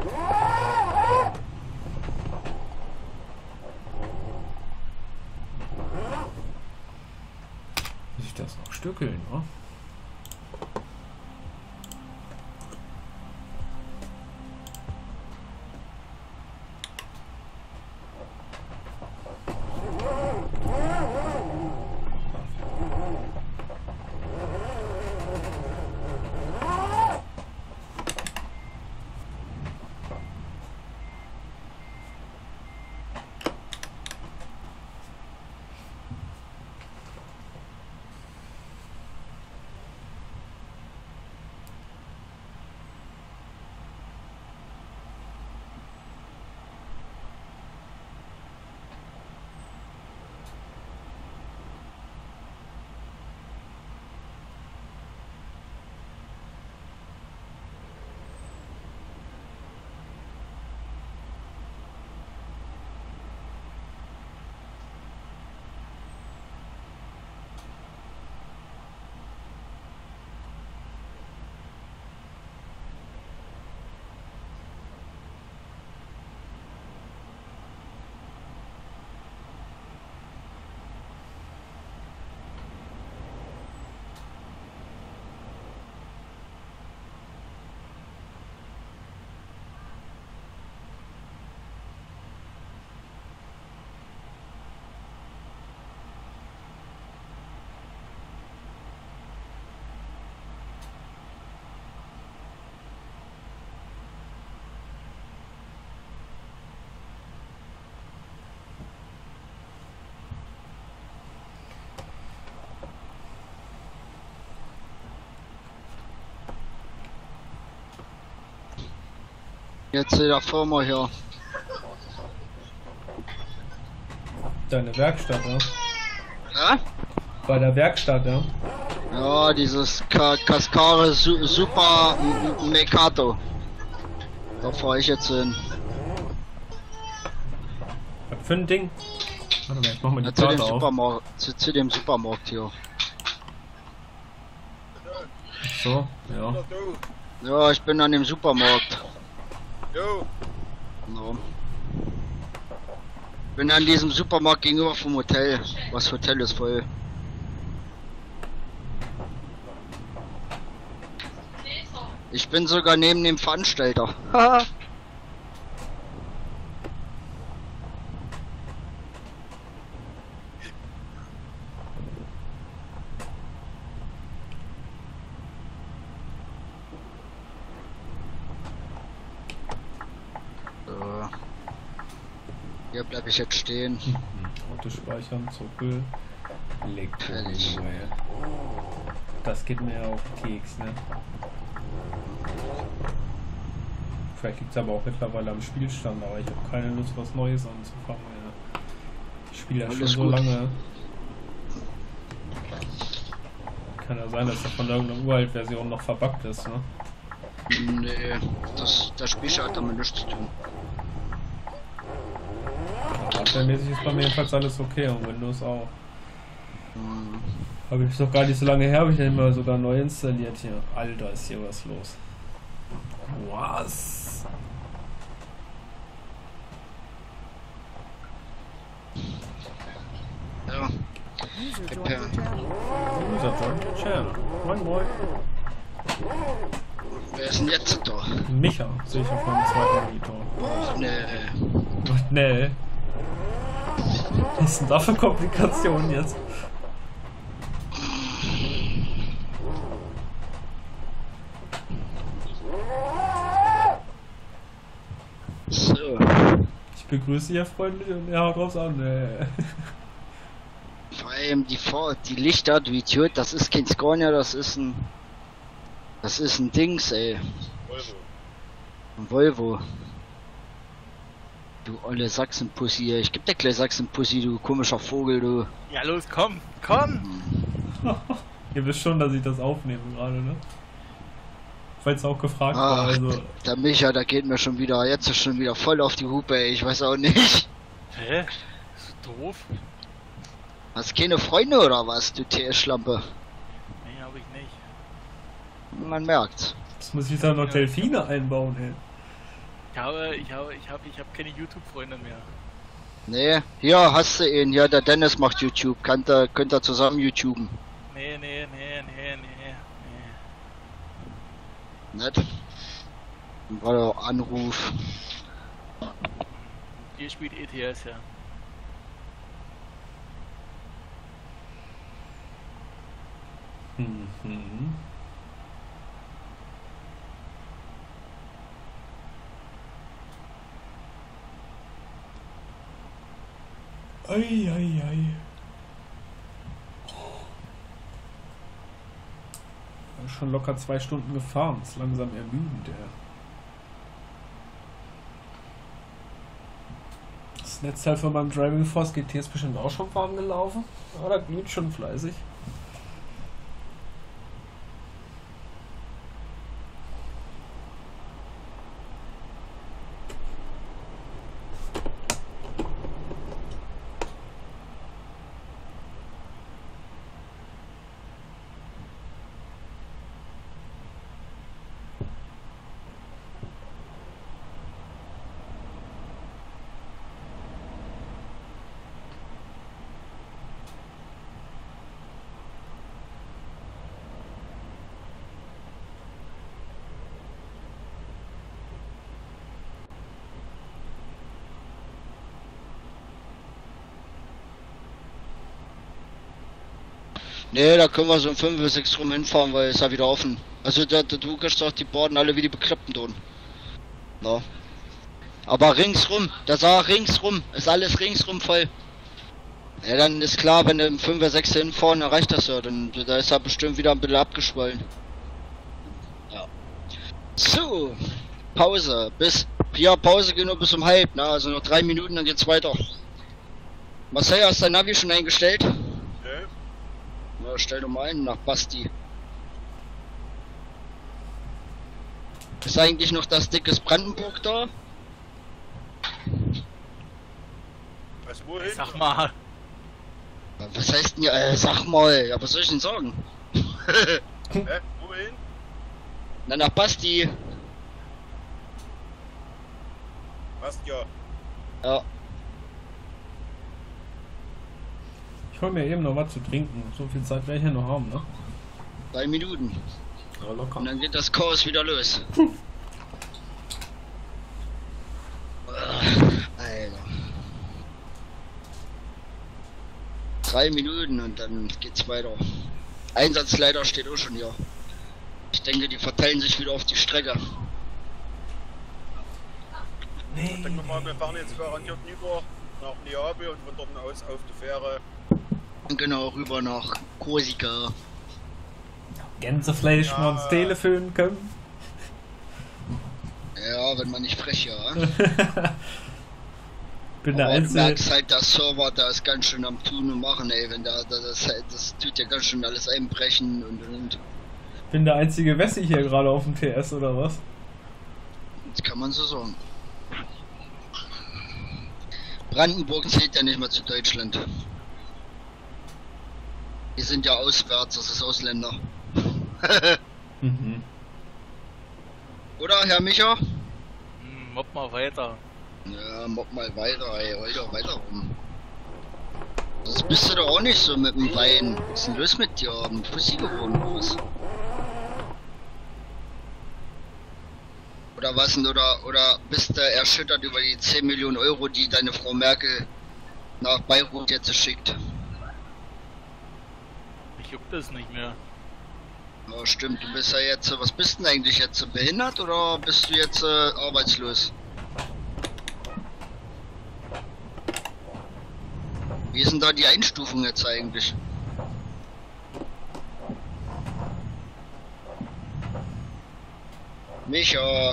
Muss ich das noch stückeln, ne? Jetzt in der Firma hier. Deine Werkstatt, ja? Ja? Bei der Werkstatt, ja? Ja, dieses Cascare Super Mercato. Da fahre ich jetzt hin. Was für ein Ding? Warte mal, ich mach mal die Ja, zu dem Karte auf. Supermarkt, zu dem Supermarkt hier. So, ja. Ja, ich bin an dem Supermarkt. Jo. No. Bin an diesem Supermarkt gegenüber vom Hotel. Das Hotel ist voll. Ich bin sogar neben dem Veranstalter. Haha. Hier bleibe ich jetzt stehen. Auto speichern, Zuckel, Fertig. Elektroöl. Das geht mir ja auf den Keks, ne? Vielleicht liegt es aber auch mittlerweile am Spielstand, aber ich habe keine Lust, was Neues anzufangen. Ja. Ich spiele ja schon Alles so gut. lange. Kann ja sein, dass er von irgendeiner Uralt-Version noch verbuggt ist, ne? Nee, das Spiel hat damit nichts zu tun. Hardwaremäßig ist bei mir jedenfalls alles okay und Windows auch. Habe ich doch gar nicht so lange her, habe ich den mal sogar neu installiert hier. Alter, ist hier was los. Was? Ja. User joined your channel. User joined your channel. Moin moin. Wer ist denn jetzt da? Micha, sehe ich auf meinem zweiten Monitor. Och, nee. Nee. Was ist denn da für Komplikationen jetzt? So. Ich begrüße ja freundlich und er haut drauf an. Nee. Vor allem die Lichter, du Idiot, das ist kein Scania, das ist ein Dings, ey. Volvo. Ein Volvo. Du olle Sachsenpussy, hier. Ich geb dir gleich Sachsenpussy, du komischer Vogel, du. Ja, los, komm, komm! Ihr wisst schon, dass ich das aufnehme gerade, ne? Falls auch gefragt war, also. Der Micha, da geht mir schon wieder, jetzt ist schon wieder voll auf die Hupe, ey. Ich weiß auch nicht. Hä? Ist das doof? Hast keine Freunde oder was, du TS-Schlampe? Nee, hab ich nicht. Man merkt's. Jetzt muss ich da noch Delfine einbauen, ey. Ich hab keine YouTube-Freunde mehr. Nee, hier hast du ihn, ja, der Dennis macht YouTube, könnt ihr zusammen YouTuben. Nee. Nett. War der Anruf. Ihr spielt ETS, ja. Mhm. Ei. Schon locker 2 Stunden gefahren, ist langsam ermüdend, ja. Das Netzteil von meinem Driving Force GT ist bestimmt auch schon warm gelaufen. Aber da glüht schon fleißig. Nee, da können wir so um 5 bis 6 rum hinfahren, weil es ja wieder offen. Also du kannst doch die Borden alle wie die Bekloppten tun. No. Aber ringsrum, da sah ringsrum, ist alles ringsrum voll. Ja, dann ist klar, wenn du im 5 oder 6 hinfahren, dann reicht das ja. Dann da ist er bestimmt wieder ein bisschen abgeschwollen. Ja. So, Pause. Pause geht nur bis um halb, ne? Also noch 3 Minuten, dann geht's weiter. Marcel, hast dein Navi schon eingestellt? Okay. Na, stell doch mal ein nach Basti. Ist eigentlich noch das dickes Brandenburg da? Was, wohin? Sag mal. Was heißt denn ja, sag mal, ja, was soll ich denn sagen? Wohin? Na, nach Basti. Passt ja. Ja. Ich hol mir eben noch was zu trinken. So viel Zeit werde ich ja noch haben, ne? 3 Minuten. Ja, locker. Und dann geht das Chaos wieder los. Alter. 3 Minuten und dann geht's weiter. Einsatzleiter steht auch schon hier. Ich denke, die verteilen sich wieder auf die Strecke. Ich denke mal, wir fahren jetzt garantiert über nach Neapel und von dort aus auf die Fähre. Genau, rüber nach Korsika. Gänsefleisch mal ins Telefon können. Ja, wenn man nicht frech, ja. Bin der Aber du Einzige. merkst halt, der Server, da ist ganz schön am Tun und Machen, ey. Wenn das tut ja ganz schön alles einbrechen und. Bin der einzige Wessi hier gerade auf dem TS oder was? Das kann man so sagen. Brandenburg zählt ja nicht mehr zu Deutschland. Die sind ja auswärts, das ist Ausländer. Mhm. Oder, Herr Micha? Mob mal weiter. Ja, mob mal weiter, ey, weiter rum. Das bist du doch auch nicht so mit dem Wein. Was ist denn los mit dir? Mit Pussy geworden oder was? Oder was denn? Oder bist du erschüttert über die 10 Millionen Euro, die deine Frau Merkel nach Beirut jetzt schickt? Ich juckt das nicht mehr. Ja, stimmt, du bist ja jetzt, was bist du denn eigentlich jetzt, behindert oder bist du jetzt arbeitslos? Wie ist denn da die Einstufung jetzt eigentlich? Micha.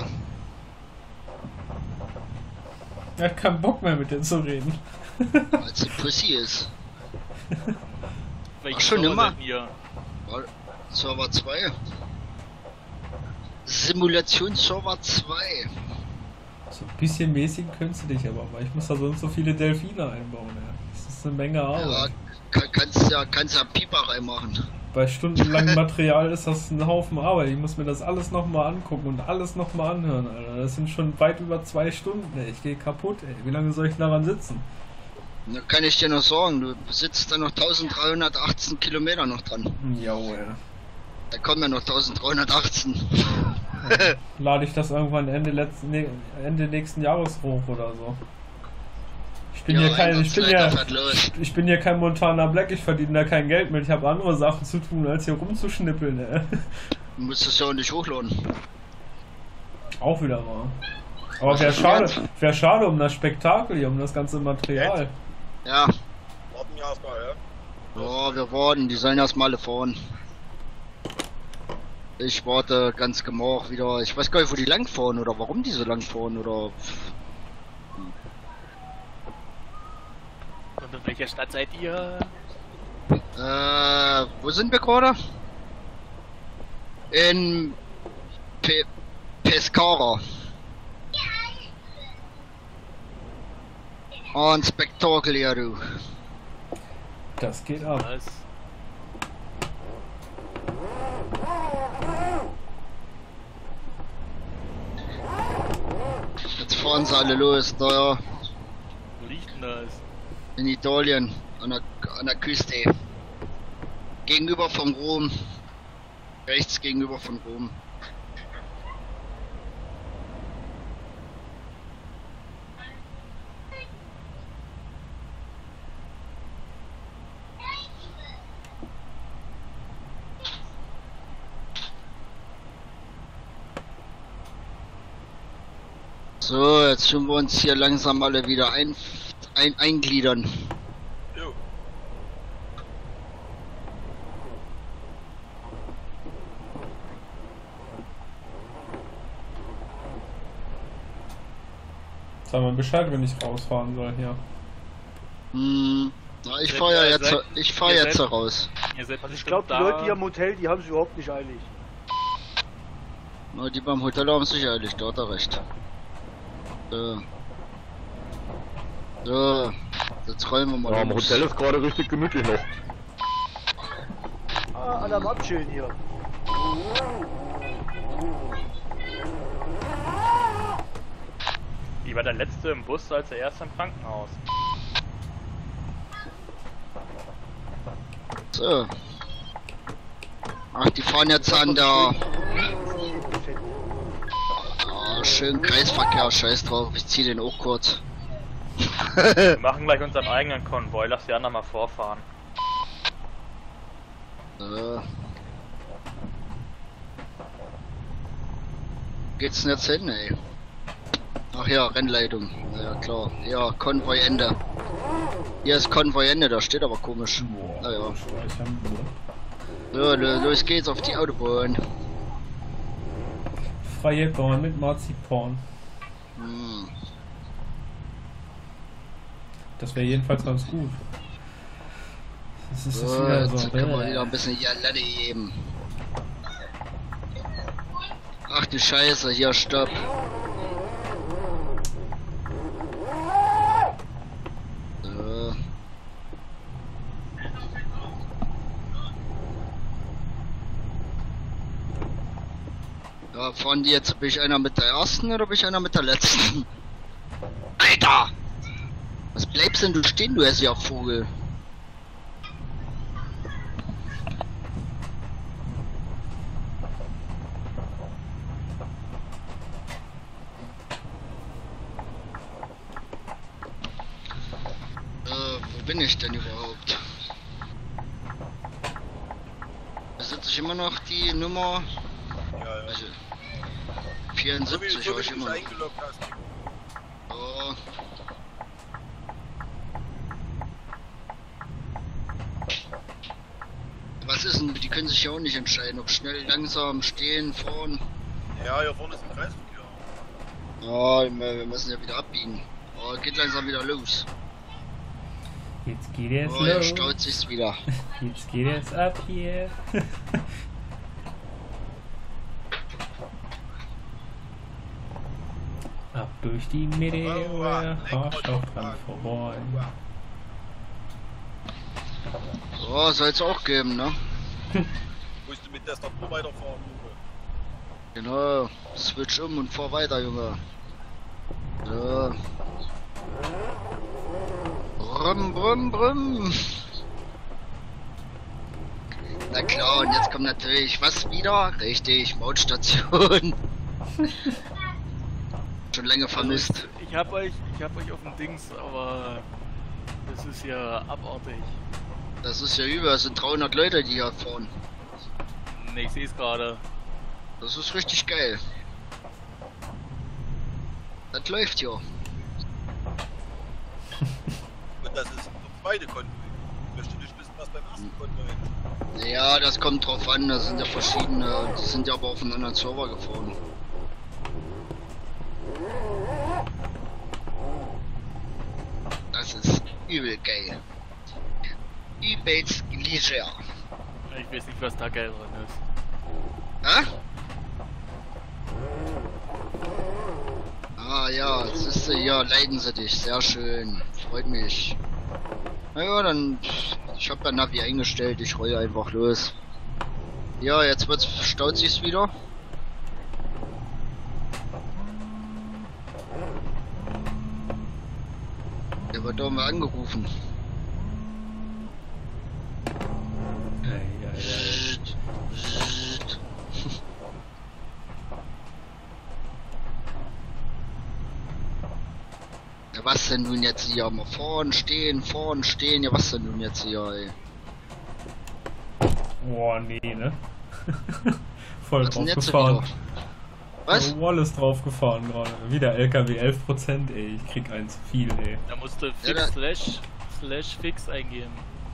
Er hat keinen Bock mehr mit dir zu reden. Weil es die Pussy ist. Welchen schon Server immer. seid ihr? Server 2. Simulationsserver 2. So ein bisschen mäßigen könntest du dich aber, weil ich muss da sonst so viele Delfine einbauen, ja. Das ist eine Menge Arbeit. Ja, kannst ja Pieper reinmachen. Bei stundenlangem Material ist das ein Haufen Arbeit. Ich muss mir das alles nochmal angucken und alles nochmal anhören, Alter. Das sind schon weit über 2 Stunden, ey. Ich gehe kaputt, ey. Wie lange soll ich daran sitzen? Da kann ich dir noch sagen, du sitzt da noch 1318 Kilometer noch dran. Ja, ja. Da kommen ja noch 1318. Lade ich das irgendwann Ende nächsten Jahres hoch oder so. Ich bin hier kein Montana Black, ich verdiene da kein Geld mit. Ich habe andere Sachen zu tun, als hier rumzuschnippeln. Du musst es ja auch nicht hochladen. Auch wieder wahr. Aber wäre schade um das Spektakel hier, um das ganze Material. Ja. Warten wir erstmal, ja? Ja, wir warten, die sollen erstmal alle fahren. Ich warte ganz gemach wieder. Ich weiß gar nicht, wo die lang fahren oder warum die so lang fahren oder. Und in welcher Stadt seid ihr? Wo sind wir gerade? In Pescara. Ein Spektakel, ja du. Das geht ab. Was? Jetzt fahren sie alle los, da ja. Wo liegt denn das? In Italien, an der Küste. Gegenüber von Rom. Rechts gegenüber von Rom. So, jetzt tun wir uns hier langsam alle wieder eingliedern. Jo. Sag mal Bescheid, wenn ich rausfahren soll hier. Na, ich fahr ja jetzt, raus. Also ich glaube, die Leute hier im Hotel, die haben es überhaupt nicht eilig. Na, die beim Hotel haben sich eilig, da hat er recht. So, jetzt räumen wir mal. Ja, im Hotel ist gerade richtig gemütlich noch. Ah, alle am Abchillen hier. Ich war der Letzte im Bus als der Erste im Krankenhaus. So. Ach, die fahren jetzt an der... schön Kreisverkehr, scheiß drauf, ich zieh den auch kurz. Wir machen gleich unseren eigenen Konvoi, lass die anderen mal vorfahren. Geht's denn jetzt hin, ey? Ach ja, Rennleitung, ja klar, ja, Konvoi Ende. Hier ist Konvoi Ende, da steht aber komisch. Naja. So, los geht's auf die Autobahn. Freie Bahn mit Marzipan. Das wäre jedenfalls ganz gut. Das ist so, wieder jetzt so. können wir wieder ein bisschen Jalette geben. Ach du Scheiße, hier, stopp. So. Ja, fahren die jetzt, bin ich einer mit der ersten oder bin ich einer mit der letzten? Alter! Was bleibst denn du stehen, du hast ja Vogel? Wo bin ich denn überhaupt? Besitze ich immer noch die Nummer? Ja. Also, 74 so habe wie ich du immer dich noch. eingeloggt hast. Oh. Was ist denn? Die können sich ja auch nicht entscheiden, ob schnell, langsam, stehen, fahren. Ja, hier vorne ist ein Kreisverkehr. Ja, wir müssen ja wieder abbiegen. Oh, geht langsam wieder los. Jetzt geht es Oh, jetzt staut sich's wieder. Jetzt geht es ab hier. Ab durch die Mitte, rasch auch dran vorbei. So, soll's auch geben, ne? Musst du mit der Tastatur weiterfahren, Junge. Genau, switch um und fahr weiter, Junge. So. Brumm, brumm, brumm. Na klar, und jetzt kommt natürlich was wieder? Richtig, Mautstation. Schon lange vermisst. Ich hab euch auf dem Dings, aber das ist ja abartig. Das ist ja über, es sind 300 Leute, die hier fahren. Ne, ich sehe es gerade. Das ist richtig geil. Das läuft ja. Und das ist das zweite Konto. Ich möchte nicht wissen, was beim ersten Konto ist. Ja, das kommt drauf an, das sind ja verschiedene, die sind ja aber auf einen anderen Server gefahren. Das ist übel geil. Übelst leger. Ich weiß nicht, was da geil drin ist. Hä? Ah ja, siehst du, ja, leiden sie dich, sehr schön, freut mich. Naja, dann, ich hab dann Navi eingestellt, ich rolle einfach los. Ja, jetzt staut sich's wieder. Der wird doch mal angerufen. Ja, was denn nun jetzt hier? Mal vorn stehen, ja was denn nun jetzt hier, ey? Boah, nee, ne? Voll Was denn drauf jetzt gefahren. wieder? Was? Der Wall ist drauf gefahren gerade. Wieder LKW 11%, ey. Ich krieg einen zu viel, ey. Da musst du Ja, fix slash fix eingeben.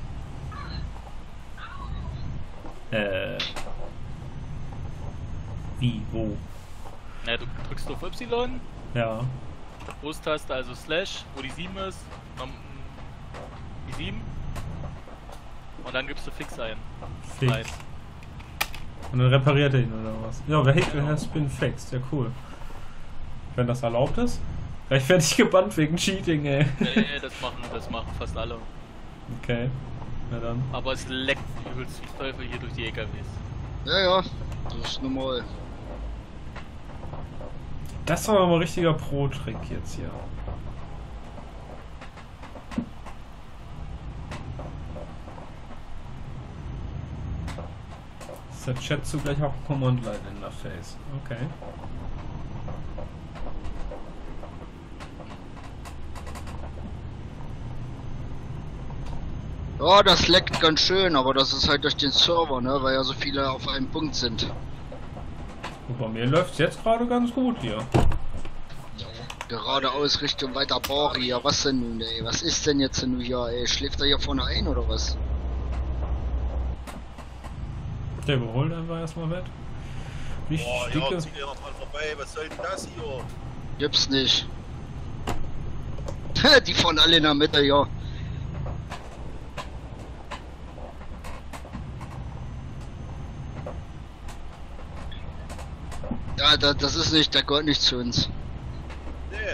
Wie? Wo? Na, du drückst auf Y, Ja. Großtaste, also Slash, wo die 7 ist, die 7 und dann gibst du Fix ein. Fix. Rein. Und dann repariert er ihn oder was? Ja, Vehicle has been fixed. Ja, cool. Wenn das erlaubt ist? Gleich werde ich gebannt wegen Cheating, ey. Nee, das machen fast alle. Okay. Na dann. Aber es leckt übelst wie Teufel hier durch die LKWs. Ja, das ist normal. Das war aber ein richtiger Pro-Trick jetzt hier. Ist der Chat zugleich auch Command-Line Interface? Okay. Ja, das leckt ganz schön, aber das ist halt durch den Server, ne, weil ja so viele auf einem Punkt sind. Und bei mir läuft es jetzt gerade ganz gut hier. Geradeaus Richtung weiter Bari, ja was denn nun, ey? Was ist denn jetzt nun hier, ey? Schläft er hier vorne ein oder was? Der überholt einfach erstmal mit. Richtig Boah, dicke. ja, zieht ihr noch dran vorbei, was soll denn das hier? Gibt's nicht. Die fahren alle in der Mitte, ja. Ja, das ist nicht, der gehört nicht zu uns. Nee.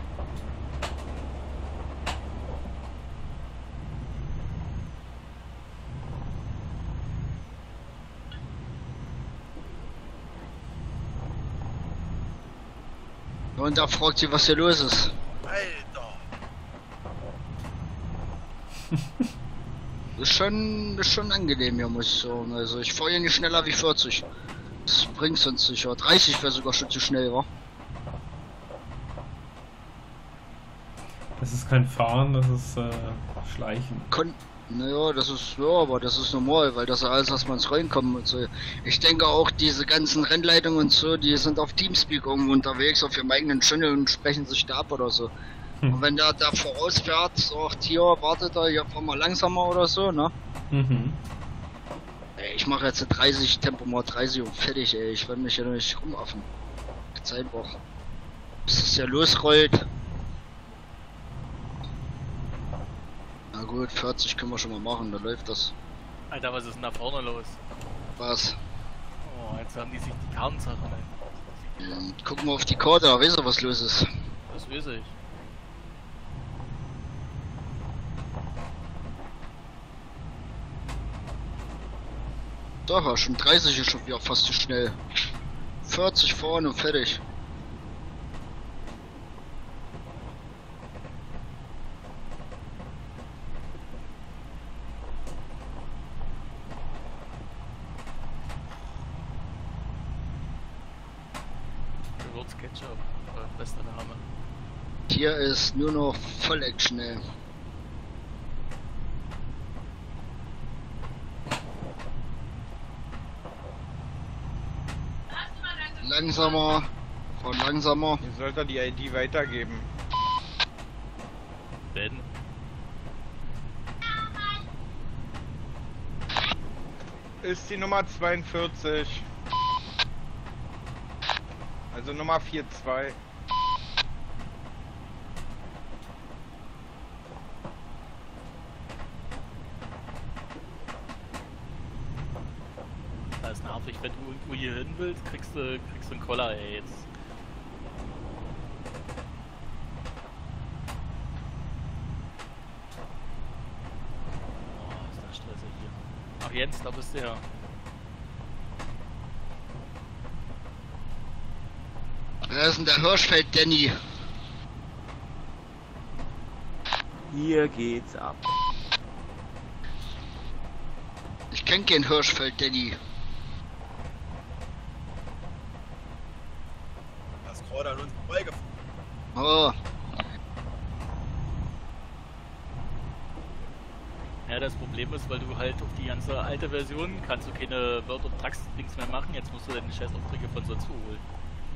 Und da fragt sie, was hier los ist. Alter. Ist schon angenehm hier, muss ich sagen. Also ich fahre hier nicht schneller wie 40. Das bringt sonst sicher. 30 wäre sogar schon zu schnell, wa? Das ist kein Fahren, das ist Schleichen. Naja, das ist, ja, aber das ist normal, weil das ja alles erstmal ins Rollen kommen und so. Ich denke auch, diese ganzen Rennleitungen und so, die sind auf Teamspeak irgendwo unterwegs, auf ihrem eigenen Channel und sprechen sich da ab oder so. Und wenn der da vorausfährt, sagt, hier, wartet da, hier fahren wir langsamer oder so, ne? Mhm. Ey, ich mache jetzt 30, Tempo mal 30 und fertig, ey. Ich will mich ja nicht rumaffen. Zeit einfach. Bis es ja losrollt. Na gut, 40 können wir schon mal machen, da läuft das. Alter, was ist denn da vorne los? Was? Oh, jetzt haben die sich die Karten zerrannt. Gucken wir auf die Karte, da weiß er, was los ist. Das weiß ich. Doch, schon 30 ist schon wieder fast zu schnell. 40 vorne und fertig. Gewürzketchup, bester Name. Hier ist nur noch Voll-Action, ey. Langsamer, von langsamer. Ihr sollt doch die ID weitergeben. Ben. Ist die Nummer 42. Also Nummer 42. Das ist nervig, wenn du irgendwo hier hin willst, kriegst du einen Koller, ey, jetzt. Oh, ist das stressig hier. Ach Jens, da bist du ja. Wer ist denn der Hirschfeld Danny? Hier geht's ab. Ich kenn keinen Hirschfeld Danny. Das ist gerade an uns vorbeigefahren. Oh, Ja, das Problem ist, weil du halt auf die ganze alte Version kannst du keine Word- und Trax-Dings mehr machen, jetzt musst du deine Scheißaufträge von sonst wo holen.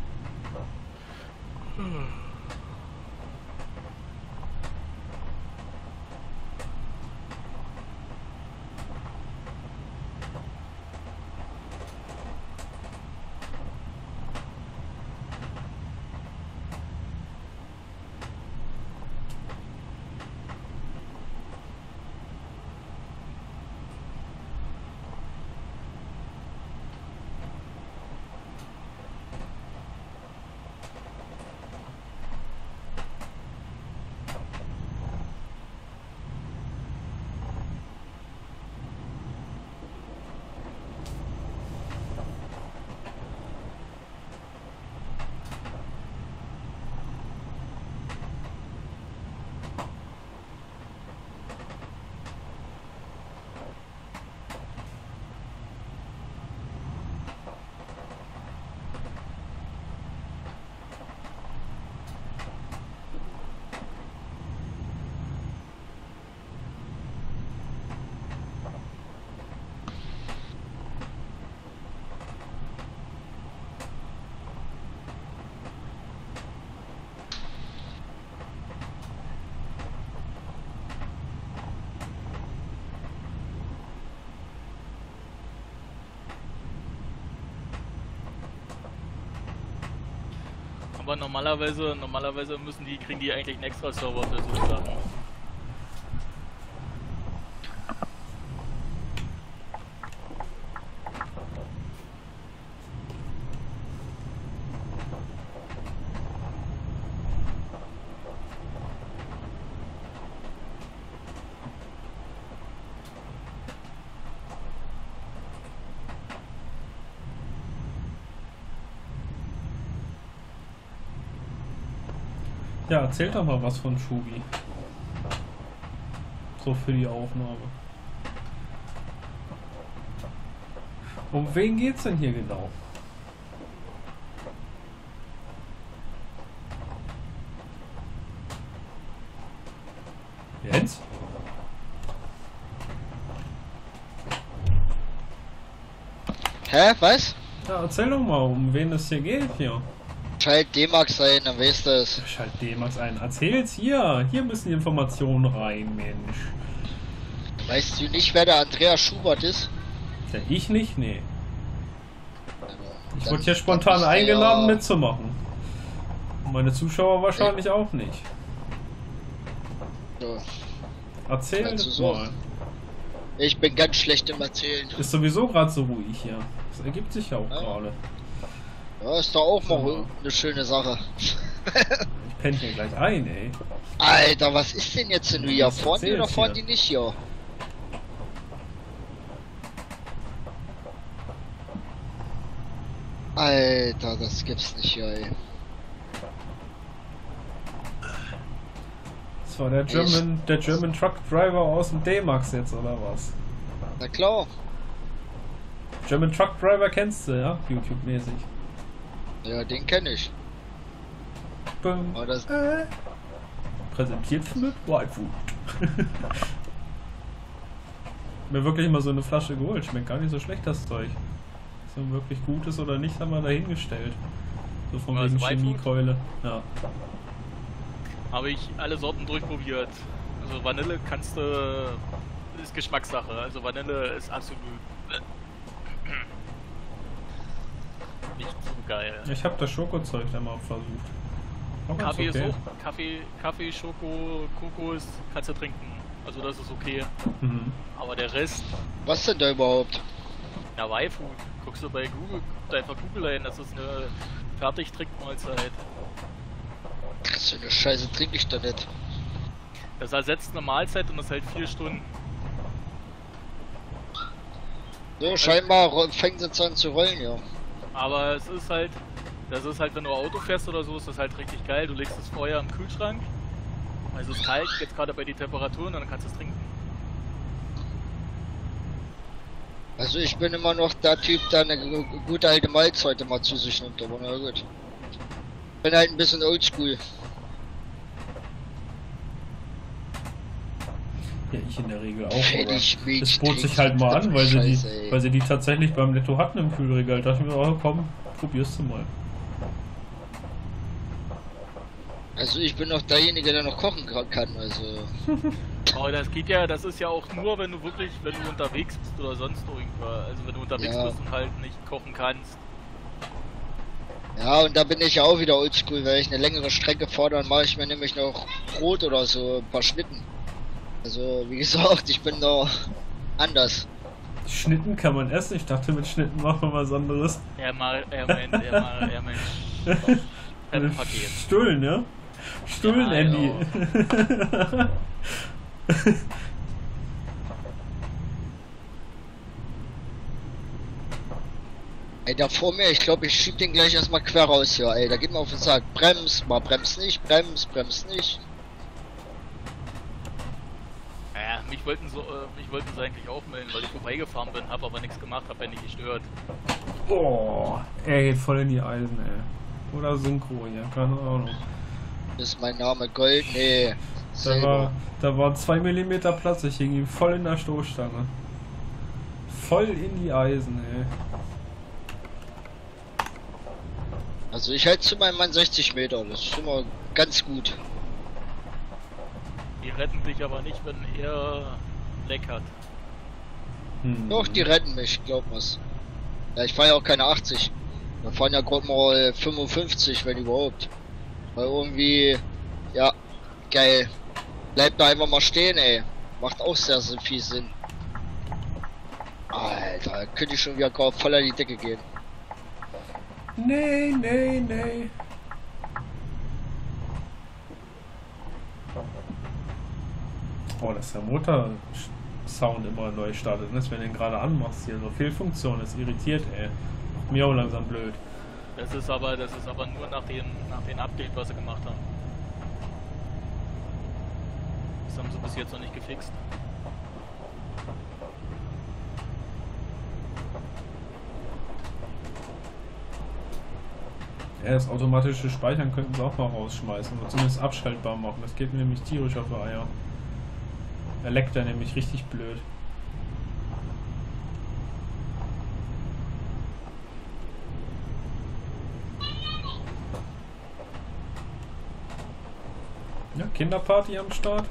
Aber normalerweise kriegen die eigentlich einen extra Server für so Sachen. Ja, erzähl doch mal was von Schubi. So für die Aufnahme. Um wen geht's denn hier genau? Jens? Hä, was? Ja, erzähl doch mal, um wen es hier geht hier. Schalt D-Max ein, dann weißt du es. Schalt D-Max ein. Erzähl's hier. Hier müssen die Informationen rein, Mensch. Weißt du nicht, wer der Andreas Schubert ist? Ja, ich nicht? Nee. Ich Dann- wurde hier spontan dann ist er eingeladen ja- mitzumachen. Und meine Zuschauer wahrscheinlich auch nicht. So. Erzähl Kannst du das so? mal. Ich bin ganz schlecht im Erzählen. Ist sowieso gerade so ruhig hier. Das ergibt sich ja auch gerade. Ja, ist doch auch mal Ja. eine schöne Sache. Ich penne hier gleich ein, ey. Alter, was ist denn jetzt denn hier? Was Fahren die oder erzählst fahren hier? die nicht hier? Alter, das gibt's nicht hier, ey. Das war der German Truck Driver aus dem D-Max jetzt, oder was? Na klar. German Truck Driver kennst du, ja? YouTube-mäßig. Ja, den kenne ich. Bum. Aber das, Präsentiert mit Whitefood. Mir wirklich mal so eine Flasche geholt. Schmeckt gar nicht so schlecht, das Zeug. So wirklich gut ist oder nicht, haben wir dahingestellt. So von Was, wegen Whitefood? Chemiekeule. Ja. Habe ich alle Sorten durchprobiert. Also Vanille kannst du... ist Geschmackssache. Also Vanille ist absolut... nicht so geil. Ich habe das Schokozeug da mal versucht. Auch ganz Kaffee okay. ist auch... Kaffee, Schoko, Kokos kannst du trinken. Also das ist okay. Mhm. Aber der Rest... was denn da überhaupt? Ja, Y-Food. Guckst du bei Google, guck da einfach Google ein. Das ist eine Fertigtrinkmahlzeit. So eine Scheiße trinke ich da nicht. Das ersetzt eine Mahlzeit und das hält 4 Stunden. So, scheinbar fängt es jetzt an zu rollen, ja. Aber es ist halt, das ist halt, wenn du Auto fährst oder so, ist das halt richtig geil. Du legst es vorher im Kühlschrank, also es ist kalt, jetzt gerade bei den Temperaturen, und dann kannst du es trinken. Also ich bin immer noch der Typ, der eine gute alte Mahlzeit immer zu sich nimmt, aber na gut. Bin halt ein bisschen oldschool. Ja, ich in der Regel auch. Fertig, Aber Milch es bot sich trinken, halt mal an, weil Scheiße, ey. sie die tatsächlich beim Netto hatten im Kühlregal. Da dachte ich mir, oh komm, probierst du mal. Also ich bin noch derjenige, der noch kochen kann, also... Aber das geht ja, das ist ja auch nur, wenn du wirklich, wenn du unterwegs bist oder sonst irgendwas. Also wenn du unterwegs Ja. bist und halt nicht kochen kannst. Ja, und da bin ich ja auch wieder oldschool, weil ich eine längere Strecke fahre, dann mache ich mir nämlich noch Brot oder so, ein paar Schnitten. Also, wie gesagt, ich bin da anders. Schnitten kann man essen. Ich dachte, mit Schnitten macht man was anderes. Er meint Paket. Stullen, ja? Stullen, Ja, Andy. Ey, da vor mir, ich glaube, ich schieb den gleich erstmal quer raus hier, ey. Da geht mir auf den Sack. Brems, mal brems nicht, brems nicht. Ja, mich wollten sie eigentlich auch melden, weil ich vorbeigefahren bin, habe aber nichts gemacht, habe ja nicht gestört. Oh, er geht voll in die Eisen, ey. Oder Synchro, ja, keine Ahnung. Ist mein Name Gold? Nee. Da war 2 mm Platz, ich hing ihm voll in der Stoßstange. Voll in die Eisen, ey. Also ich halte zu meinem Mann 60 Meter, das ist immer ganz gut. Die retten dich aber nicht, wenn er Leck hat. Doch, die retten mich, glaub mir's. Ja, ich fahre ja auch keine 80. Wir fahren ja gerade mal 55, wenn überhaupt. Weil irgendwie, ja, geil. Bleibt da einfach mal stehen, ey. Macht auch sehr, sehr viel Sinn. Alter, könnte ich schon wieder voll an die Decke gehen. Nee, nee, nee. Oh, dass der Motor-Sound immer neu startet, ne? Wenn du den gerade anmachst hier. So Fehlfunktion, ist irritiert, ey. Macht mir auch langsam blöd. Das ist aber nur nach dem Update, was sie gemacht haben. Das haben sie bis jetzt noch nicht gefixt. Ja, das automatische Speichern könnten sie auch mal rausschmeißen oder zumindest abschaltbar machen. Das geht mir nämlich tierisch auf die Eier. Er leckt da nämlich richtig blöd. Ja, Kinderparty am Start.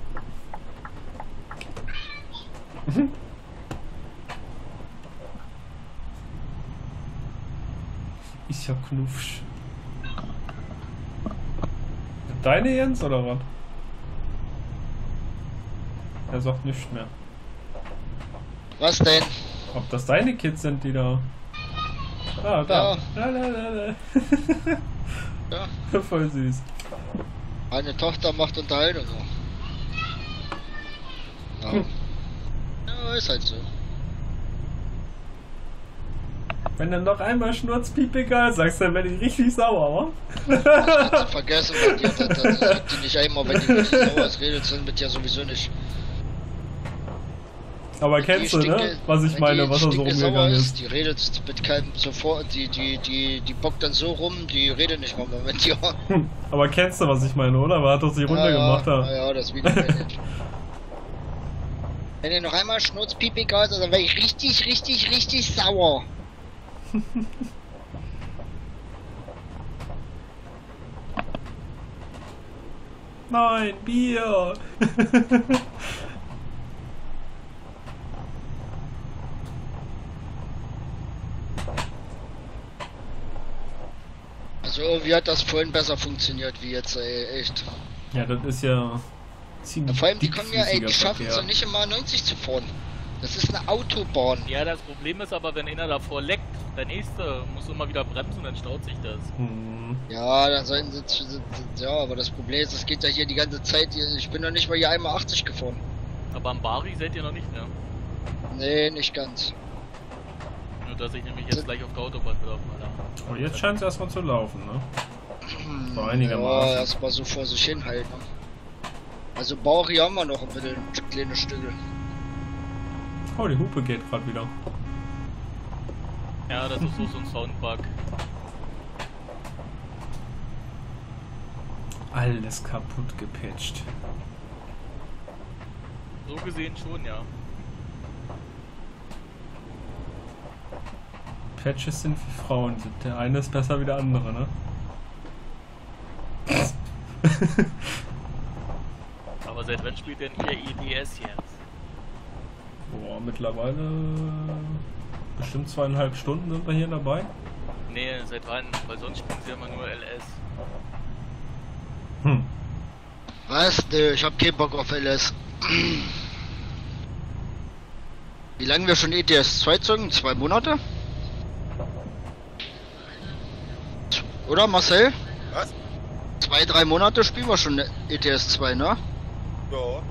Ist ja Knuffsch. Deine Jens oder was? Er sagt nichts mehr. Was denn? Ob das deine Kids sind, die da... Ah, da. Ja. Ja. Voll süß. Meine Tochter macht Unterhaltung. Ja. Ja, ist halt so. Wenn du noch einmal Schnurzpiep egal sagst, dann werde ich richtig sauer, wa? Das kannst du vergessen, weil die sagt die nicht einmal, wenn die richtig sauer ist, redet sie mit dir sowieso nicht. Aber kennst du, ne? Was ich meine, was da so rumgegangen ist. Die redet mit keinem sofort, die bockt dann so rum, die redet nicht mal mehr mit dir. Aber kennst du, was ich meine, oder? Aber hat doch sie runtergemacht da. Ja, das Video nicht. Wenn ihr noch einmal Schnurzpiep egal sagt, dann werde ich richtig sauer. Nein, Bier! Also irgendwie hat das vorhin besser funktioniert wie jetzt, ey, echt. Ja, das ist ja ziemlich. Vor allem die kommen ja, ey, die schaffen es Verkehr. ja nicht immer 90 zu fahren. Das ist eine Autobahn. Ja, das Problem ist aber, wenn einer davor leckt, der nächste muss immer wieder bremsen, dann staut sich das. Ja, dann sollten sie, ja, aber das Problem ist, es geht ja hier die ganze Zeit, ich bin noch nicht mal hier einmal 80 gefahren. Aber am Bari seid ihr noch nicht, ne? Nee, nicht ganz. Nur dass ich nämlich jetzt gleich auf der Autobahn wieder mal da. Oh, jetzt scheint es erstmal zu laufen, ne? So Ja, einigermaßen. erstmal so vor sich hin halten. Also Bari haben wir noch ein bisschen kleine Stücke. Oh, die Hupe geht gerade wieder. Ja, das ist so ein Soundbug. Alles kaputt gepatcht. So gesehen schon, ja. Patches sind für Frauen. Der eine ist besser wie der andere, ne? Aber seit wann spielt denn ihr EDS jetzt? Boah, mittlerweile bestimmt 2,5 Stunden sind wir hier dabei. Nee, seit wann? Weil sonst spielen sie immer nur LS. Was? Nö, ich hab keinen Bock auf LS. Wie lange wir schon ETS 2 zocken? 2 Monate? Oder Marcel? Was? 2-3 Monate spielen wir schon ETS 2, ne? Ja.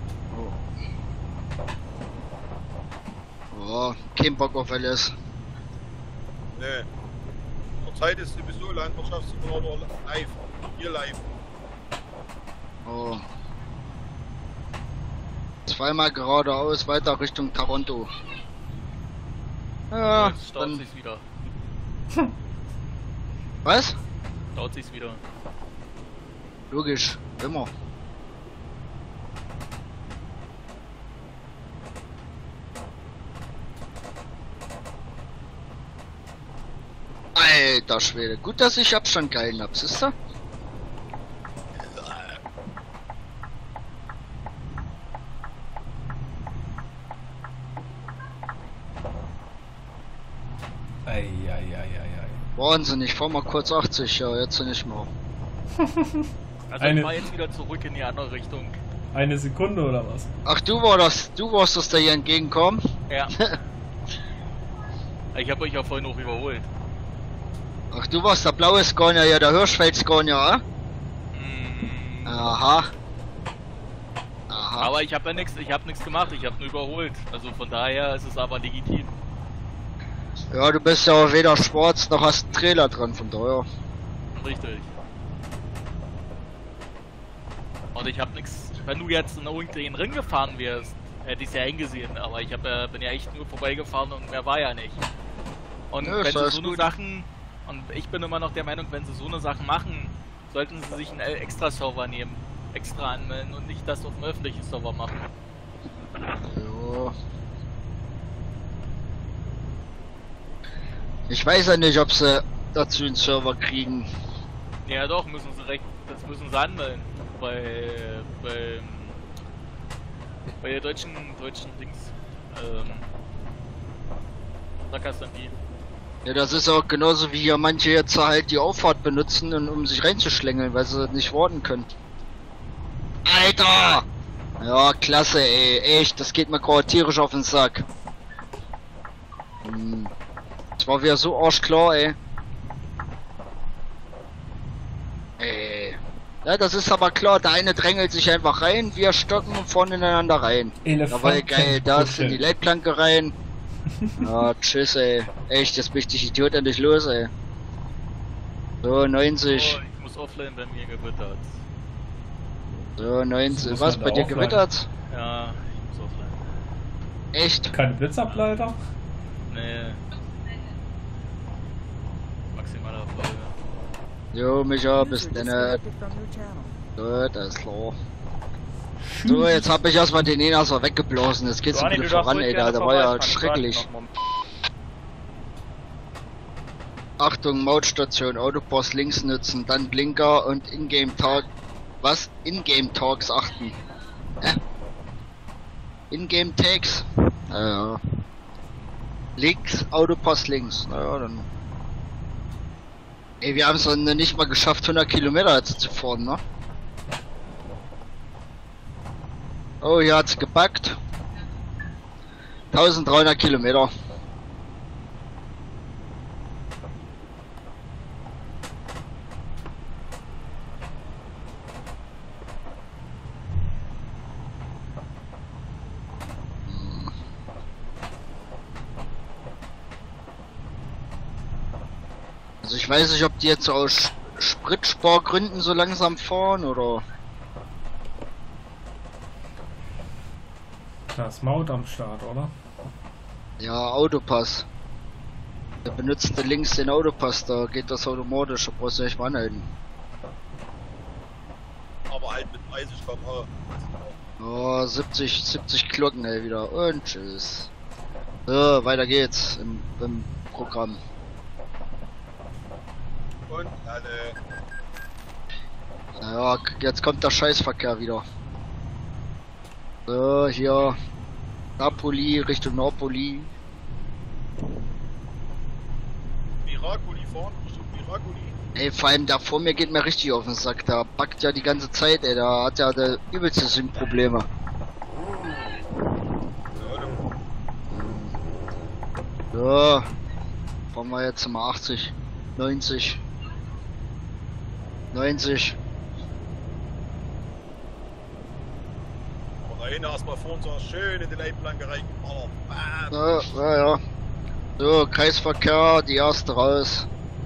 Oh, kein Bock auf LS. Nee. Zurzeit ist sowieso Landwirtschaftssimulator live. Hier live. Oh. Zweimal geradeaus, weiter Richtung Toronto. Ja, Jetzt staut dann... sich's wieder. Was? Staut sich's wieder. Logisch, immer. Alter Schwede, gut, dass ich Abstand gehalten hab, siehst du? Wahnsinn, ich fahr mal kurz 80, ja, jetzt nicht mehr. Also ich fahr jetzt wieder zurück in die andere Richtung. Eine Sekunde oder was? Ach, du warst das, der hier entgegenkommen? Ja. Ich habe euch ja vorhin noch überholt. Ach, du warst der blaue Scania, ja, der Hirschfeld-Scania, Aha. Aha. Aber ich habe ja nichts, gemacht, ich habe nur überholt. Also von daher ist es aber legitim. Ja, du bist ja auch weder schwarz noch hast einen Trailer dran, von daher. Richtig. Und ich habe nichts wenn du jetzt in irgendeinen Ring gefahren wärst, hätte ich es ja eingesehen, aber ich bin ja echt nur vorbeigefahren und mehr war ja nicht. Und Ja, wenn ist sie alles so eine gut. Sachen, und ich bin immer noch der Meinung, wenn sie so eine Sachen machen, sollten sie sich einen extra Server nehmen, extra anmelden und nicht das auf dem öffentlichen Server machen. Jo. Ich weiß ja nicht, ob sie dazu einen Server kriegen. Ja doch, müssen das müssen sie anmelden. Bei der deutschen Dings. Da kannst du dann die. Ja, das ist auch genauso wie hier manche jetzt halt die Auffahrt benutzen, um sich reinzuschlängeln, weil sie nicht warten können. Alter! Ja, klasse, ey. Echt, das geht mir gerade tierisch auf den Sack. Das war wieder so arschklar, ey. Ey. Ja, das ist aber klar, der eine drängelt sich einfach rein, wir stocken und vorne ineinander rein. Jawohl, geil, da ist in die Leitplanke rein. Ja, tschüss, ey. Echt, jetzt bin ich dich Idiot endlich los, ey. So, 90. Oh, ich muss offline, wenn mir gewittert. So, 90. Muss Was, man bei da dir offline? gewittert? Ja, ich muss offline. Echt? Keine Blitzableiter? Nee. Maximaler Folge. Jo, Micha, bis User dann. disconnected from your channel. Gut, alles klar. So, jetzt hab ich erstmal den Enas weggeblasen. Jetzt geht's ein Johnny, bisschen du darfst voran, ruhig ey. gerne Da war ja vorbeifahren, ich warte schrecklich. noch einen Moment. Achtung, Mautstation, Autopass links nutzen, dann Blinker und Ingame Talk. Was? Ingame Talks achten. Ingame Tags. Ja. Links, Autopass links. Naja, dann. Ey, wir haben es noch nicht mal geschafft, 100 Kilometer jetzt zu fahren, ne? Oh, hier hat's gebackt. 1300 Kilometer. Also ich weiß nicht, ob die jetzt aus Spritspargründen so langsam fahren oder... Da ist Maut am Start, oder? Ja, Autopass. Der benutzt links den Autopass, da geht das automatisch, da brauchst du nicht mal anhalten. Aber halt mit 30 km/h. Oh, 70 Glocken, ey, wieder. Und tschüss. So, weiter geht's im Programm. Und alle. Naja, jetzt kommt der Scheißverkehr wieder. So, hier. Napoli, Richtung Napoli. Miracoli fahren, Richtung Miracoli. Ey, vor allem da vor mir geht mir richtig auf den Sack. Da backt ja die ganze Zeit, ey. Da hat ja der übelste Sync-Probleme. So. Fahren wir jetzt mal 80, 90. 90. Und da hinten erstmal vor uns schön in die Leitplanke reingeballert. Bam. Ja. So, Kreisverkehr, die erste raus.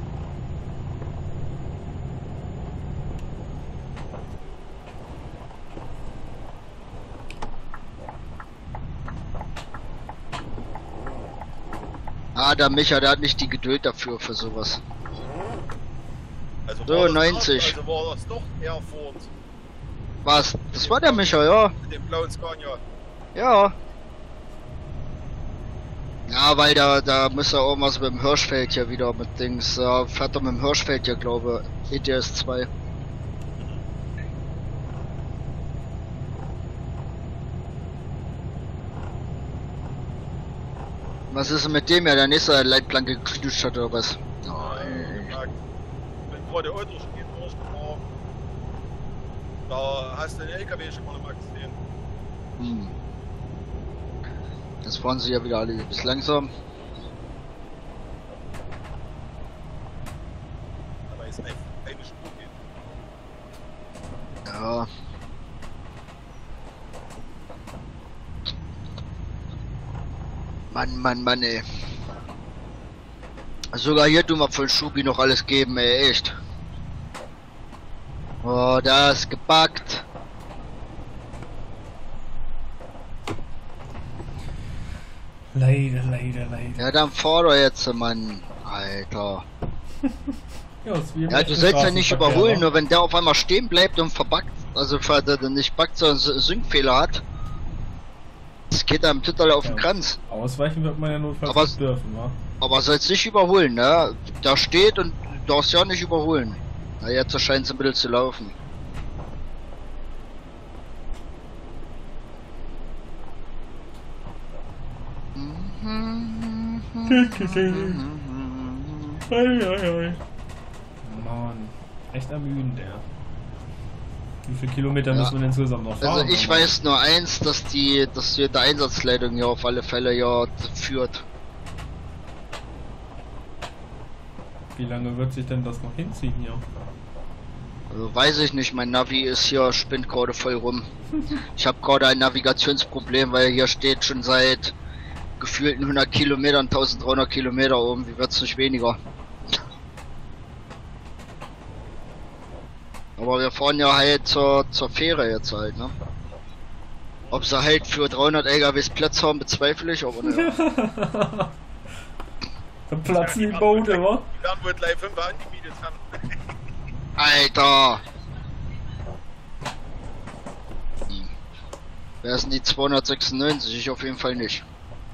Ah, der Micha, der hat nicht die Geduld dafür, für sowas. Also So, war das 90. Also war das doch eher vor uns. Was? Das war der Micha, ja. Mit dem blauen Scania. Ja. Ja, weil da muss er irgendwas mit dem Hirschfeld hier wieder mit Dings. Fährt er mit dem Hirschfeld hier, glaube ich. ETS 2. Was ist denn mit dem, ja, der nächste Leitplanke geknutscht hat oder was? Nein. Wenn gerade Auto steht, durchgefahren. Da hast du den LKW schon mal gesehen. Hm. Jetzt fahren sie ja wieder alle bis langsam. Aber ist eine Spur geht. Ja. Mann, ey. Sogar hier tun wir von Schubi noch alles geben, ey, echt. Oh, da ist gebackt. Leider. Ja, dann fahr doch jetzt, Mann. Alter. Ja, ist wie im Ja, du echten sollst ja nicht Straßenverkehr, überholen, ne? nur wenn der auf einmal stehen bleibt und verbuggt, also nicht buggt, sondern Syncfehler hat. Das geht einem total auf den Kranz. Ausweichen wird man ja notfalls Aber- nicht dürfen, wa? Aber sollst nicht überholen, ne? Da steht und du darfst ja nicht überholen. Na, jetzt scheint es ein bisschen zu laufen. Mann, echt ermüdend, der. Wie viele Kilometer Ja. müssen wir insgesamt noch fahren? Also ich weiß nur eins, dass die Einsatzleitung ja auf alle Fälle ja führt. Wie lange wird sich denn das noch hinziehen hier? Also weiß ich nicht, mein Navi ist hier, spinnt gerade voll rum. Ich habe gerade ein Navigationsproblem, weil hier steht schon seit gefühlten 100 Kilometern, 1300 Kilometer oben, wie wird's nicht weniger. Aber wir fahren ja halt zur Fähre jetzt halt, ne? Ob sie halt für 300 LKWs Platz haben, bezweifle ich, aber ne. Da platzen die Boote, wa? Die werden wohl gleich 5 angemietet haben. Alter! Wer sind die 296? Ich auf jeden Fall nicht.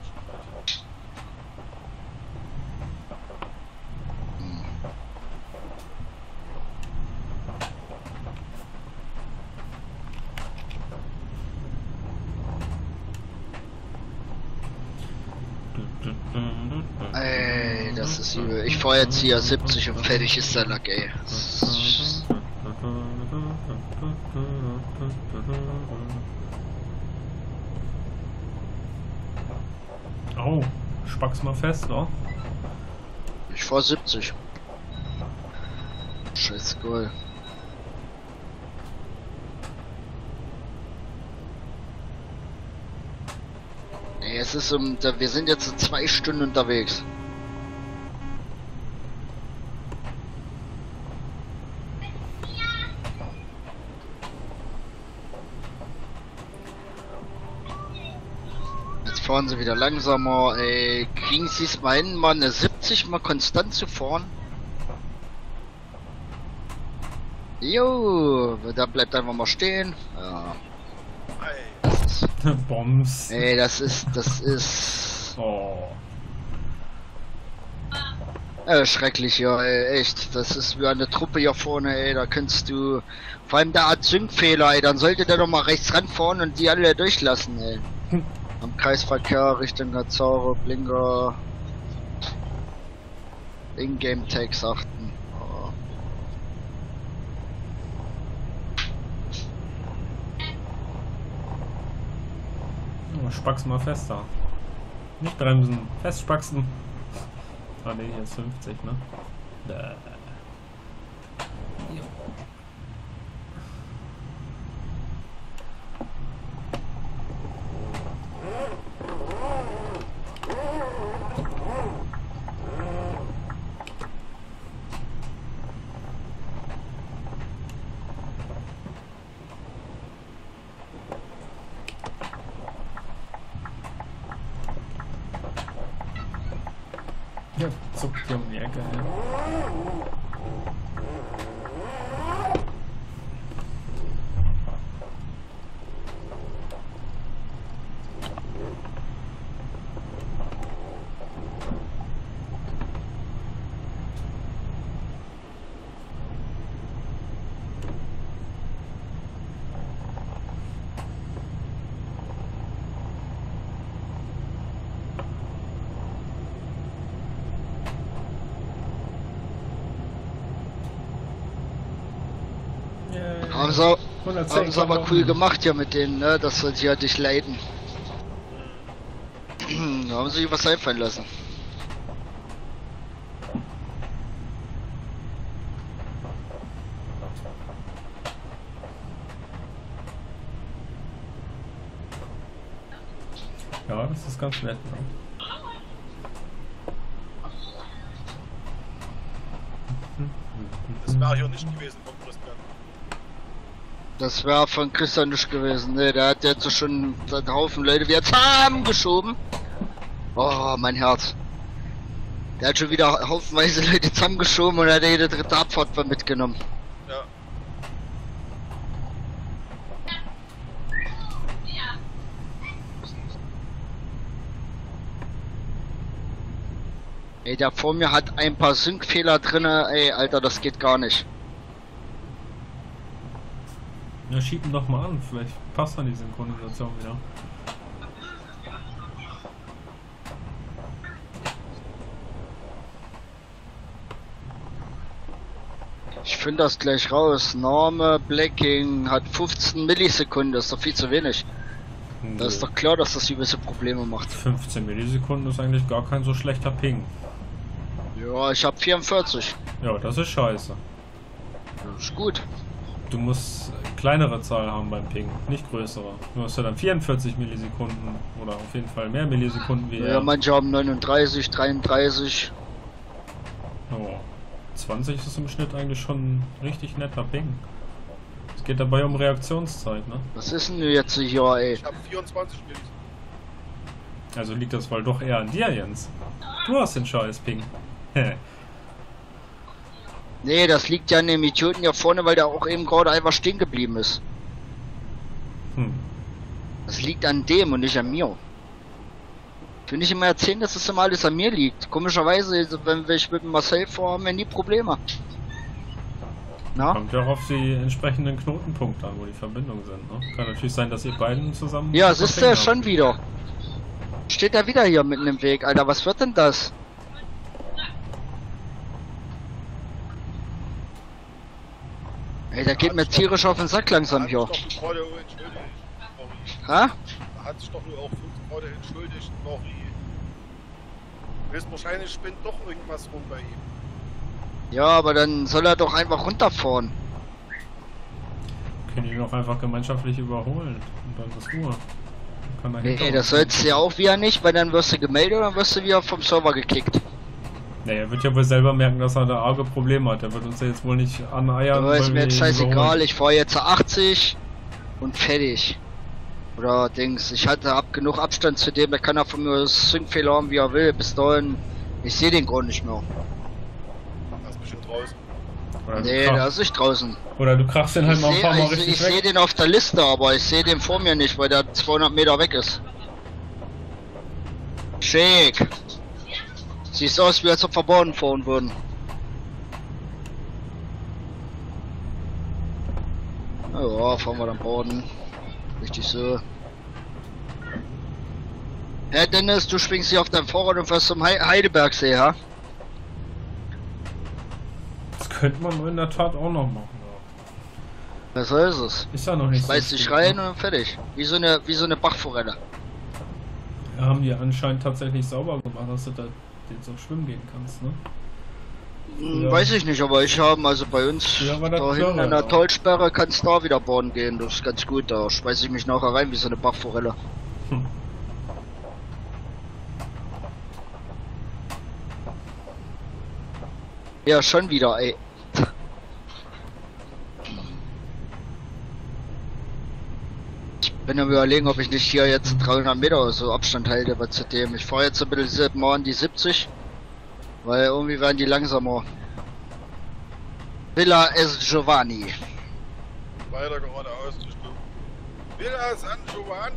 Ey, das ist übel. Ich fahr jetzt hier 70 und fertig ist der Lack, ey. Oh, spack's mal fest, wa? Ich fahr 70. Scheiß Goal. Ey, es ist wir sind jetzt 2 Stunden unterwegs. Jetzt fahren sie wieder langsamer, ey. Kriegen sie es mal hin, mal eine 70 mal konstant zu fahren? Jo, da bleibt einfach mal stehen. Ja. Bombs. Ey, das ist... Oh. Schrecklich, ja, ey, echt. Das ist wie eine Truppe hier vorne, ey, da kannst du... Vor allem da hat Syncfehler, ey, dann sollte der doch mal rechts ranfahren und die alle durchlassen, ey. Am Kreisverkehr Richtung Gazaro, Blinker... Ingame-Tags achten. Oh. Oh, spack's mal fester. Nicht bremsen, festspacksen. Ah ne, hier ist 50, ne? Ja, zuckt hier um die Ecke, ey. Haben sie aber cool gemacht ja mit denen, ne, dass sie ja dich leiden. Da haben sie sich was einfallen lassen. Ja, das ist ganz nett, ne? Das war hier nicht gewesen vom Christian. Das wäre von Christian nicht gewesen, ne, der hat jetzt schon einen Haufen Leute wie jetzt haben geschoben. Oh, mein Herz. Der hat schon wieder haufenweise Leute zusammengeschoben und hat jede dritte Abfahrt mitgenommen. Ja. Ey, der vor mir hat ein paar Syncfehler drinne, ey, Alter, das geht gar nicht. Ja, schieb ihn doch mal an, vielleicht passt dann die Synchronisation wieder. Ich finde das gleich raus. Name Blacking hat 15 Millisekunden, das ist doch viel zu wenig. Da ist doch klar, dass das gewisse Probleme macht. 15 Millisekunden ist eigentlich gar kein so schlechter Ping. Ja, ich habe 44. Ja, das ist scheiße. Das ist gut. Du musst kleinere Zahl haben beim Ping, nicht größere. Du hast ja dann 44 Millisekunden oder auf jeden Fall mehr Millisekunden wie Ja, er. manche haben 39, 33. Oh, 20 ist im Schnitt eigentlich schon ein richtig netter Ping. Es geht dabei um Reaktionszeit, ne? Was ist denn jetzt hier, ey? Ich habe 24 Millisekunden. Also liegt das wohl doch eher an dir, Jens. Du hast den scheiß Ping. Nee, das liegt ja an dem Idioten hier vorne, weil der auch eben gerade einfach stehen geblieben ist. Das liegt an dem und nicht an mir. Ich will nicht immer erzählen, dass es immer alles an mir liegt. Komischerweise, wenn ich mit Marcel fahre, haben wir nie Probleme. Na? Kommt ja auch auf die entsprechenden Knotenpunkte an, wo die Verbindungen sind, ne? Kann natürlich sein, dass ihr beiden zusammen... Ja, siehst du, schon wieder. Steht er wieder hier mitten im Weg, Alter, was wird denn das? Ey, der geht mir tierisch auf den Sack langsam hier. Ha? Da hat sich doch nur auch 5 Grad entschuldigt, sorry. Höchstwahrscheinlich spinnt doch irgendwas rum bei ihm. Ja, aber dann soll er doch einfach runterfahren. Können ihn doch einfach gemeinschaftlich überholen und dann ist Ruhe. Kann er Nee, das sollst du ja auch wieder nicht, weil dann wirst du gemeldet und dann wirst du wieder vom Server gekickt. Nee, er wird ja wohl selber merken, dass er da arge Probleme hat. Er wird uns ja jetzt wohl nicht aneiern. Aber ist weil mir wir jetzt ihn scheißegal, überholen. ich fahre jetzt 80 und fertig. Oder Dings, ich hab genug Abstand zu dem, da kann er von mir Syncfehler haben, wie er will. Bis dahin, ich sehe den gar nicht mehr. Er ist bestimmt draußen. Oder du Nee, krach- der ist nicht draußen. Oder du krachst den halt mal ein paar Mal Ich richtig sehe weg. den auf der Liste, aber ich sehe den vor mir nicht, weil der 200 Meter weg ist. Schick. Siehst aus, wie als ob wir Boden fahren würden. Ja, fahren wir dann Boden. Richtig so. Herr Dennis, du schwingst hier auf deinem Fahrrad und fährst zum Heidelbergsee, ha? Das könnte man in der Tat auch noch machen. Was soll es? Ist ja noch nicht Beißt so dich viel, rein ne? und dann fertig. Wie so eine Bachforelle. Ja, haben die anscheinend tatsächlich sauber gemacht, dass du da jetzt auch schwimmen gehen kannst, ne? Ja. Weiß ich nicht, aber ich habe also bei uns Ja, war das da hinten clever, an der ja. Tollsperre kannst da wieder baden gehen. Das ist ganz gut, da schmeiß ich mich nachher rein wie so eine Bachforelle. Ja, schon wieder, ey. Ich bin am überlegen, ob ich nicht hier jetzt 300 Meter oder so Abstand halte, aber zu dem. Ich fahre jetzt ein bisschen mal an die 70, weil irgendwie werden die langsamer. Villa S. Giovanni. Weiter geradeaus Richtung Villa San Giovanni.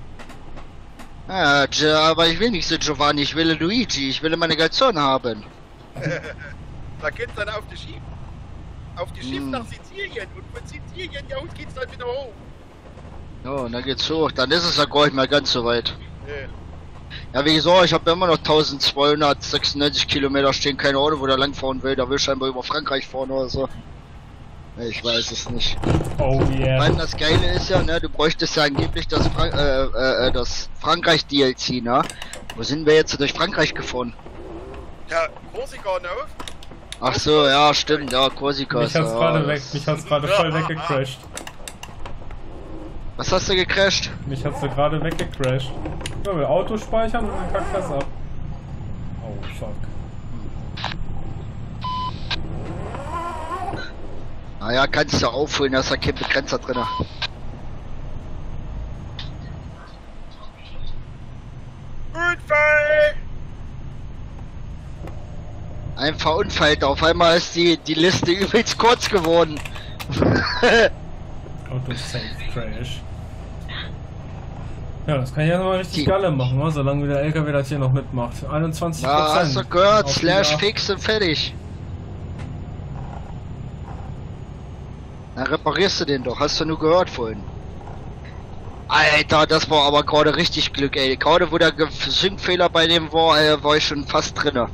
Aber ich will nicht so Giovanni, ich will Luigi, ich will meine Galzone haben. Da geht's dann auf die Schiff. Auf die Schiff nach Sizilien. Und von Sizilien, ja, und geht's dann wieder hoch. Ja, und dann geht's hoch, dann ist es ja gar nicht mehr ganz so weit. Nee. Ja, wie gesagt, ich habe immer noch 1296 Kilometer stehen, kein Auto, wo der langfahren will, der will scheinbar über Frankreich fahren oder so. Ich weiß es nicht. Oh yeah. Vor allem das Geile ist ja, ne, du bräuchtest ja angeblich das, das Frankreich-DLC, ne? Wo sind wir jetzt durch Frankreich gefahren? Ja, Korsika, ne? Ach so, ja, stimmt, ja, Korsika. Mich hat's gerade weg, mich hat's gerade voll weggecrashed. Was hast du gecrashed? Mich hat's da gerade weggecrashed. Ja, wir Auto speichern und dann kackt das ab. Oh fuck. Naja, kannst du ja aufholen, da ist ja kein Begrenzer drin. Unfall! Ein Verunfallter. Auf einmal ist die Liste übelst kurz geworden. Auto-Safe Crash. Ja, das kann ich ja noch mal richtig Galle machen, ne? Solange der LKW das hier noch mitmacht. 21%. Ja, hast du gehört? Slash fix und fertig. Dann reparierst du den doch. Hast du nur gehört vorhin. Alter, das war aber gerade richtig Glück, ey. Gerade wo der Syncfehler bei dem war, war ich schon fast drinne.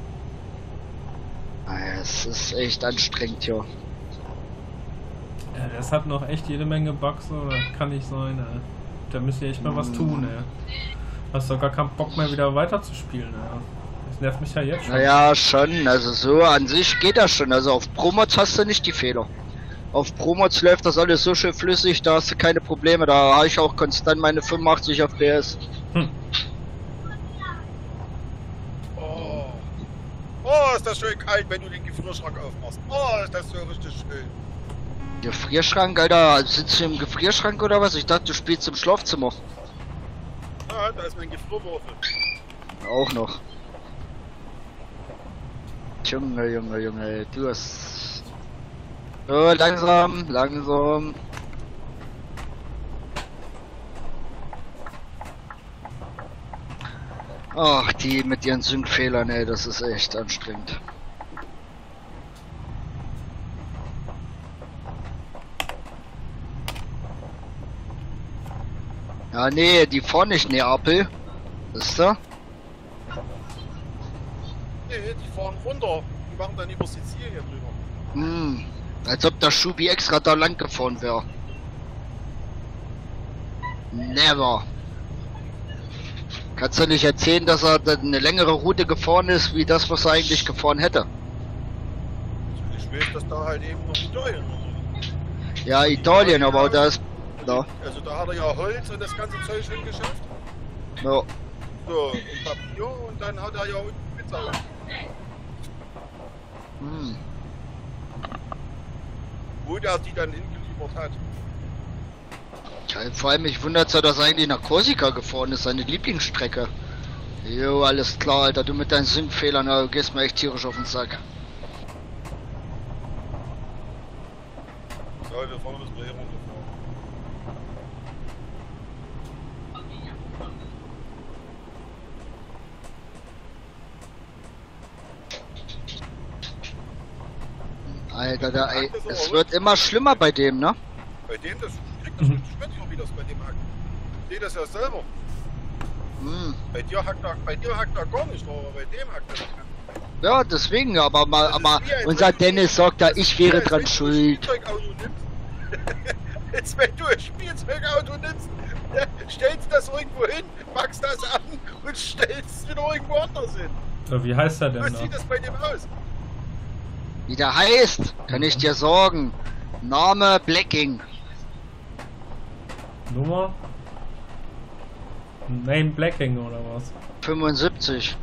Es ist echt anstrengend hier. Ja, das hat noch echt jede Menge Bugs, so. Das kann nicht sein, ey. Da müsst ihr echt mal was tun, ey. Hast doch gar keinen Bock mehr wieder weiterzuspielen, ey. Das nervt mich ja jetzt schon. Naja, schon. Also so an sich geht das schon. Also auf Promods hast du nicht die Fehler. Auf Promods läuft das alles so schön flüssig, da hast du keine Probleme. Da habe ich auch konstant meine 85 FPS. Oh, ist das schön kalt, wenn du den Gefrierschrank aufmachst. Oh, ist das so richtig schön. Gefrierschrank, Alter? Sitzt du im Gefrierschrank oder was? Ich dachte, du spielst im Schlafzimmer. Ja, da ist mein Gefrierwürfel. Auch noch. Junge, du hast... So, langsam. Ach, die mit ihren Syncfehlern, ey, das ist echt anstrengend. Ja, nee, die fahren nicht Neapel. Wisst ihr? Nee, die fahren runter. Die machen dann über Sizilien drüber. Als ob der Schubi extra da lang gefahren wäre. Never. Kannst du nicht erzählen, dass er eine längere Route gefahren ist, wie das, was er eigentlich gefahren hätte? Ich weiß, dass da halt eben noch Italien. Ja, Italien, aber da ist... Ja. Also da hat er ja Holz und das ganze Zeug schon geschafft. Ja. So, und Papier und dann hat er ja unten Pizza. Wo der die dann hingeliefert hat. Ja, vor allem, mich wundert ja, dass er eigentlich nach Korsika gefahren ist, seine Lieblingsstrecke. Jo, alles klar, Alter, du mit deinen Syncfehlern, du gehst mir echt tierisch auf den Sack. So, wir fahren das mal hier runterfahren. Alter, es wird immer schlimmer bei dem, ne? Bei dem, das kriegt das richtig mit, wie das bei dem hackt. Ich sehe das ja selber. Bei dir hackt er gar nicht, aber bei dem hackt er. Ja, deswegen, aber unser Dennis sagt da, ich wäre dran schuld. Jetzt, wenn du ein Spielzeugauto nimmst, stellst das irgendwo hin, packst das an und stellst es wieder irgendwo anders hin. So, wie heißt er denn? Was sieht das bei dem aus? Wie der heißt, kann ich dir sagen. Name Blacking. Nummer? Name Blacking oder was? 75.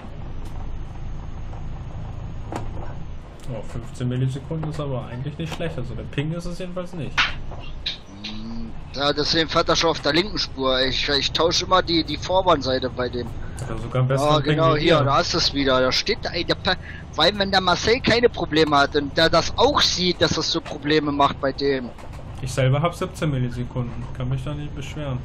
Oh, 15 Millisekunden ist aber eigentlich nicht schlecht. Also der Ping ist es jedenfalls nicht. Ja, deswegen fährt er schon auf der linken Spur. Ich tausche immer die Vorbahnseite bei dem. Ja, sogar besser. Oh, genau, hier, da ist es wieder. Da steht da, weil wenn der Marcel keine Probleme hat und der das auch sieht, dass das so Probleme macht bei dem. Ich selber habe 17 Millisekunden. Kann mich da nicht beschweren.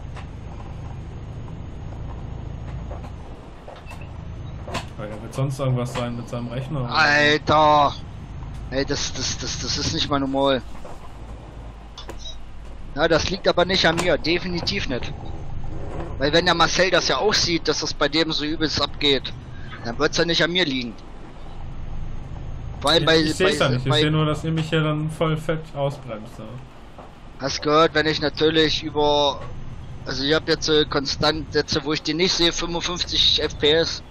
Ja, wird sonst irgendwas sein mit seinem Rechner? Oder? Alter! Ey, das ist nicht mal normal. Ja, das liegt aber nicht an mir, definitiv nicht. Weil wenn der Marcel das ja auch sieht, dass das bei dem so übelst abgeht, dann wird es ja nicht an mir liegen. Vor allem ich sehe es ja nicht, ich sehe nur, dass ihr mich hier dann voll fett ausbremst. Ja. Hast gehört, wenn ich natürlich über... Also ich habe jetzt konstant, jetzt wo ich den nicht sehe, 55 FPS.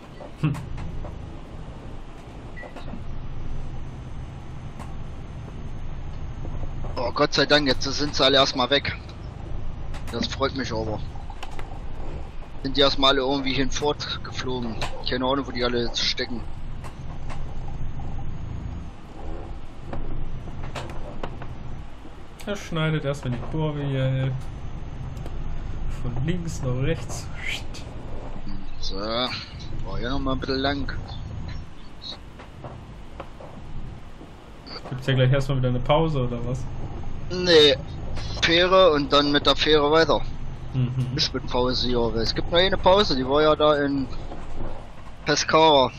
Oh Gott sei Dank, jetzt sind sie alle erstmal weg. Das freut mich aber. Sind die erstmal alle irgendwie hinfort geflogen. Keine Ahnung, wo die alle jetzt stecken. Er schneidet erstmal die Kurve hier von links nach rechts. So, war ja noch mal ein bisschen lang. Gibt's ja gleich erstmal wieder eine Pause oder was? Nee. Fähre und dann mit der Fähre weiter. Mhm. Nicht mit Pause hier. Es gibt nur eine Pause, die war ja da in Pescara.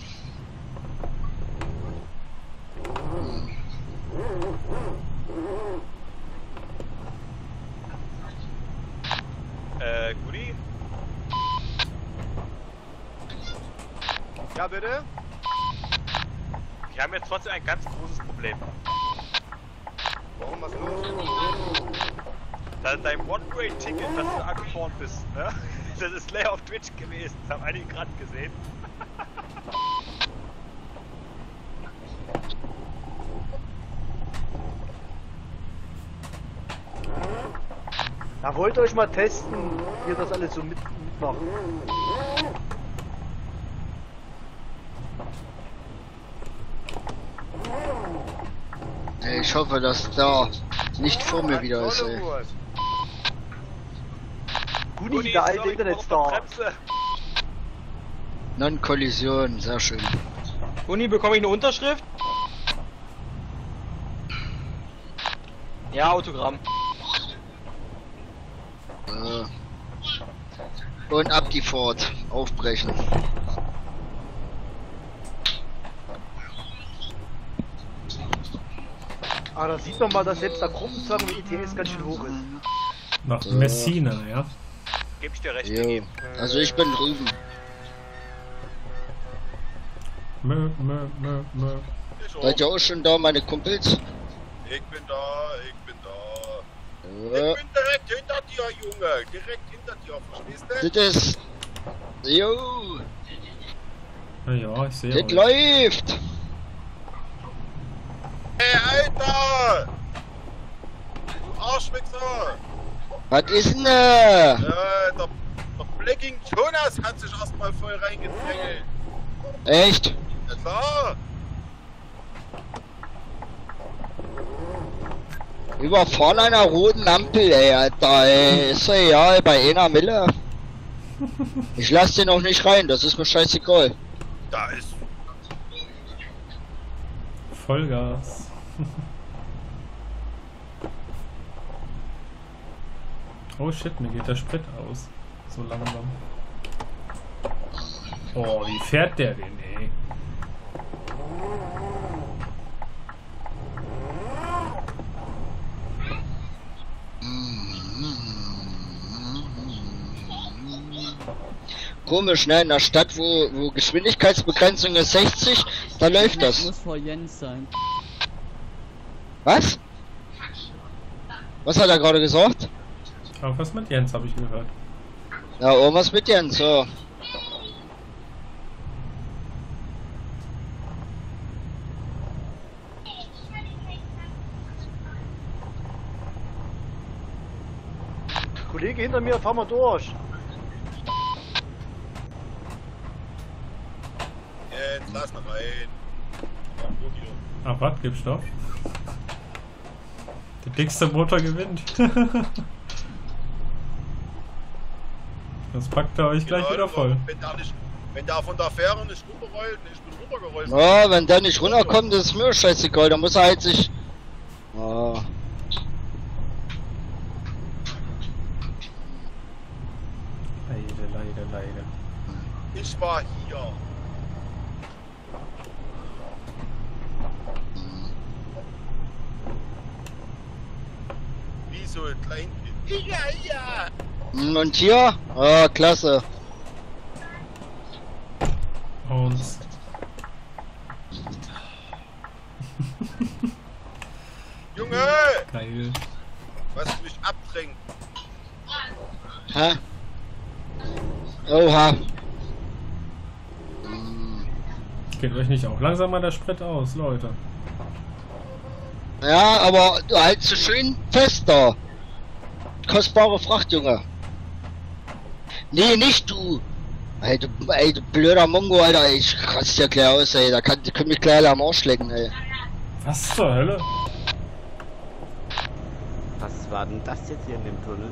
Gudi? Ja, bitte? Wir haben jetzt trotzdem ein ganz großes Problem. Warum, was los? Dein One-Way-Ticket, das du angefahren bist, ne? Das ist leer auf Twitch gewesen, das haben einige gerade gesehen. Da wollt ihr euch mal testen, wie ihr das alles so mitmacht. Ich hoffe, dass da nicht vor mir wieder ist, ey. Gudi, der alte Internetstar. Non-Kollision, sehr schön. Uni, bekomme ich eine Unterschrift? Ja, Autogramm. Und ab die Fahrt. Aufbrechen. Ah, da sieht man mal, dass selbst der Gruppenzwang mit ITS ganz schön hoch ist. Nach Messina, ja. Gib ich dir recht. Jo. Also ich bin drüben. Mö. Seid ihr auch schon da, meine Kumpels? Ich bin da. Ja. Ich bin direkt hinter dir, Junge. Direkt hinter dir, verstehst du? Das ist... Jo. Ja, ich sehe. Das läuft. Hey, Alter! Du Arschwichser! Was ist denn Der Blacking Jonas hat sich erstmal voll reingedrängelt. Echt? Ja klar! Überfahren einer roten Ampel, ey, Alter, ey. Ist ja egal, bei einer Mille. Ich lass den auch nicht rein, das ist mir scheißegal. Da ist... Vollgas. Oh shit, mir geht der Sprit aus. So langsam. Oh, wie fährt der denn, ey? Komisch, ne? In der Stadt, wo Geschwindigkeitsbegrenzung ist 60, da läuft das. Muss vor Jens sein. Was? Was hat er gerade gesagt? Auch was mit Jens, habe ich gehört. Ja, irgendwas mit Jens, so. Kollege hinter mir, fahr mal durch. Jetzt lass noch rein. Ach, was? Gibt's doch. Der dickste Motor gewinnt. Das packt er euch gleich wieder voll. Wenn der von der Fähre nicht runterrollt, ich bin runtergerollt. Ja, wenn der nicht runterkommt, ist mir scheißegal, da muss er halt sich... Oh. Leide. Ich war hier. Wie so ein klein... Ja. Und hier? Ah, klasse. Und... Junge! Geil. Was mich abdrängt. Hä? Oha. Geht euch nicht auch langsam mal der Sprit aus, Leute? Ja, aber du halt so schön fest da. Kostbare Fracht, Junge. Nee, nicht du. Ey, du blöder Mongo, Alter. Ich raste dir gleich aus, ey. Da können mich gleich alle am Arsch lecken, ey. Was zur Hölle? Was war denn das jetzt hier in dem Tunnel?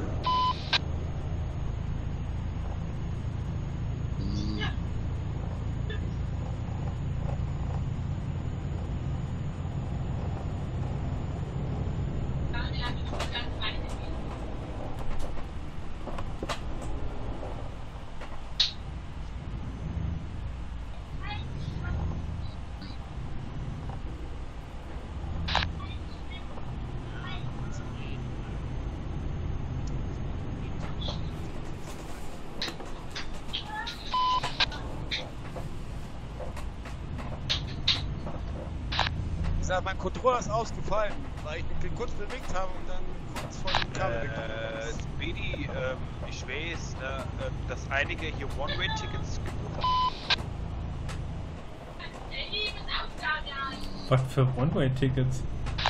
Mein Controller ist ausgefallen, weil ich mich kurz bewegt habe und dann kurz von dem Kabel weggekommen ist. Speedy, ich weiß, dass einige hier One-Way-Tickets gebucht haben. Was für One-Way-Tickets?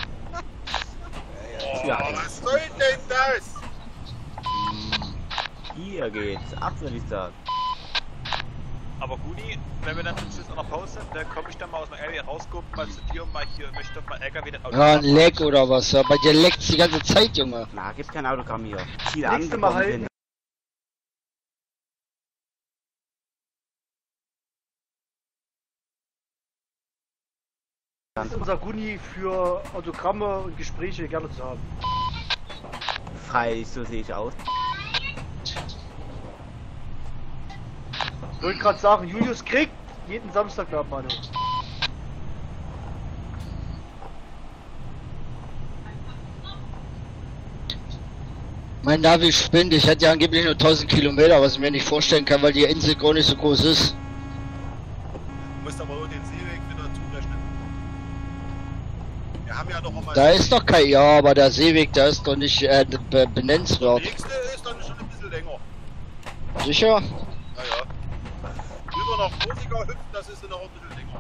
Ja, was soll denn das? Hier geht's, ab würde ich sagen. Aber Guni, wenn wir dann zum Schluss an der Pause sind, dann komme ich dann mal aus dem LKW rausgucken, mal zu dir und mal hier, möchte mal LKW den Autogramm. Ja, ein Leck oder was? Ja, bei dir leckt's die ganze Zeit, Junge. Na, gibt's kein Autogramm hier. Ziel Nächste Mal angekommen halt. sind. Das ist unser Guni für Autogramme und Gespräche gerne zu haben. Freilich, so sehe ich aus. Ich wollte gerade sagen, Julius kriegt jeden Samstag eine Abmahnung. Mein Navi spinnt, ich hätte ja angeblich nur 1000 Kilometer, was ich mir nicht vorstellen kann, weil die Insel gar nicht so groß ist. Du musst aber auch den Seeweg wieder zurechnen. Wir haben ja noch einmal... Da ist doch kein, ja, aber der Seeweg, der ist doch nicht benennenswert. Der nächste ist dann schon ein bisschen länger. Sicher? Naja. Rüber nach Korsika hüpfen, das ist dann noch ein bisschen länger.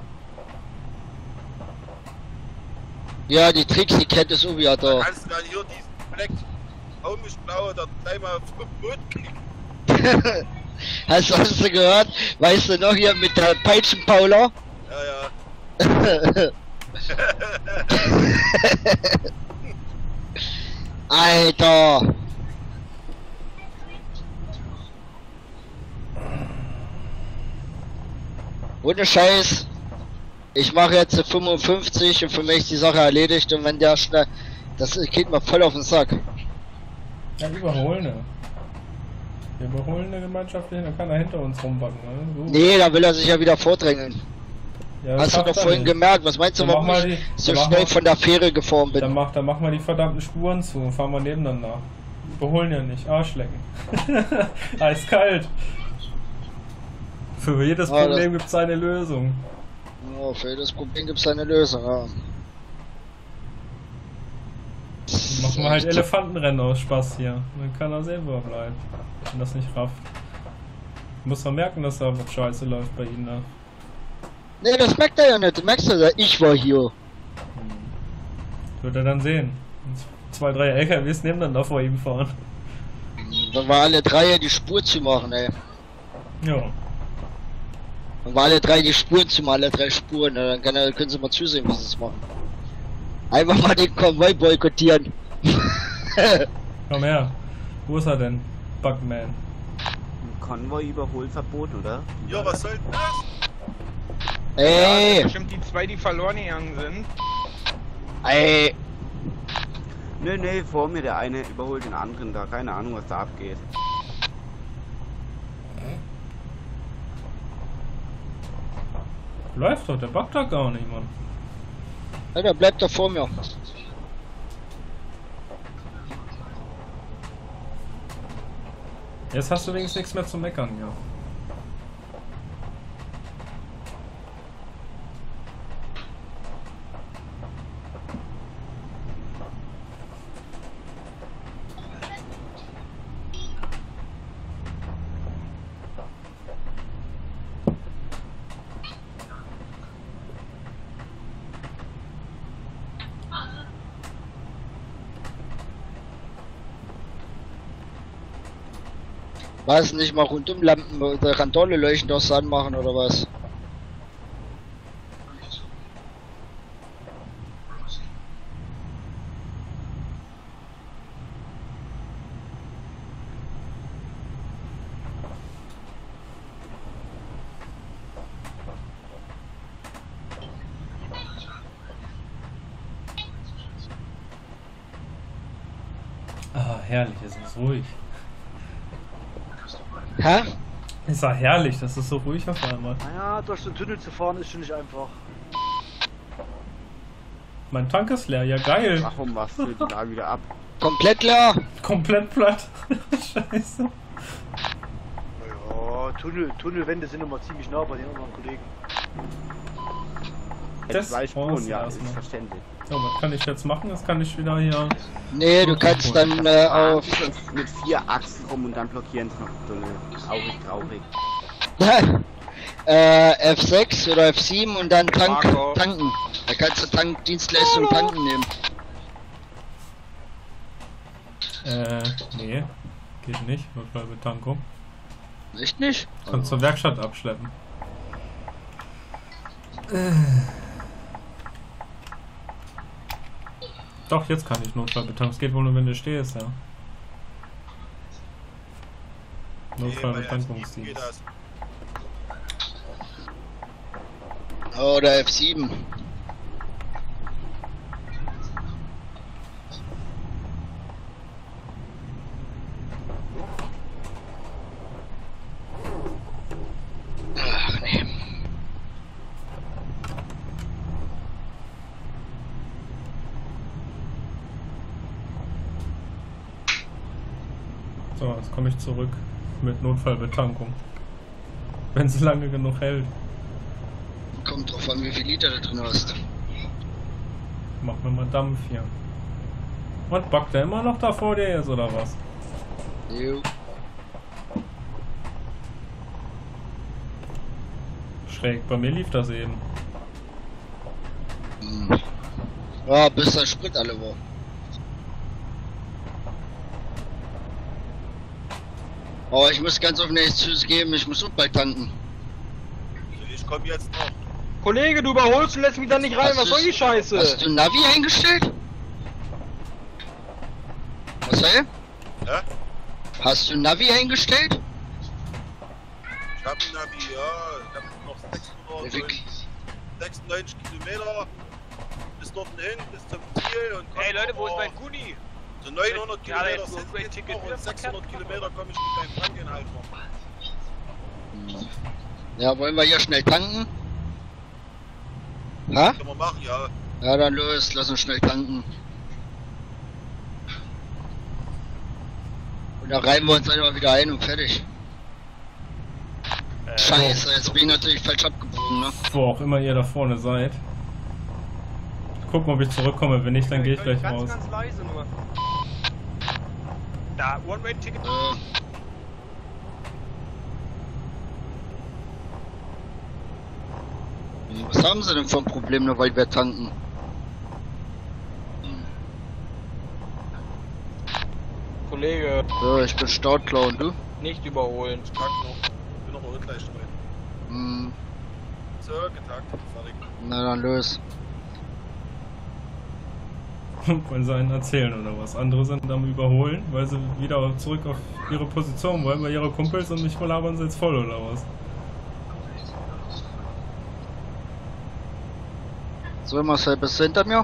Ja, die Tricks, die kennt es Ubi, hat Da er. kannst du dann hier diesen Fleck Haumischblau da gleich mal vom Boot kriegen. Hast du gehört? Weißt du noch hier mit der Peitschen-Paula? Ja, ja. Alter! Ohne Scheiß. Ich mache jetzt 55 und für mich ist die Sache erledigt und wenn der schnell... Das geht mir voll auf den Sack. Ja, überholen, ne? Wir überholen eine Gemeinschaft, dann kann er hinter uns rumbacken, ne? Nee, da will er sich ja wieder vordrängeln. Ja, hast du doch vorhin gemerkt, was meinst du, dann warum ich so schnell von der Fähre gefahren bin? Dann machen wir die verdammten Spuren zu und fahren wir nebeneinander. Überholen ja nicht, Arschlecken. Eiskalt. Für jedes Problem gibt es eine Lösung. Ja, für jedes Problem gibt es eine Lösung, ja. Dann machen wir halt Elefantenrennen aus Spaß hier. Dann kann er sehen, wo er bleibt. Wenn das nicht rafft. Muss man merken, dass da was scheiße läuft bei Ihnen da. Nee, das merkt er ja nicht. Du merkst ja, ich war hier. Wird er dann sehen. 2, 3 LKWs nebeneinander vor ihm fahren. Dann war alle drei die Spur zu machen, ey. Ja. Dann war alle drei die Spuren zu machen, alle 3 Spuren. Dann können sie mal zusehen, wie sie es machen. Einfach mal den Konvoi boykottieren. Komm her. Wo ist er denn? Bugman. Ein Konvoi-Überholverbot, oder? Ja, was soll denn das? Ey! Ja, bestimmt die 2, die verloren gegangen sind. Ey! Nee, vor mir der eine überholt den anderen da. Keine Ahnung, was da abgeht. Läuft doch, der buggt doch gar nicht, Mann. Alter, bleibt doch vor mir. Jetzt hast du wenigstens nichts mehr zu meckern, ja. Was, nicht mal Rundumlampen oder Randole leuchten durchs Sand machen oder was? Ah, herrlich, es ist ruhig. Hä? Ist ja herrlich, das ist so ruhig auf einmal. Naja, durch den Tunnel zu fahren ist schon nicht einfach. Mein Tank ist leer, ja geil. Warum machst du da wieder ab? Komplett leer. Komplett platt. Scheiße. Ja, Tunnelwände sind immer ziemlich nah bei den anderen Kollegen. Das Zwei Spuren, ja, ist erstmal. verständlich. So, was kann ich jetzt machen? Das kann ich wieder hier... Nee, du kannst dann auf... Mit 4 Achsen rum und dann blockieren sie noch den Tunnel. Traurig. F6 oder F7 und dann tanken. Da kannst du Tankdienstleistung tanken nehmen. Nee. Geht nicht, Notfallbetankung. Echt nicht? Kannst zur Werkstatt abschleppen. Doch, jetzt kann ich Notfallbetankung. Es geht wohl nur, wenn du stehst, ja. Notfallbetankungsdienst. Oder F7. Ach nee. So, jetzt komme ich zurück mit Notfallbetankung. Wenn sie lange genug hält. Kommt drauf an, wie viel Liter du drin hast. Mach mir mal Dampf hier. Und backt der immer noch da vor dir jetzt, oder was? Jo. Schräg, bei mir lief das eben. Ja, bis der Sprit alle war. Oh, ich muss ganz offen ehrlich zugeben, ich muss auch bald tanken. Ich komm jetzt noch. Kollege, du überholst und lässt mich da nicht rein, was soll die Scheiße? Hast du Navi eingestellt? Marcel? Ja? Hast du Navi eingestellt? Ich hab ein Navi, ja. Ich hab noch 696 Kilometer bis dort hin, bis zum Ziel. Und Hey Leute, wo ist mein Guni? So 900 Ja, Kilometer jetzt sind mein jetzt Ticket noch wieder und 600 Kilometer komme ich mit deinem Tankinhalt rum. Ja, wollen wir hier schnell tanken? Ha? Können wir machen, ja. Ja, dann los, lass uns schnell tanken. Und da reiben wir uns einfach wieder ein und fertig. Scheiße, jetzt bin ich natürlich falsch abgebogen, ne? Wo auch immer ihr da vorne seid. Gucken, ob ich zurückkomme. Wenn nicht, dann gehe ich gleich raus. Ganz leise nur. Da, One-Way-Ticket. Was haben sie denn für ein Problem, nur weil wir tanken? Kollege. So, ich bin Startklar und du? Nicht überholen. Ich tank noch. Bin noch mal gleich drin. So, getankt, fertig. Na dann los. Wollen sie einen erzählen oder was? Andere sind am Überholen, weil sie wieder zurück auf ihre Position wollen, bei ihre Kumpels, und mich labern sie jetzt voll oder was? So, Marcel, bist du hinter mir?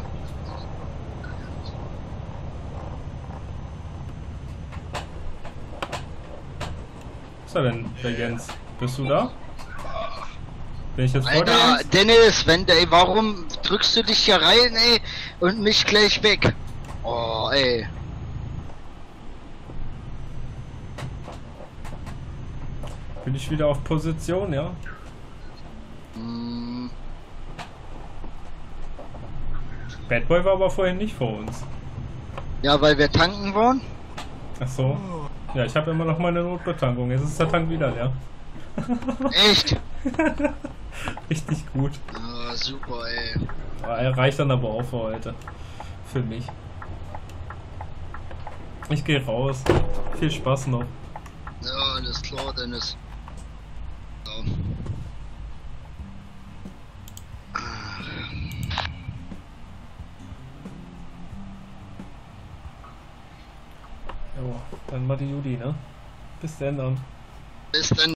Was ist denn, der Jens? Bist du da? Bin ich jetzt vor dir? Alter, Dennis, ey, warum drückst du dich hier rein, ey, und mich gleich weg? Oh, ey. Bin ich wieder auf Position, ja? Bad Boy war aber vorhin nicht vor uns. Ja, weil wir tanken waren? Ach so. Ja, ich habe immer noch meine Notbetankung. Jetzt ist der Tank wieder leer. Echt? Richtig gut. Ah, super, ey. Ja, er reicht dann aber auch für heute. Für mich. Ich gehe raus. Viel Spaß noch. Ja, alles klar, Dennis. So. Jo, dann mal die Judy, ne? Bis dann. Bis dann.